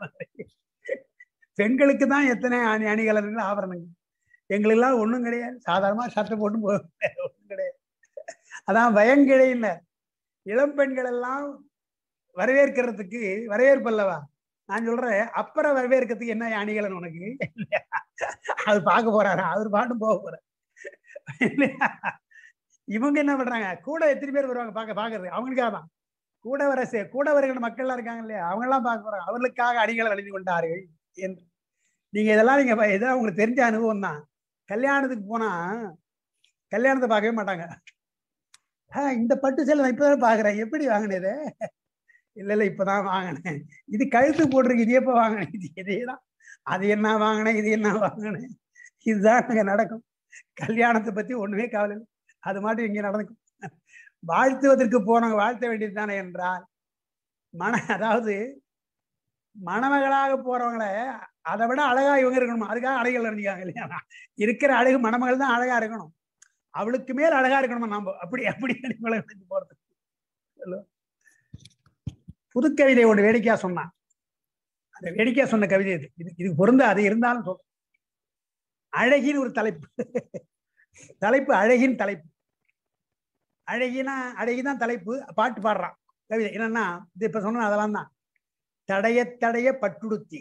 பெண்களுக்கு தான் எத்தனை அணிகலன்கள் ஆபரணங்கள். எங்களுக்கெல்லாம் ஒண்ணும் கிடையாது, சாதாரணமா சட்டை போட்டு ஒண்ணும் கிடையாது. அதான் பயங்கிழையினர். இளம் பெண்கள் எல்லாம் வரவேற்கிறதுக்கு வரவேற்பு அல்லவா. நான் சொல்றேன், அப்புறம் வரவேற்கிறதுக்கு என்ன அணிகலன் உனக்கு? அது பார்க்க போறாரா? அவர் பாட்டும் போக போற. இவங்க என்ன பண்றாங்க, கூட எத்தனை பேர் வருவாங்க பாக்குறது, அவங்களுக்காக தான். கூட வருகிற மக்கள் எல்லாம் இருக்காங்க இல்லையா, அவங்க எல்லாம் பார்க்க போறாங்க. அவர்களுக்காக அணிகளை அணிந்து கொண்டார்கள் என்று. நீங்க இதெல்லாம் இதெல்லாம் உங்களுக்கு தெரிஞ்ச அனுபவம் தான். கல்யாணத்துக்கு போனா கல்யாணத்தை பார்க்கவே மாட்டாங்க. இந்த பட்டு சேலை நான் இப்பதான் பாக்குறேன், எப்படி வாங்கினது? இல்ல இப்பதான் வாங்கினேன். இது கழுத்து போட்டிருக்கு, இது எப்ப வாங்கினேன்? இது இதேதான். அது என்ன வாங்கினேன், இது என்ன வாங்கினேன், இதுதான் அங்க நடக்கும். கல்யாணத்தை பத்தி ஒண்ணுமே கவலை இல்லை, அது மாட்டி இங்க நடக்கும். வாழ்த்துவதற்கு போனவங்க வாழ்த்த வேண்டியது தானே என்றால் அதாவது மணமகளாக போறவங்கள அதை விட அழகா இவங்க இருக்கணும், அதுக்காக அழகுகள் இருக்காங்க இல்லையா? இருக்கிற அழகு மணமகள் தான் அழகா இருக்கணும், அவளுக்கு மேல் அழகா இருக்கணுமா நாம, அப்படி அப்படி போறது. புதுக்கவிதை ஒன்று வேடிக்கையா சொன்னான். அந்த வேடிக்கையா சொன்ன கவிதை இது பொருந்த அது இருந்தாலும் சொல்ல. அழகின் ஒரு தலைப்பு, தலைப்பு அழகின் தலைப்பு. அழகினா அழகிதான் தலைப்பு. பாட்டு பாடுறான் கவிதை என்னன்னா, இது இப்ப சொன்ன அதெல்லாம் தான். தடைய தடைய பட்டுடுத்தி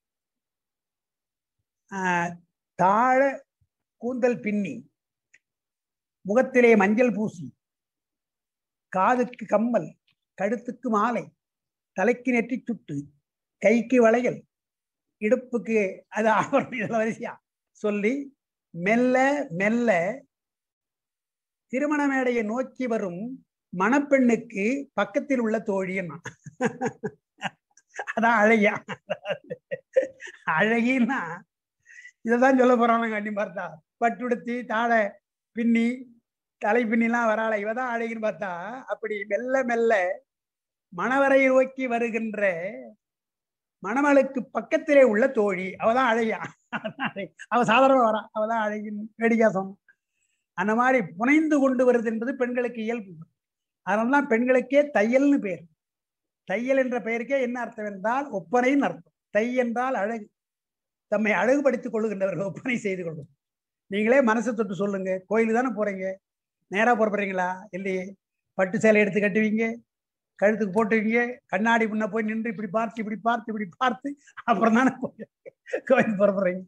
தாழ கூந்தல் பின்னி முகத்திலே மஞ்சள் பூசி காதுக்கு கம்மல் கழுத்துக்கு மாலை தலைக்கு நெற்றி சுட்டு கைக்கு வளையல் இடுப்புக்கு அது ஆபரணம், இதெல்லாம் வரிசையா சொல்லி மெல்ல மெல்ல திருமண மேடையை நோக்கி வரும் மணப்பெண்ணுக்கு பக்கத்தில் உள்ள தோழியன்னா அதான் அழகியா. அழகின்னா இதைதான் சொல்ல போறாங்க. கண்டி பார்த்தா பட்டுடுத்தி தாழை பின்னி தலை பின்னிலாம் வராள, இவதான் அழகின்னு பார்த்தா அப்படி மெல்ல மெல்ல மணவரை நோக்கி வருகின்ற மணமகளுக்கு பக்கத்திலே உள்ள தோழி அவதான் அழகியா. அவ சாதாரணமா வரா, அவதான் அழகின்னு வேடிக்கா சொன்ன. அந்த மாதிரி புனைந்து கொண்டு வருது என்பது பெண்களுக்கு இயல்பு. அதனால்தான் பெண்களுக்கே தையல்னு பேர். தையல் என்ற பெயருக்கே என்ன அர்த்தம் என்றால் ஒப்பனைன்னு அர்த்தம். தை என்றால் அழகு, தம்மை அழகுபடுத்திக் கொள்ளுகின்றவர்கள் ஒப்பனை செய்து கொள்ளும். நீங்களே மனசை தொட்டு சொல்லுங்க, கோயிலுக்கு தானே போறீங்க, நேரா புறப்படுறீங்களா இல்லையே? பட்டு சேலை எடுத்து கட்டுவீங்க, கழுத்துக்கு போட்டுவீங்க, கண்ணாடி முன்ன போய் நின்று இப்படி பார்த்து இப்படி பார்த்து இப்படி பார்த்து அப்புறம் தானே கோயில் புறப்படுறீங்க.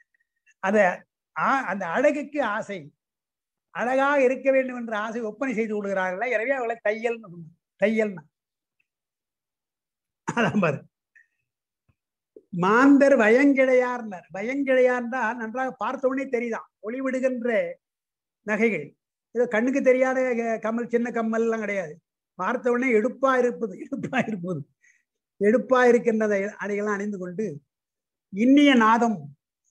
அந்த அழகுக்கு ஆசை, அழகாக இருக்க வேண்டும் என்ற ஆசை ஒப்பனை செய்து கொள்கிறார்கள். எனவே அவளை தையல்னு சொன்னாங்க. தையல்னா அதான் பாரு. மாந்தர் வயங்கிழையார்னர். வயங்கிழையார்னா நன்றாக பார்த்த உடனே தெரியுதான், ஒளிவிடுகின்ற நகைகள். ஏதோ கண்ணுக்கு தெரியாத கம்மல், சின்ன கம்மல் எல்லாம் கிடையாது. பார்த்த உடனே எடுப்பா இருப்பது, எடுப்பா இருப்பது, எடுப்பா இருக்கின்ற அடைகள்லாம் அணிந்து கொண்டு இன்னிய நாதம்,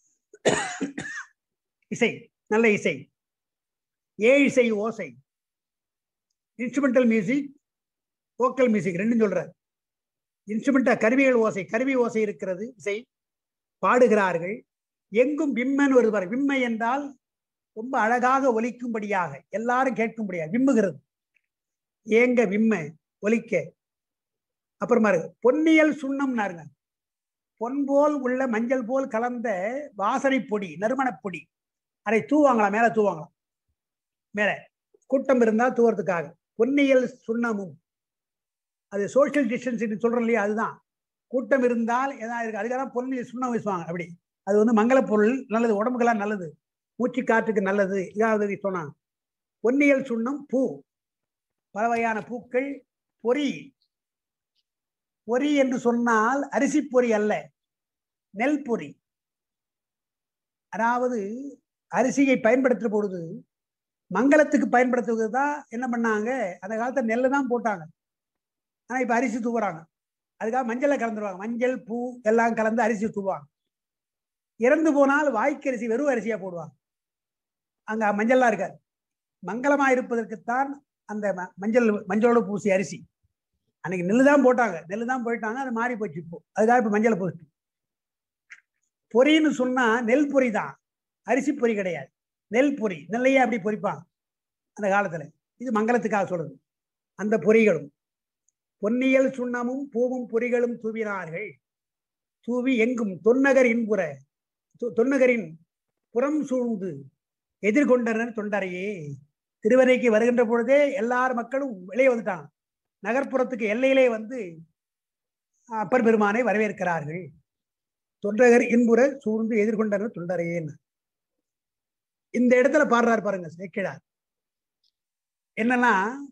இசை, நல்ல இசை, இசை ஓசை, இன்ஸ்ட்ருமெண்டல் மியூசிக், வோக்கல் மியூசிக் ரெண்டும் சொல்றாரு. இன்ஸ்ட்ருமெண்டா கருவிகள் ஓசை, கருவி ஓசை இருக்கிறது, இசை பாடுகிறார்கள். எங்கும் விம்மன் வருவார். விம்மை என்றால் ரொம்ப அழகாக ஒலிக்கும்படியாக, எல்லாரும் கேட்கும்படியாக விம்முகிறது. ஏங்க விம்ம ஒலிக்க. அப்புறமா பொன்னியல் சுண்ணம்னாருங்க. பொன் போல் உள்ள மஞ்சள் போல் கலந்த வாசனை பொடி, நறுமணப் பொடி, அதை தூவாங்களாம், மேல தூவாங்களாம். மேல கூட்டம் இருந்தால் தூவறதுக்காக பொன்னியல் சுண்ணமும், அது சோசியல் டிஸ்டன்ஸ் சொல்றோம் இல்லையா, அதுதான். கூட்டம் இருந்தால் எதாவது இருக்கு, அதுக்காக பொன்னியல் சுண்ணம் வீசுவாங்க. அப்படி அது வந்து மங்கள பொருள், நல்லது, உடம்புக்கெல்லாம் நல்லது, மூச்சு காற்றுக்கு நல்லது. இதாவது சொன்னாங்க. பொன்னியல் சுண்ணம், பூ, பல வகையான பூக்கள், பொறி. பொறி என்று சொன்னால் அரிசி பொறி அல்ல, நெல் பொறி. அதாவது அரிசியை பயன்படுத்துற பொழுது மங்களத்துக்கு பயன்படுத்துவது தான் என்ன பண்ணாங்க, அந்த காலத்துல நெல்லை தான் போட்டாங்க. ஆனா இப்ப அரிசி தூவுறாங்க. அதுக்காக மஞ்சளை கலந்துருவாங்க, மஞ்சள் பூ எல்லாம் கலந்து அரிசி தூவாங்க. இறந்து போனால் வாய்க்கு அரிசி, வெறும் அரிசியா போடுவாங்க. அங்க மஞ்சள்லாம் இருக்காது. மங்களமா இருப்பதற்குத்தான் அந்த மஞ்சளோட பூசி அரிசி. அன்னைக்கு நெல்லு தான் போட்டாங்க, நெல்லு தான் போயிட்டாங்க, அது மாறி போச்சு இப்போ. அதுக்காக இப்ப மஞ்சளை போட்டு. பொரின்னு சொன்னா நெல் பொறி தான், அரிசி பொறி கிடையாது. நெல் பொறி, நெல்லையே அப்படி பொறிப்பாங்க அந்த காலத்துல. இது மங்களத்துக்காக சொல்றது. அந்த பொறிகளும் பொன்னியல் சுண்ணமும் பூவும் பொறிகளும் தூவினார்கள். தூவி எங்கும் தொன்னகர் இன்புற, தொன்னகரின் புறம் சூழ்ந்து எதிர்கொண்டனர் தொண்டரையே. திருவரைக்கு வருகின்ற பொழுதே எல்லார் மக்களும் வெளியே வந்துட்டாங்க. நகர்ப்புறத்துக்கு எல்லையிலே வந்து அப்பர் பெருமானை வரவேற்கிறார்கள். தொண்டகர் இன்புற சூழ்ந்து எதிர்கொண்டனர் தொண்டரையே. இந்த இடத்துல பாடுறாரு பாருங்க சேக்கிழார். என்னன்னா,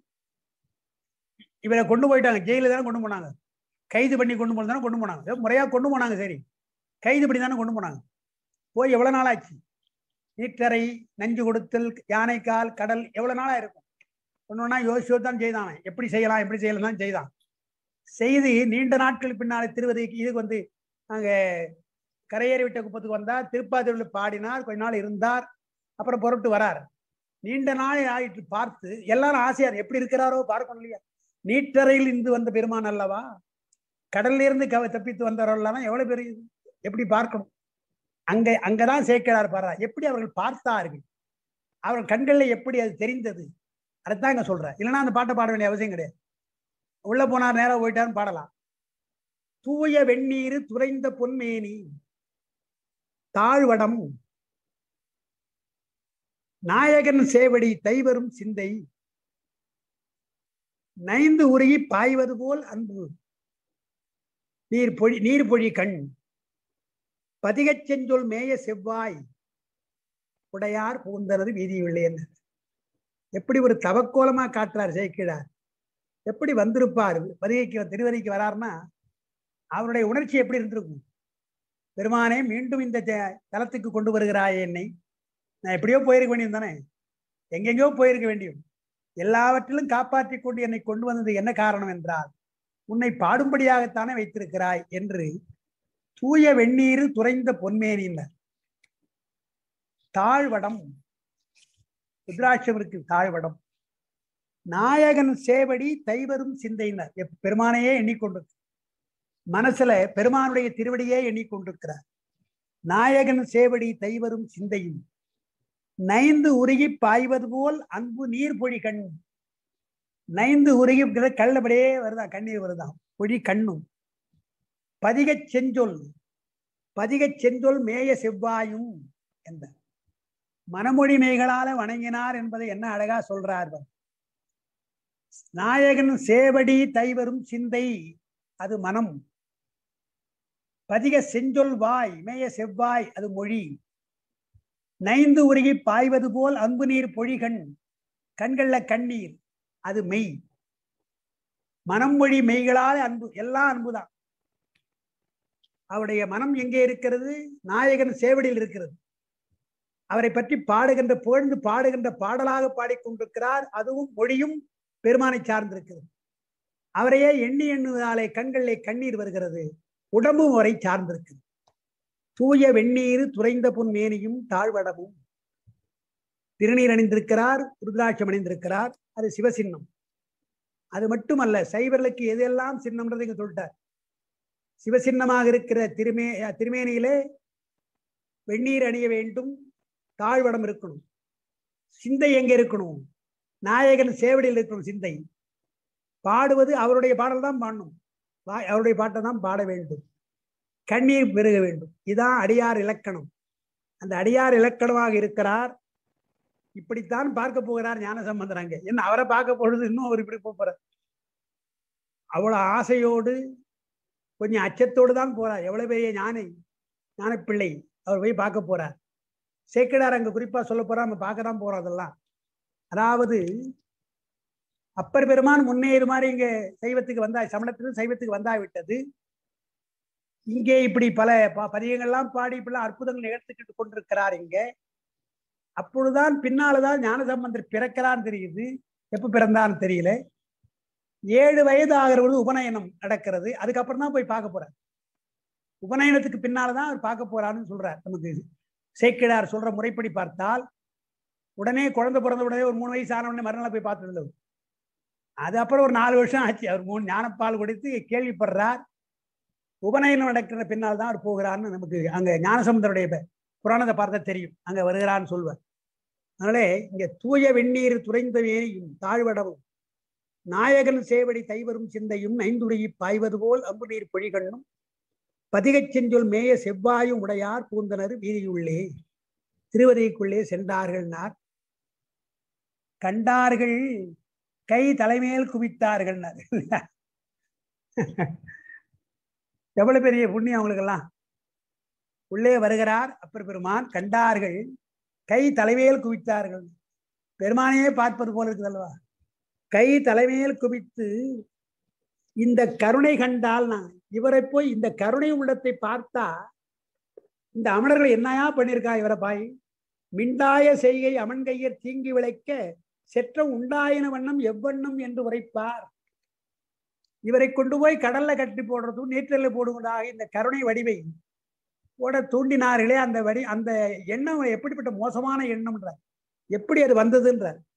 இவரை கொண்டு போயிட்டாங்க, ஜெயில தானே கொண்டு போனாங்க, கைது பண்ணி கொண்டு போனதானே கொண்டு போனாங்க, முறையா கொண்டு போனாங்க. சரி, கைது பண்ணி தானே கொண்டு போனாங்க. போய் எவ்வளவு நாள் ஆச்சு? நீட்டரை, நஞ்சு கொடுத்தல், யானைக்கால், கடல், எவ்வளவு நாளா இருக்கும்? ஒன்னொன்னா யோசிச்சு தான் செய்தான். எப்படி செய்யலாம் எப்படி செய்யலாம் தான் செய்தான். செய்து நீண்ட நாட்கள் பின்னாலே திருவதிக்கு இதுக்கு வந்து நாங்க கரையேறி விட்ட குப்பத்துக்கு வந்தார். திருப்பாதிரியில் பாடினார், கொஞ்ச நாள் இருந்தார், அப்புறம் புறப்பட்டு வரார். நீண்ட நாள் ஆயிட்டு பார்த்து எல்லாரும் ஆசையார் எப்படி இருக்கிறாரோ பார்க்கணும் இல்லையா. நீற்றறையில் இருந்து வந்த பெருமான் அல்லவா, கடல்ல இருந்து தப்பித்து வந்தவர்கள் எவ்வளவு பெரிய, எப்படி பார்க்கணும். அங்கதான் சேர்க்கிறார் பாரா. எப்படி அவர்கள் பார்த்தார்கள், அவர்கள் கண்களில் எப்படி அது தெரிந்தது, அதைத்தான் இங்க சொல்ற. இல்லைன்னா அந்த பாட்டை பாட வேண்டிய அவசியம் கிடையாது. உள்ள போனார் நேரம் போயிட்டான்னு பாடலாம். தூய வெந்நீர் துறைந்த பொன்மேனி தாழ்வடம் நாயகன் சேவடி தைவரும் சிந்தை நைந்து உருகி பாய்வது போல் அன்பு நீர் பொழி கண் பதிகச் செஞ்சொல் மேய செவ்வாய் உடையார் புகுந்தனது வீதியுள்ளே. எப்படி ஒரு தவக்கோலமா காட்டுறார் சேக்கிழார். எப்படி வந்திருப்பார் திருவதிக்கு வராருன்னா அவருடைய உணர்ச்சி எப்படி இருந்திருக்கும். பெருமானே, மீண்டும் இந்த தலத்துக்கு கொண்டு வருகிறாய் என்னை. நான் எப்படியோ போயிருக்க வேண்டியும் தானே, எங்கெங்கயோ போயிருக்க வேண்டியும். எல்லாவற்றிலும் காப்பாற்றி கொண்டு என்னை கொண்டு வந்தது என்ன காரணம் என்றால் உன்னை பாடும்படியாகத்தானே வைத்திருக்கிறாய் என்று தூய வெந்நீர் துறைந்த பொன்மேனினர். தாழ்வடம் ருத்ராட்சமிற்கு தாழ்வடம் நாயகன் சேவடி தைவரும் சிந்தையினர். பெருமானையே எண்ணிக்கொண்டிருக்க மனசுல பெருமானுடைய திருவடியே எண்ணிக்கொண்டிருக்கிறார். நாயகன் சேவடி தைவரும் சிந்தையும் நைந்து உருகி பாய்வது போல் அன்பு நீர் பொழி கண். நைந்து உருகி கள்ளபடியே வருதான், கண்ணீர் வருதான், பொழி கண்ணும். பதிகச் செஞ்சொல் மேய செவ்வாயும் என்ற மனமொழி மேகளால வணங்கினார் என்பதை என்ன அழகா சொல்றார்கள். நாயகன் சேவடி தைவரும் சிந்தை அது மனம். பதிக செஞ்சொல் வாய் மேய செவ்வாய் அது மொழி. நைந்து உருகி பாய்வது போல் அன்பு நீர் பொழிகண் கண்கள்ல கண்ணீர் அது மெய். மனம் மொழி மெய்களால் அன்பு, எல்லாம் அன்புதான். அவருடைய மனம் எங்கே இருக்கிறது? நாயகன் சேவடியில் இருக்கிறது. அவரை பற்றி புகழ்ந்து பாடுகின்ற பாடலாக பாடிக்கொண்டிருக்கிறார். அதுவும் மொழியும் பெருமானை சார்ந்திருக்கிறது. அவரையே எண்ணுவதாலே கண்களிலே கண்ணீர் வருகிறது. உடம்பும் அவரை சார்ந்திருக்கிறது. தூய வெந்நீர் துறைந்த பொன்மேனியும் தாழ்வடமும். திருநீர் அணிந்திருக்கிறார், ருத்ராட்சம் அணிந்திருக்கிறார். அது சிவசின்னம். அது மட்டுமல்ல, சைவர்களுக்கு எதெல்லாம் சின்னம்ன்றது இங்க சொல்லிட்டார். சிவசின்னமாக இருக்கிற திருமேனியிலே வெந்நீர் அணிய வேண்டும், தாழ்வடம் இருக்கணும். சிந்தை எங்க இருக்கணும்? நாயகன் சேவடியில் இருக்கணும். சிந்தை பாடுவது அவருடைய பாடல் தான் பாடணும், அவருடைய பாட்டை தான் பாட வேண்டும். கண்ணீர் பெருக வேண்டும். இதான் அடியார் இலக்கணம். அந்த அடியார் இலக்கணமாக இருக்கிறார். இப்படித்தான் பார்க்க போகிறார் ஞானசம்பந்தர். அங்கே என்ன அவரை பார்க்க பொழுது இன்னும் அவர் இப்படி போறார். அவ்வளவு ஆசையோடு கொஞ்சம் அச்சத்தோடு தான் போறார். எவ்வளவு பெரிய ஞானப்பிள்ளை அவர் போய் பார்க்க போறார். சேக்கிழார் அங்க குறிப்பா சொல்ல போறா, நம்ம பார்க்க தான் போறோம். அதெல்லாம் அதாவது அப்பர் பெருமான் முன்னேறு மாதிரி இங்க சைவத்துக்கு வந்தா, சமணத்திலிருந்து சைவத்துக்கு வந்தாவிட்டது. இங்கே இப்படி பல பதியங்கள்லாம் பாடி இப்படிலாம் அற்புதங்கள் நிகழ்த்திக்கிட்டு கொண்டிருக்கிறார் இங்க. அப்பொழுதுதான் பின்னால்தான் ஞானசம்பந்தர் பிறக்கிறான்னு தெரியுது. எப்ப பிறந்தான்னு தெரியல. 7 வயது ஆகிற பொழுது உபநயனம் நடக்கிறது. அதுக்கப்புறம் தான் போய் பார்க்க போறார். உபநயனத்துக்கு பின்னால்தான் அவர் பார்க்க போறாருன்னு சொல்றார். நமக்கு சேக்கிழார் சொல்ற முறைப்படி பார்த்தால் உடனே குழந்தை பிறந்த உடனே ஒரு 3 வயசு ஆன உடனே மறுநாள் போய் பார்த்துருந்தவர். அது அப்புறம் ஒரு 4 வருஷம் ஆச்சு. அவர் 3 ஞானப்பால் கொடுத்து கேள்விப்படுறார். உபநயனம் நடக்கிற பின்னால் தான் அவர் போகிறார்னு நமக்கு அங்க ஞானசம்பந்தருடைய புராணத்தை பார்த்தா தெரியும். அங்க வருகிறான்னு சொல்வார். அதனாலே இங்க தூய வெந்நீர் துறைந்த வேணியும் தாழ்வடவும் நாயகன் சேவடி தைவரும் சிந்தையும் நைந்துருகி பாய்வது போல் அம்பு நீர் பொழிகண்ணும் பதிகச் செஞ்சொல் மேய செவ்வாயும் உடையார் பூந்தனர் வீதியுள்ளே. திருவதிக்குள்ளே சென்றார்கள்னார். கண்டார்கள், கை தலைமையில் குவித்தார்கள். எவ்வளவு பெரிய புண்ணியம் அவங்களுக்கெல்லாம். உள்ளே வருகிறார் அப்பர் பெருமான். கண்டார்கள், கை தலைமையில் குவித்தார்கள். பெருமானையே பார்ப்பது போல இருக்குது அல்லவா. கை தலைமையில் குவித்து இந்த கருணை கண்டால், நான் இவரை போய் இந்த கருணை உள்ளத்தை பார்த்தா இந்த அமணர்கள் என்னையா பண்ணியிருக்கா இவரை பாய். மிண்டாய செய்கை அமன்கையர் தீங்கி விளைக்க செற்றம் உண்டாயின வண்ணம் எவ்வண்ணம் என்று உரைப்பார். இவரை கொண்டு போய் கடல்ல கட்டி போடுறதும் நீற்றல்ல போடுவதாக இந்த கருணை வடிவை போட தூண்டினார்களே. அந்த எண்ணம் எப்படிப்பட்ட மோசமான எண்ணம்ன்றார். எப்படி அது வந்ததுன்றார்.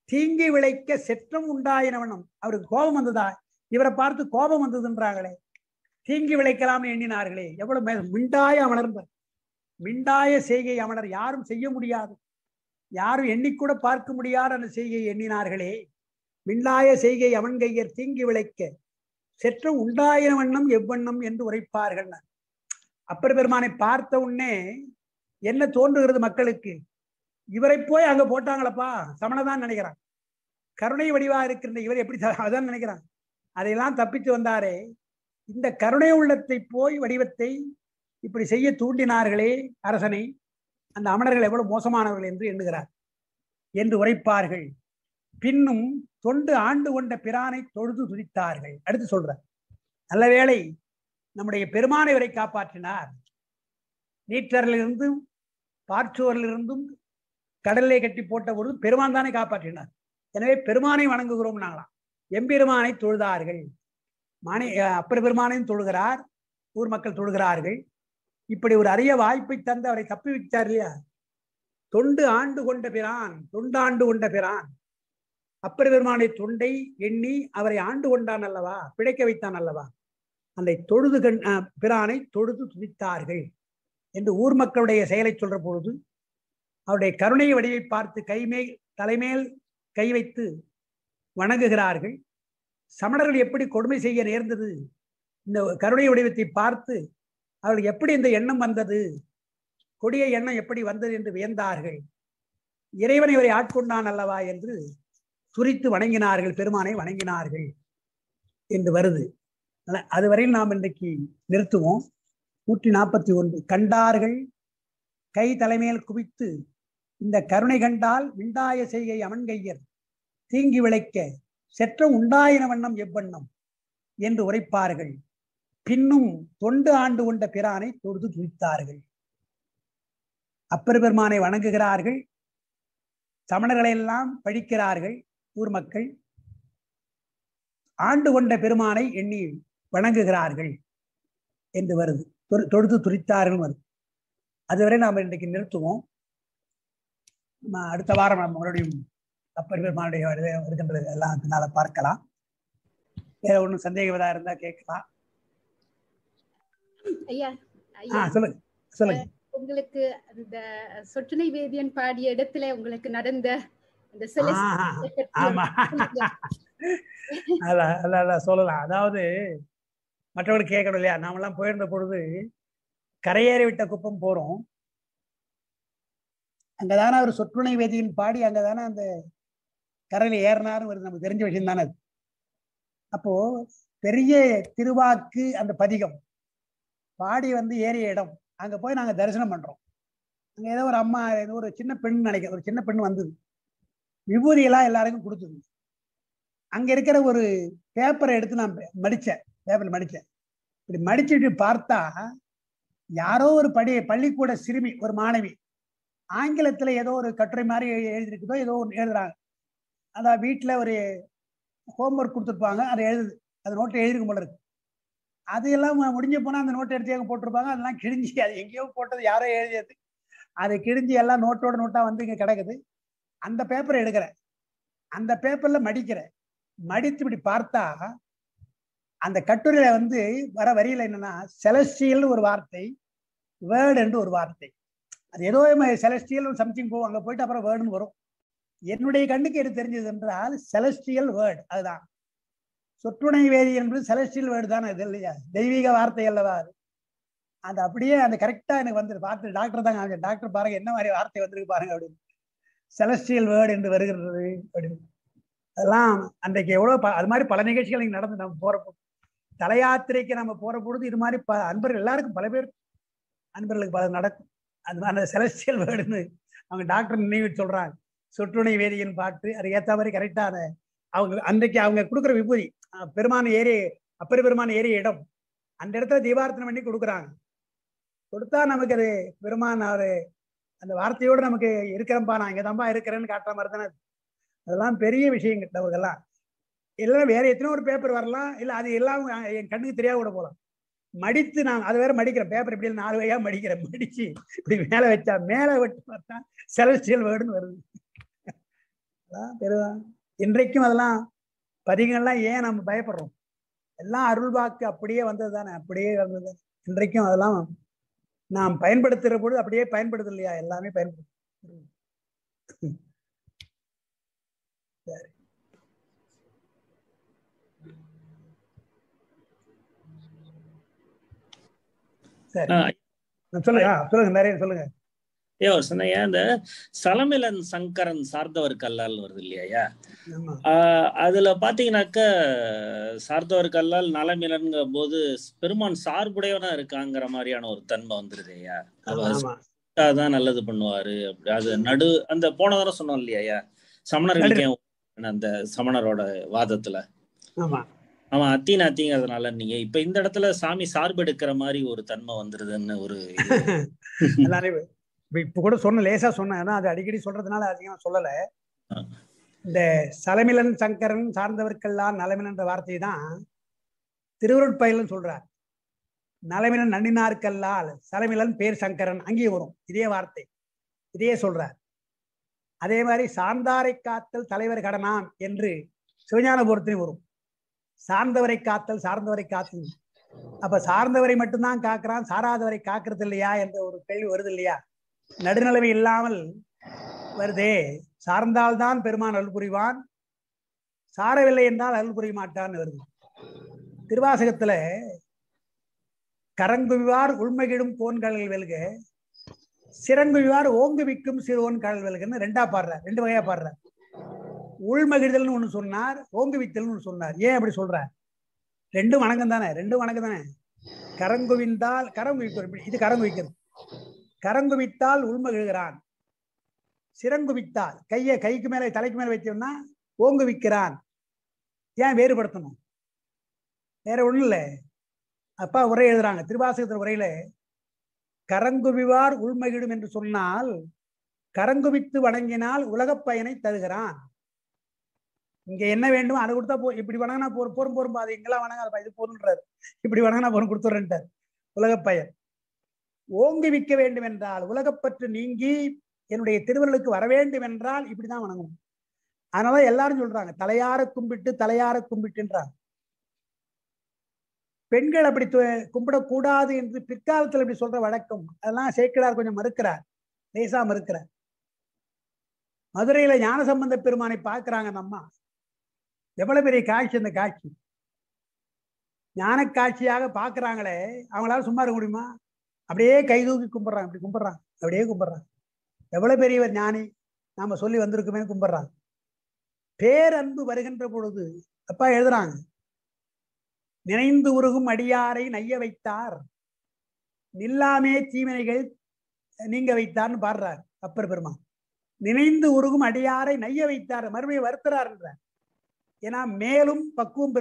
தீங்கி விளைக்க செற்றம் உண்டாயினவனும். அவருக்கு கோபம் வந்ததா? இவரை பார்த்து கோபம் வந்ததுன்றாங்களே, தீங்கி விளைக்கலாம்னு எண்ணினார்களே. எவ்வளவு மிண்டாய அமலர்ந்தார். மிண்டாய செய்கை அமலர், யாரும் செய்ய முடியாது, யாரும் எண்ணிக்கூட பார்க்க முடியாத அந்த செய்கையை எண்ணினார்களே. மிண்டாய செய்கை அவன்கையர் தீங்கி விளைக்க செற்றம் உண்டாயின வண்ணம் எவ்வண்ணம் என்று உரைப்பார்கள். அப்பர் பெருமானை பார்த்த உடனே என்ன தோன்றுகிறது மக்களுக்கு? இவரை போய் அங்க போட்டாங்களப்பா, சமணதான் நினைக்கிறான். கருணை வடிவா இருக்கின்ற இவர் எப்படி அதான் நினைக்கிறான். அதையெல்லாம் தப்பித்து வந்தாரே, இந்த கருணை உள்ளத்தை போய் வடிவத்தை இப்படி செய்ய தூண்டினார்களே அரசனை, அந்த அமணர்கள் எவ்வளவு மோசமானவர்கள் என்று எண்ணுகிறார் என்று உரைப்பார்கள். பின்னும் தொண்டு ஆண்டு கொண்ட பிரானை தொழுது துதித்தார்கள். அடுத்து சொல்றார், நல்ல வேளை நம்முடைய பெருமானை வரை காப்பாற்றினார். நீற்றரிலிருந்தும் பார்ச்சுவரிலிருந்தும் கடலிலே கட்டி போட்ட பொழுது பெருமான் தானே காப்பாற்றினார். எனவே பெருமானை வணங்குகிறோம் நாங்களாம். எம்பெருமானை தொழுதார்கள். அப்பர் பெருமானையும் தொழுகிறார், ஊர் மக்கள் தொழுகிறார்கள். இப்படி ஒரு அரிய வாய்ப்பை தந்து அவரை தப்பி வைத்தார் இல்லையா? தொண்டு ஆண்டு கொண்ட பிரான், தொண்டாண்டு கொண்ட பிரான், அப்பர் பெருமானை தொண்டை எண்ணி அவரை ஆண்டு கொண்டான் அல்லவா, பிழைக்க வைத்தான் அல்லவா. அந்த தொழுது பிரானை தொழுது துதித்தார்கள் என்று ஊர் மக்களுடைய செயலை சொல்ற பொழுது அவருடைய கருணை வடிவை பார்த்து கைமேல் தலைமேல் கை வைத்து வணங்குகிறார்கள். சமணர்கள் எப்படி கொடுமை செய்ய நேர்ந்தது, இந்த கருணை வடிவத்தை பார்த்து அவர்கள் எப்படி இந்த எண்ணம் வந்தது, கொடிய எண்ணம் எப்படி வந்தது என்று வியந்தார்கள். இறைவனை இவரை ஆட்கொண்டான் அல்லவா என்று துரித்து வணங்கினார்கள், பெருமானை வணங்கினார்கள் என்று வருது. அதுவரையில் நாம் இன்றைக்கு நிறுத்துவோம். 141 கண்டார்கள் கை தலைமையில் குவித்து இந்த கருணை கண்டால் விண்டாய செய்கை அவன்கையர் தீங்கி விளைக்க செற்றம் உண்டாயின வண்ணம் எவ்வண்ணம் என்று உரைப்பார்கள். பின்னும் தொண்டு ஆண்டு கொண்ட பிரானை தொழுது துதித்தார்கள். அப்பர் பெருமானை வணங்குகிறார்கள். சமணர்களை எல்லாம் பழிக்கிறார்கள் ஊர் மக்கள். ஆண்டு கொண்ட பெருமானை எண்ணி வணங்குகிறார்கள் என்று வருது. தொழுது துதித்தார்கள் வருது. அதுவரை நாம் இன்றைக்கு நிறுத்துவோம். அடுத்த வாரம் நம்ம மறுபடியும் அப்பர் பெருமானுடைய வருகின்றது எல்லாம் அதனால பார்க்கலாம். வேற ஒன்றும் சந்தேகம் இருந்தா கேட்கலாம். ஐயா சொல்லுங்க சொல்லுங்க. உங்களுக்கு அந்த சொட்டுணை வேதியன் பாடிய இடத்துல உங்களுக்கு நடந்த அந்த சொல்லலாம். அதாவது மற்றவர்களுக்கு கேட்கணும் இல்லையா? நாமெல்லாம் போயிருந்த பொழுது கரையேறி விட்ட குப்பம் போறோம். அங்கதானே அவர் சொற்றுணை வேதியின் பாடி அங்கதானே அந்த கரையில ஏறினாரும் வருது. நமக்கு தெரிஞ்ச விஷயம் தானே அது. அப்போ பெரிய திருவாக்கு அந்த பதிகம் பாடி ஏறிய இடம், அங்க போய் நாங்க தரிசனம் பண்றோம். அங்க ஏதோ ஒரு அம்மா, ஏதோ ஒரு சின்ன பெண் நினைக்கிறேன், ஒரு சின்ன பெண் வந்தது, விபூதியெல்லாம் எல்லாருக்கும் கொடுத்தது. அங்க இருக்கிற ஒரு பேப்பரை எடுத்து நான் மடிச்சேன், பேப்பர்ல மடிச்சேன். இப்படி மடிச்சுட்டு பார்த்தா யாரோ ஒரு பள்ளிக்கூட சிறுமி, ஒரு மாணவி, ஆங்கிலத்துல ஏதோ ஒரு கட்டுரை மாதிரி எழுதிருக்குதோ ஏதோ ஒன்று எழுதுறாங்க. அதான் வீட்டுல ஒரு ஹோம்ஒர்க் கொடுத்துருப்பாங்க, அதை எழுதுது. அது நோட்டை எழுதிருக்கும் போல இருக்கு. அது எல்லாம் முடிஞ்சு போனா அந்த நோட்டை எடுத்து எங்க போட்டிருப்பாங்க. அதெல்லாம் கிழிஞ்சி, அது எங்கேயோ போட்டது, யாரோ எழுதியது, அது கிழிஞ்சி எல்லாம் நோட்டோட நோட்டா இங்க கிடக்குது. அந்த பேப்பரை எடுக்கிறேன், அந்த பேப்பர்ல மடிக்கிறேன். மடித்து இப்படி பார்த்தா அந்த கட்டுரையில வர வரியில என்னன்னா, செலஸ்டியல் ஒரு வார்த்தை, வேர்டு என்று ஒரு வார்த்தை. அது ஏதோ செலஸ்டியல் சம்திங் போகும், அங்க போயிட்டு அப்புறம் வேர்டுன்னு வரும். என்னுடைய கண்ணுக்கு எது தெரிஞ்சது என்றால் செலஸ்டியல் வேர்டு. அதுதான் சொற்றுணை வேதி என்பது செலஸ்டியல் வேர்டு தானே, இது இல்லையா? தெய்வீக வார்த்தை அல்லவா அது. அது அப்படியே அந்த கரெக்டா எனக்கு பார்த்து டாக்டர் தாங்க, டாக்டர் பாருங்க என்ன மாதிரி வார்த்தை வந்திருக்கு பாருங்க அப்படின்னு, செலஸ்டியல் வேர்டு என்று வருகிறது அப்படின்னு. அதெல்லாம் அன்றைக்கு எவ்வளவு அது மாதிரி பல நிகழ்ச்சிகள் இங்கே நடந்து நம்ம போற தல யாத்திரைக்கு நம்ம போற பொழுது இது மாதிரி அன்பர்கள் எல்லாருக்கும், பல பேர் அன்பர்களுக்கு பல நடக்கும். அது அந்த செலஸ்டியல் வேர்டுன்னு அவங்க டாக்டர் நினைவு சொல்றாங்க. சொற்றுணை வேதியின் பாட்டு அது ஏற்ற மாதிரி கரெக்டான அவங்க அன்றைக்கு அவங்க கொடுக்குற விபூதி, பெருமான ஏறி அப்பர் பெருமான ஏறிய இடம், அந்த இடத்துல தீபார்த்தனை பண்ணி கொடுக்குறாங்க. கொடுத்தா நமக்கு அது பெருமான் அவரு அந்த வார்த்தையோடு நமக்கு இருக்கிறப்பா, நான் இங்கே தான்ப்பா இருக்கிறேன்னு காட்டுற மாதிரி தானே. அதெல்லாம் பெரிய விஷயங்கள். அவங்கெல்லாம் இல்லைன்னா வேற எத்தனையோ ஒரு பேப்பர் வரலாம், இல்லை அது எல்லாம் என் கண்ணுக்கு தெரியாத கூட போகலாம். மடித்து நான் அது வேற மடிக்கிறேன், பேப்பர் இப்படி 4 வகையா மடிக்கிறேன். மடிச்சு இப்படி மேலே வச்சா மேலே விட்டு பார்த்தா செலஸ்டியல் வேர்டுன்னு வருது. இன்றைக்கும் அதெல்லாம் பதிகங்கள்லாம் ஏன் நம்ம பயப்படுறோம்? எல்லாம் அருள் வாக்கு அப்படியே வந்தது தானே, அப்படியே வந்தது. இன்றைக்கும் அதெல்லாம் நாம் பயன்படுத்துகிற பொழுது அப்படியே பயன்படுது இல்லையா? எல்லாமே பயன்படுது. சரி, சரி, சொல்லுங்க. சொல்லுங்க, நிறைய சொல்லுங்க. சொன்னையா இந்த சலமிலன் சங்கரன் சார்ந்தவர் கல்லால் வருது இல்லையா? அதுல பாத்தீங்கன்னாக்க சார்ந்தவர் கல்லால் நலமிலன்கிற போது பெருமான் சார்புடையவனா இருக்காங்கிற மாதிரியான ஒரு தன்மை வந்துருது ஐயா. தான் நல்லது பண்ணுவாரு. அது நடு அந்த போன தடவை சொன்னோம் இல்லையா சமணர்களுக்கே அந்த சமணரோட வாதத்துல அவன் அத்திங்கிறதுனால நீங்க இப்ப இந்த இடத்துல சாமி சார்பு எடுக்கிற மாதிரி ஒரு தன்மை வந்துருதுன்னு ஒரு இப்ப கூட சொன்ன லேசா சொன்னேன். அது அடிக்கடி சொல்றதுனால அதிகமா சொல்லல. இந்த சலமிலன் சங்கரன் சார்ந்தவர்க்கெல்லாம் நலமிலன்ற வார்த்தை தான் திருவருட்பயல்னு சொல்றார். நலமிலன் நன்னினார்க்கல்லால் சலமிலன் பேர் சங்கரன் அங்கேயும் வரும் இதே வார்த்தை, இதையே சொல்றார். அதே மாதிரி சார்ந்தாரை காத்தல் தலைவர் கடனாம் என்று சிவஞானபுரத்திலும் வரும். சார்ந்தவரை காத்தல் சார்ந்தவரை காத்தல். அப்ப சார்ந்தவரை மட்டும்தான் காக்கிறான், சாராதவரை காக்கிறது இல்லையா என்ற ஒரு கேள்வி வருது இல்லையா? நடுநிலைமை இல்லாமல் வருதே. சார்ந்தால்தான் பெருமான் அருள் புரிவான், சாரவில்லை என்றால் அருள் புரிய மாட்டான்னு வருது. திருவாசகத்துல கரங்குவிவார் உள்மகிழும் கோன்கடல் வெல்க, சிறங்குவிவார் ஓங்குவிக்கும் சிறுவோன் கடல் வெல்கன்னு ரெண்டா பாடுறார், ரெண்டு வகையா பாடுறார். உள்மகிழ்தல்னு ஒண்ணு சொன்னார், ஓங்குவித்தல்னு ஒண்ணு சொன்னார். ஏன் அப்படி சொல்றார்? ரெண்டும் வணக்கம் தானே, ரெண்டும் வணக்கம் தானே. கரங்குவிந்தால் கரங்குவிக்கும், இது கரங்குவிக்கிறது. கரங்குவித்தால் உள்மகிழ்கிறான், சிறங்குவித்தால் கைக்கு மேல தலைக்கு மேல வைத்தோம்னா ஓங்குவிக்கிறான். ஏன் வேறுபடுத்தணும்? வேற ஒண்ணும் இல்லை. அப்பா உரை எழுதுறாங்க திருவாசகத்துல உரையில, கரங்குவிவார் உள்மகிழும் என்று சொன்னால் கரங்குவித்து வணங்கினால் உலகப் பயனை தருகிறான். இங்க என்ன வேண்டும் அதை கொடுத்தா இப்படி வணங்கினா போரும் போரும் அது எங்கெல்லாம் வணங்காத இது போருன்றாரு, இப்படி வணங்கினா போரும் கொடுத்துறேன்ட்டார். உலகப் பயன் ஓங்குவிக்க வேண்டும் என்றால் உலகப்பற்று நீங்கி என்னுடைய திருவருளுக்கு வர வேண்டும் என்றால் இப்படிதான் வணங்கணும். அதனால எல்லாரும் சொல்றாங்க தலையார கும்பிட்டுன்றாங்க. பெண்கள் அப்படி கும்பிடக்கூடாது என்று பிற்காலத்தில் இப்படி சொல்ற வழக்கம், அதெல்லாம் சேக்கிழார் கொஞ்சம் மறுக்கிறார், லேசா மறுக்கிறார். மதுரையில ஞானசம்பந்த பெருமானை பார்க்கிறாங்க அந்த அம்மா. எவ்வளவு பெரிய காட்சி அந்த காட்சி! ஞான காட்சியாக பார்க்கிறாங்களே, அவங்களால சும்மா இருக்க முடியுமா? அப்படியே கை தூக்கி கும்பிட்றாங்க, அப்படி கும்பிட்றாங்க, அப்படியே கும்பிட்றாங்க. எவ்வளவு பெரியவர் ஞானி, நாம சொல்லி வந்திருக்குமே கும்பிட்றாங்க. பேரன்பு வருகின்ற பொழுது அப்பா எழுதுறாங்க, நினைந்து உருகும் அடியாரை நைய வைத்தார், நில்லாமே தீவினைகள் நீங்க வைத்தார்னு பாடுறார் அப்பர் பெருமான். நினைந்து உருகும் அடியாரை நைய வைத்தார், மறுபடியும் வருத்துறார் என்றார். ஏன்னா மேலும் பக்குவம்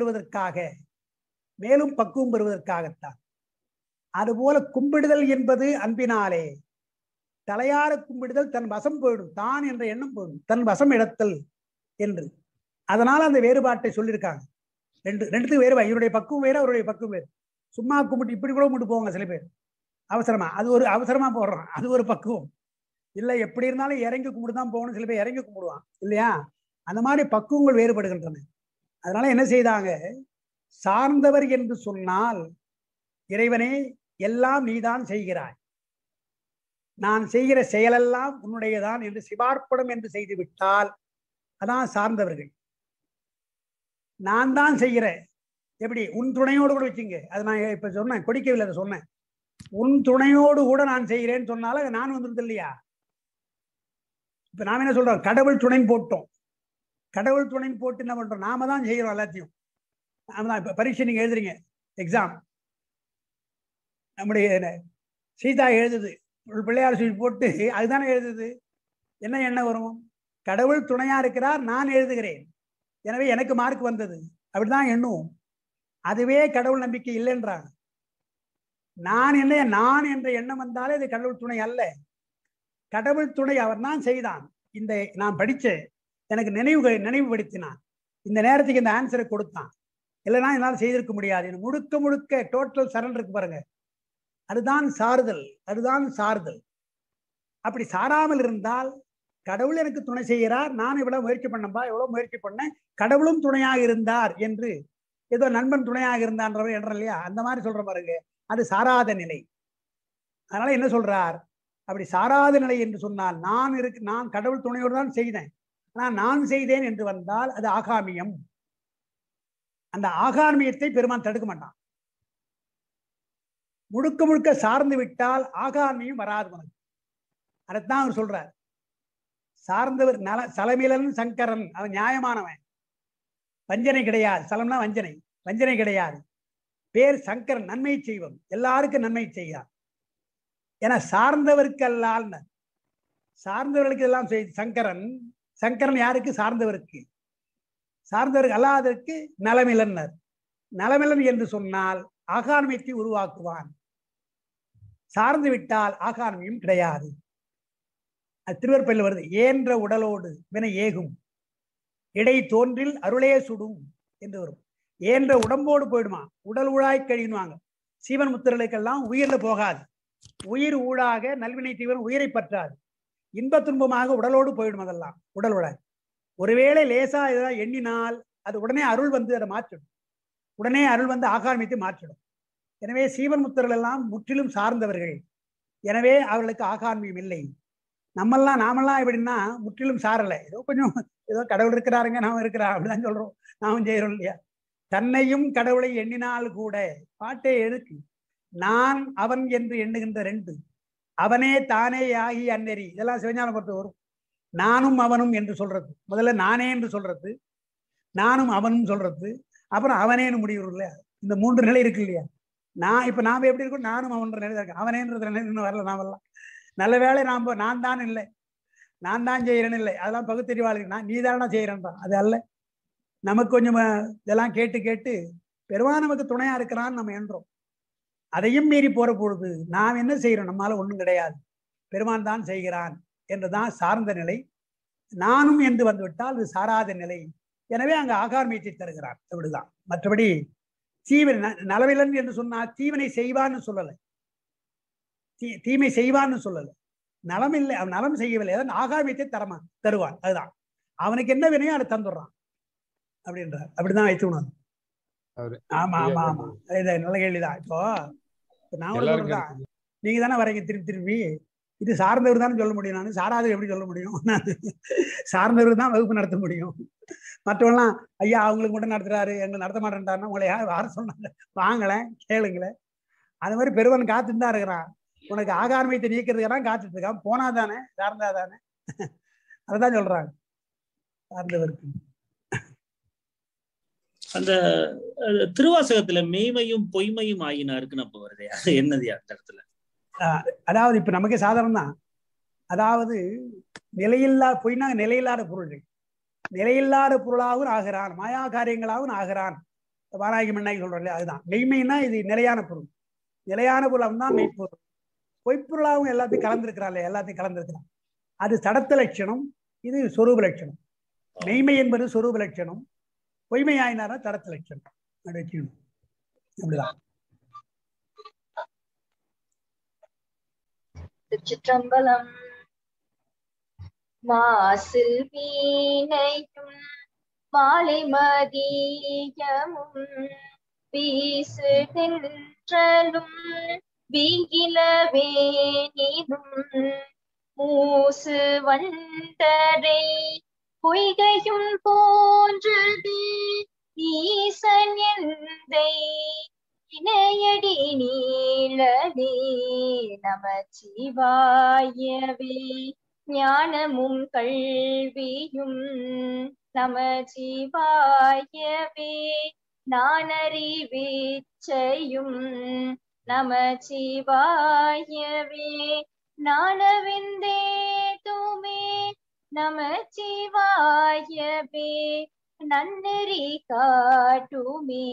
பெறுவதற்காகத்தான். அதுபோல கும்பிடுதல் என்பது அன்பினாலே. தலையார கும்பிடுதல் தன் வசம் போயிடும், தான் என்ற எண்ணம் போயிடும், தன் வசம் இடத்தல் என்று. அதனால அந்த வேறுபாட்டை சொல்லியிருக்காங்க. ரெண்டுத்துக்கு வேறுபா, இவருடைய பக்குவம் வேறு, அவருடைய பக்குவம் வேறு. சும்மா கும்பிட்டு இப்படி கூட கும்பிட்டு போவாங்க சில பேர் அவசரமா, அது ஒரு அவசரமா போடுறான், அது ஒரு பக்குவம் இல்லை. எப்படி இருந்தாலும் இறங்கி கும்பிட்டு தான் போகணும், சில பேர் இறங்கி கும்பிடுவான் இல்லையா? அந்த மாதிரி பக்குவங்கள் வேறுபடுகின்றன. அதனால என்ன செய்தாங்க, சார்ந்தவர் என்று சொன்னால் இறைவனே எல்லாம் நீதான் செய்கிறாய், நான் செய்கிற செயலெல்லாம் உன்னுடையதான் என்று சிவார்ப்பணம் என்று செய்து விட்டால் அதான் சார்ந்தவர்கள். நான் தான் செய்கிறேன், எப்படி உன் துணையோடு கூட வச்சுங்க, அது நான் இப்ப சொன்னேன், கொடிக்கவில்லை அதை சொன்னேன். உன் துணையோடு கூட நான் செய்கிறேன்னு சொன்னாலும் நான் வந்துருது இல்லையா? இப்ப நாம என்ன சொல்றோம், கடவுள் துணைன்னு போட்டோம். கடவுள் துணைன்னு போட்டு என்ன பண்றோம், நாம தான் செய்கிறோம் எல்லாத்தையும். நாம தான். இப்ப பரீட்சை நீங்க எழுதுறீங்க, எக்ஸாம், நம்முடைய சீதா எழுதுது, பிள்ளையார் சொல்லி போட்டு அதுதானே எழுதுது. என்ன எண்ணம் வரும், கடவுள் துணையா இருக்கிறார், நான் எழுதுகிறேன், எனவே எனக்கு மார்க் வந்தது, அப்படிதான் எண்ணுவோம். அதுவே கடவுள் நம்பிக்கை இல்லைன்றாங்க. நான் என்ற எண்ணம் வந்தாலே அது கடவுள் துணை அல்ல. கடவுள் துணை அவர் தான் செய்தான். இந்த நான் படிச்சேன், எனக்கு நினைவுபடுத்தினான், இந்த நேரத்துக்கு இந்த ஆன்சரை கொடுத்தான், இல்லைன்னா என்னால் செய்திருக்க முடியாது. முழுக்க முழுக்க டோட்டல் சரண்டருக்கு பாருங்க, அதுதான் சாறுதல். அப்படி சாராமல் இருந்தால் கடவுள் எனக்கு துணை செய்கிறார், நான் இவ்வளவு முயற்சி பண்ணப்பா, எவ்வளவு முயற்சி பண்ணேன், கடவுளும் துணையாக இருந்தார் என்று, ஏதோ நண்பன் துணையாக இருந்தான்றவர் என்ற இல்லையா, அந்த மாதிரி சொல்ற பாருங்க, அது சாராத நிலை. அதனால என்ன சொல்றார், அப்படி சாராத நிலை என்று சொன்னால் நான் கடவுள் துணையோடு தான் செய்தேன், ஆனால் நான் செய்தேன் என்று வந்தால் அது ஆகாமியம். அந்த ஆகாமியத்தை பெருமான் தடுக்க மாட்டான். முழுக்க முழுக்க சார்ந்து விட்டால் ஆகாமியம் வராது உனக்கு. அதைத்தான் அவர் சொல்றார். சார்ந்தவர் சலமிலன் சங்கரன், அவன் நியாயமானவன், வஞ்சனை கிடையாது. சலம்னா வஞ்சனை, வஞ்சனை கிடையாது. பேர் சங்கரன், நன்மை செய்வன், எல்லாருக்கும் நன்மை செய்யார். ஏன்னா சார்ந்தவருக்கு அல்லால், சார்ந்தவர்களுக்கு எல்லாம் சங்கரன். சங்கரன் யாருக்கு? சார்ந்தவருக்கு. சார்ந்தவருக்கு அல்லாததற்கு நலமிலன்னர். நலமிலன் என்று சொன்னால் ஆகாண்மையை உருவாக்குவான். சார்ந்து விட்டால் ஆகாண்மையும் கிடையாது. அது திருவருப்பையில் வருது. ஏன்ற உடலோடு வினை ஏகும், இடை தோன்றில் அருளே சுடும் என்று வரும். ஏன்ற உடம்போடு போயிடுமா, உடல் ஊழாய் கழினுவாங்க. சீவன் முத்திரர்களுக்கெல்லாம் உயிர்ல போகாது. உயிர் ஊழாக நல்வினை தீவன் உயிரை பற்றாது. இன்ப துன்பமாக உடலோடு போயிடும். அதெல்லாம் உடல் ஊழாய். ஒருவேளை லேசா இதெல்லாம் எண்ணினால் அது உடனே அருள் வந்து அதை மாற்றிடும். உடனே அருள் வந்து ஆகாமியத்தை மாற்றிடும். எனவே சீவன் முத்தர்கள் எல்லாம் முற்றிலும் சார்ந்தவர்கள். எனவே அவர்களுக்கு ஆகாமியம் இல்லை. நாமெல்லாம் எப்படின்னா முற்றிலும் சாரலை, ஏதோ கொஞ்சம் ஏதோ கடவுள் இருக்கிறாருங்க, நாம இருக்கிறார் அப்படிதான் சொல்றோம், நாமும் செய்யறோம் இல்லையா. தன்னையும் கடவுளை எண்ணினால் கூட பாட்டே எதுக்கு, நான் அவன் என்று எண்ணுகின்ற ரெண்டு, அவனே தானே ஆகி அந்நெறி, இதெல்லாம் சிவஞானம் பொறுத்து வரும். நானும் அவனும் என்று சொல்றது, முதல்ல நானே என்று சொல்றது, நானும் அவனும் சொல்றது, அப்புறம் அவனேன்னு முடிவு இல்லையா. இந்த மூன்று நிலை இருக்கு இல்லையா. நாம எப்படி இருக்கோம், நானும் அவன்ற நிலை இருக்கு, அவனேன்றது நிலை இன்னும் வரல. நாமெல்லாம் நல்ல வேலை நான் தான் இல்லை, நான் தான் செய்யறேன்னு இல்லை, அதெல்லாம் பகுத்தறிவாளி, நீ தானே செய்யறேன் தான், அது அல்ல. நமக்கு கொஞ்சம் இதெல்லாம் கேட்டு கேட்டு பெருமான் நமக்கு துணையா இருக்கிறான்னு நம்ம என்றோம். அதையும் மீறி போற பொழுது நாம் என்ன செய்யறோம், நம்மளால ஒண்ணும் கிடையாது, பெருமான் தான் செய்கிறான் என்றுதான் சார்ந்த நிலை. நானும் என்று வந்துவிட்டால் அது சாராத நிலை. எனவே அங்கு ஆகாமியத்தை தருகிறார், அப்படிதான். மற்றபடி தீவன் நலவிலன் என்று சொன்னால் தீவனை செய்வான்னு சொல்லலை, தீமை செய்வான்னு சொல்லலை. நலம் இல்லை, அவன் நலம் செய்யவில்லை, அதான் ஆகாமியத்தை தருவான். அதுதான் அவனுக்கு என்ன வினையோ அதை தந்துடுறான் அப்படின்றார். அப்படிதான் வைத்துக்கணும். ஆமா ஆமா ஆமா, அதுதான் நல்ல கேள்விதான். இப்போ நான் சொல்றேன், நீங்க தானே வரீங்க திருப்பி இது சார்ந்தவர் தான் சொல்ல முடியும், நான் சாராதவர் எப்படி சொல்ல முடியும், நான் சார்ந்தவர் தான் வகுப்பு நடத்த முடியும். மற்றவெல்லாம் ஐயா அவங்களுக்கு மட்டும் நடத்துறாரு, எங்களை நடத்த மாட்டேன்ட்டாருன்னா உங்களை யாரும் சொன்னாங்க, வாங்கலேன் கேளுங்களேன். அது மாதிரி பெருவன் காத்துட்டு தான் இருக்கிறான், உனக்கு ஆகாரமையத்தை நீக்கிறதுக்கான காத்துட்டு இருக்கான், போனா தானே சார்ந்தா தானே, அதுதான் சொல்றாங்க சார்ந்தவருக்கு. அந்த திருவாசகத்துல மெய்மையும் பொய்மையும் ஆகினாருக்குன்னு அப்ப வருது, அது என்னது அந்த இடத்துல? அதாவது இப்ப நமக்கே சாதாரணம் தான். அதாவது நிலையில்லா பொய்னா நிலையில்லாத பொருள்கள், நிலையில்லாத பொருளாகவும் ஆகிறான், மாயா காரியங்களாகவும் ஆகிறான். வாராகி மண்ணாகி சொல்றோம், அதுதான் மெய்மைன்னா இது நிலையான பொருள். நிலையான பொருளாகவும் தான் மெய்ப்பொருள். பொய்ப்பொருளாகவும் எல்லாத்தையும் கலந்துருக்கிறான், எல்லாத்தையும் கலந்துருக்கிறான். அது தடத்த லட்சணம், இது சொரூப லட்சணம். மெய்மை என்பது சொரூப லட்சணம், பொய்மை ஆயினாரா தடத்த லட்சணம். அப்படிதான். திருச்சிற்றம்பலம். மாசில் வீணையும் மாலை மதியமும் வீசு நின்றலும் வீங்கிலவேனினும் மூசு வண்டரை பொய்கையும் போன்றது ஈசன் எந்தை இணையடி நீளனே நமச்சிவாயவே ஞானமும் கல்வியும் நமச்சிவாயவே நானறிவேச்சையும் நமச்சிவாயவே நானவிந்தே தூமே நமச்சிவாயவே நன்னெறி காட்டுமே.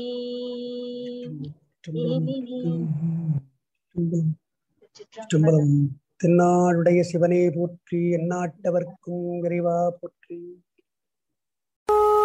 தென்னாடுடைய சிவனே போற்றி, எந்நாட்டவர்க்கும் இறைவா போற்றி.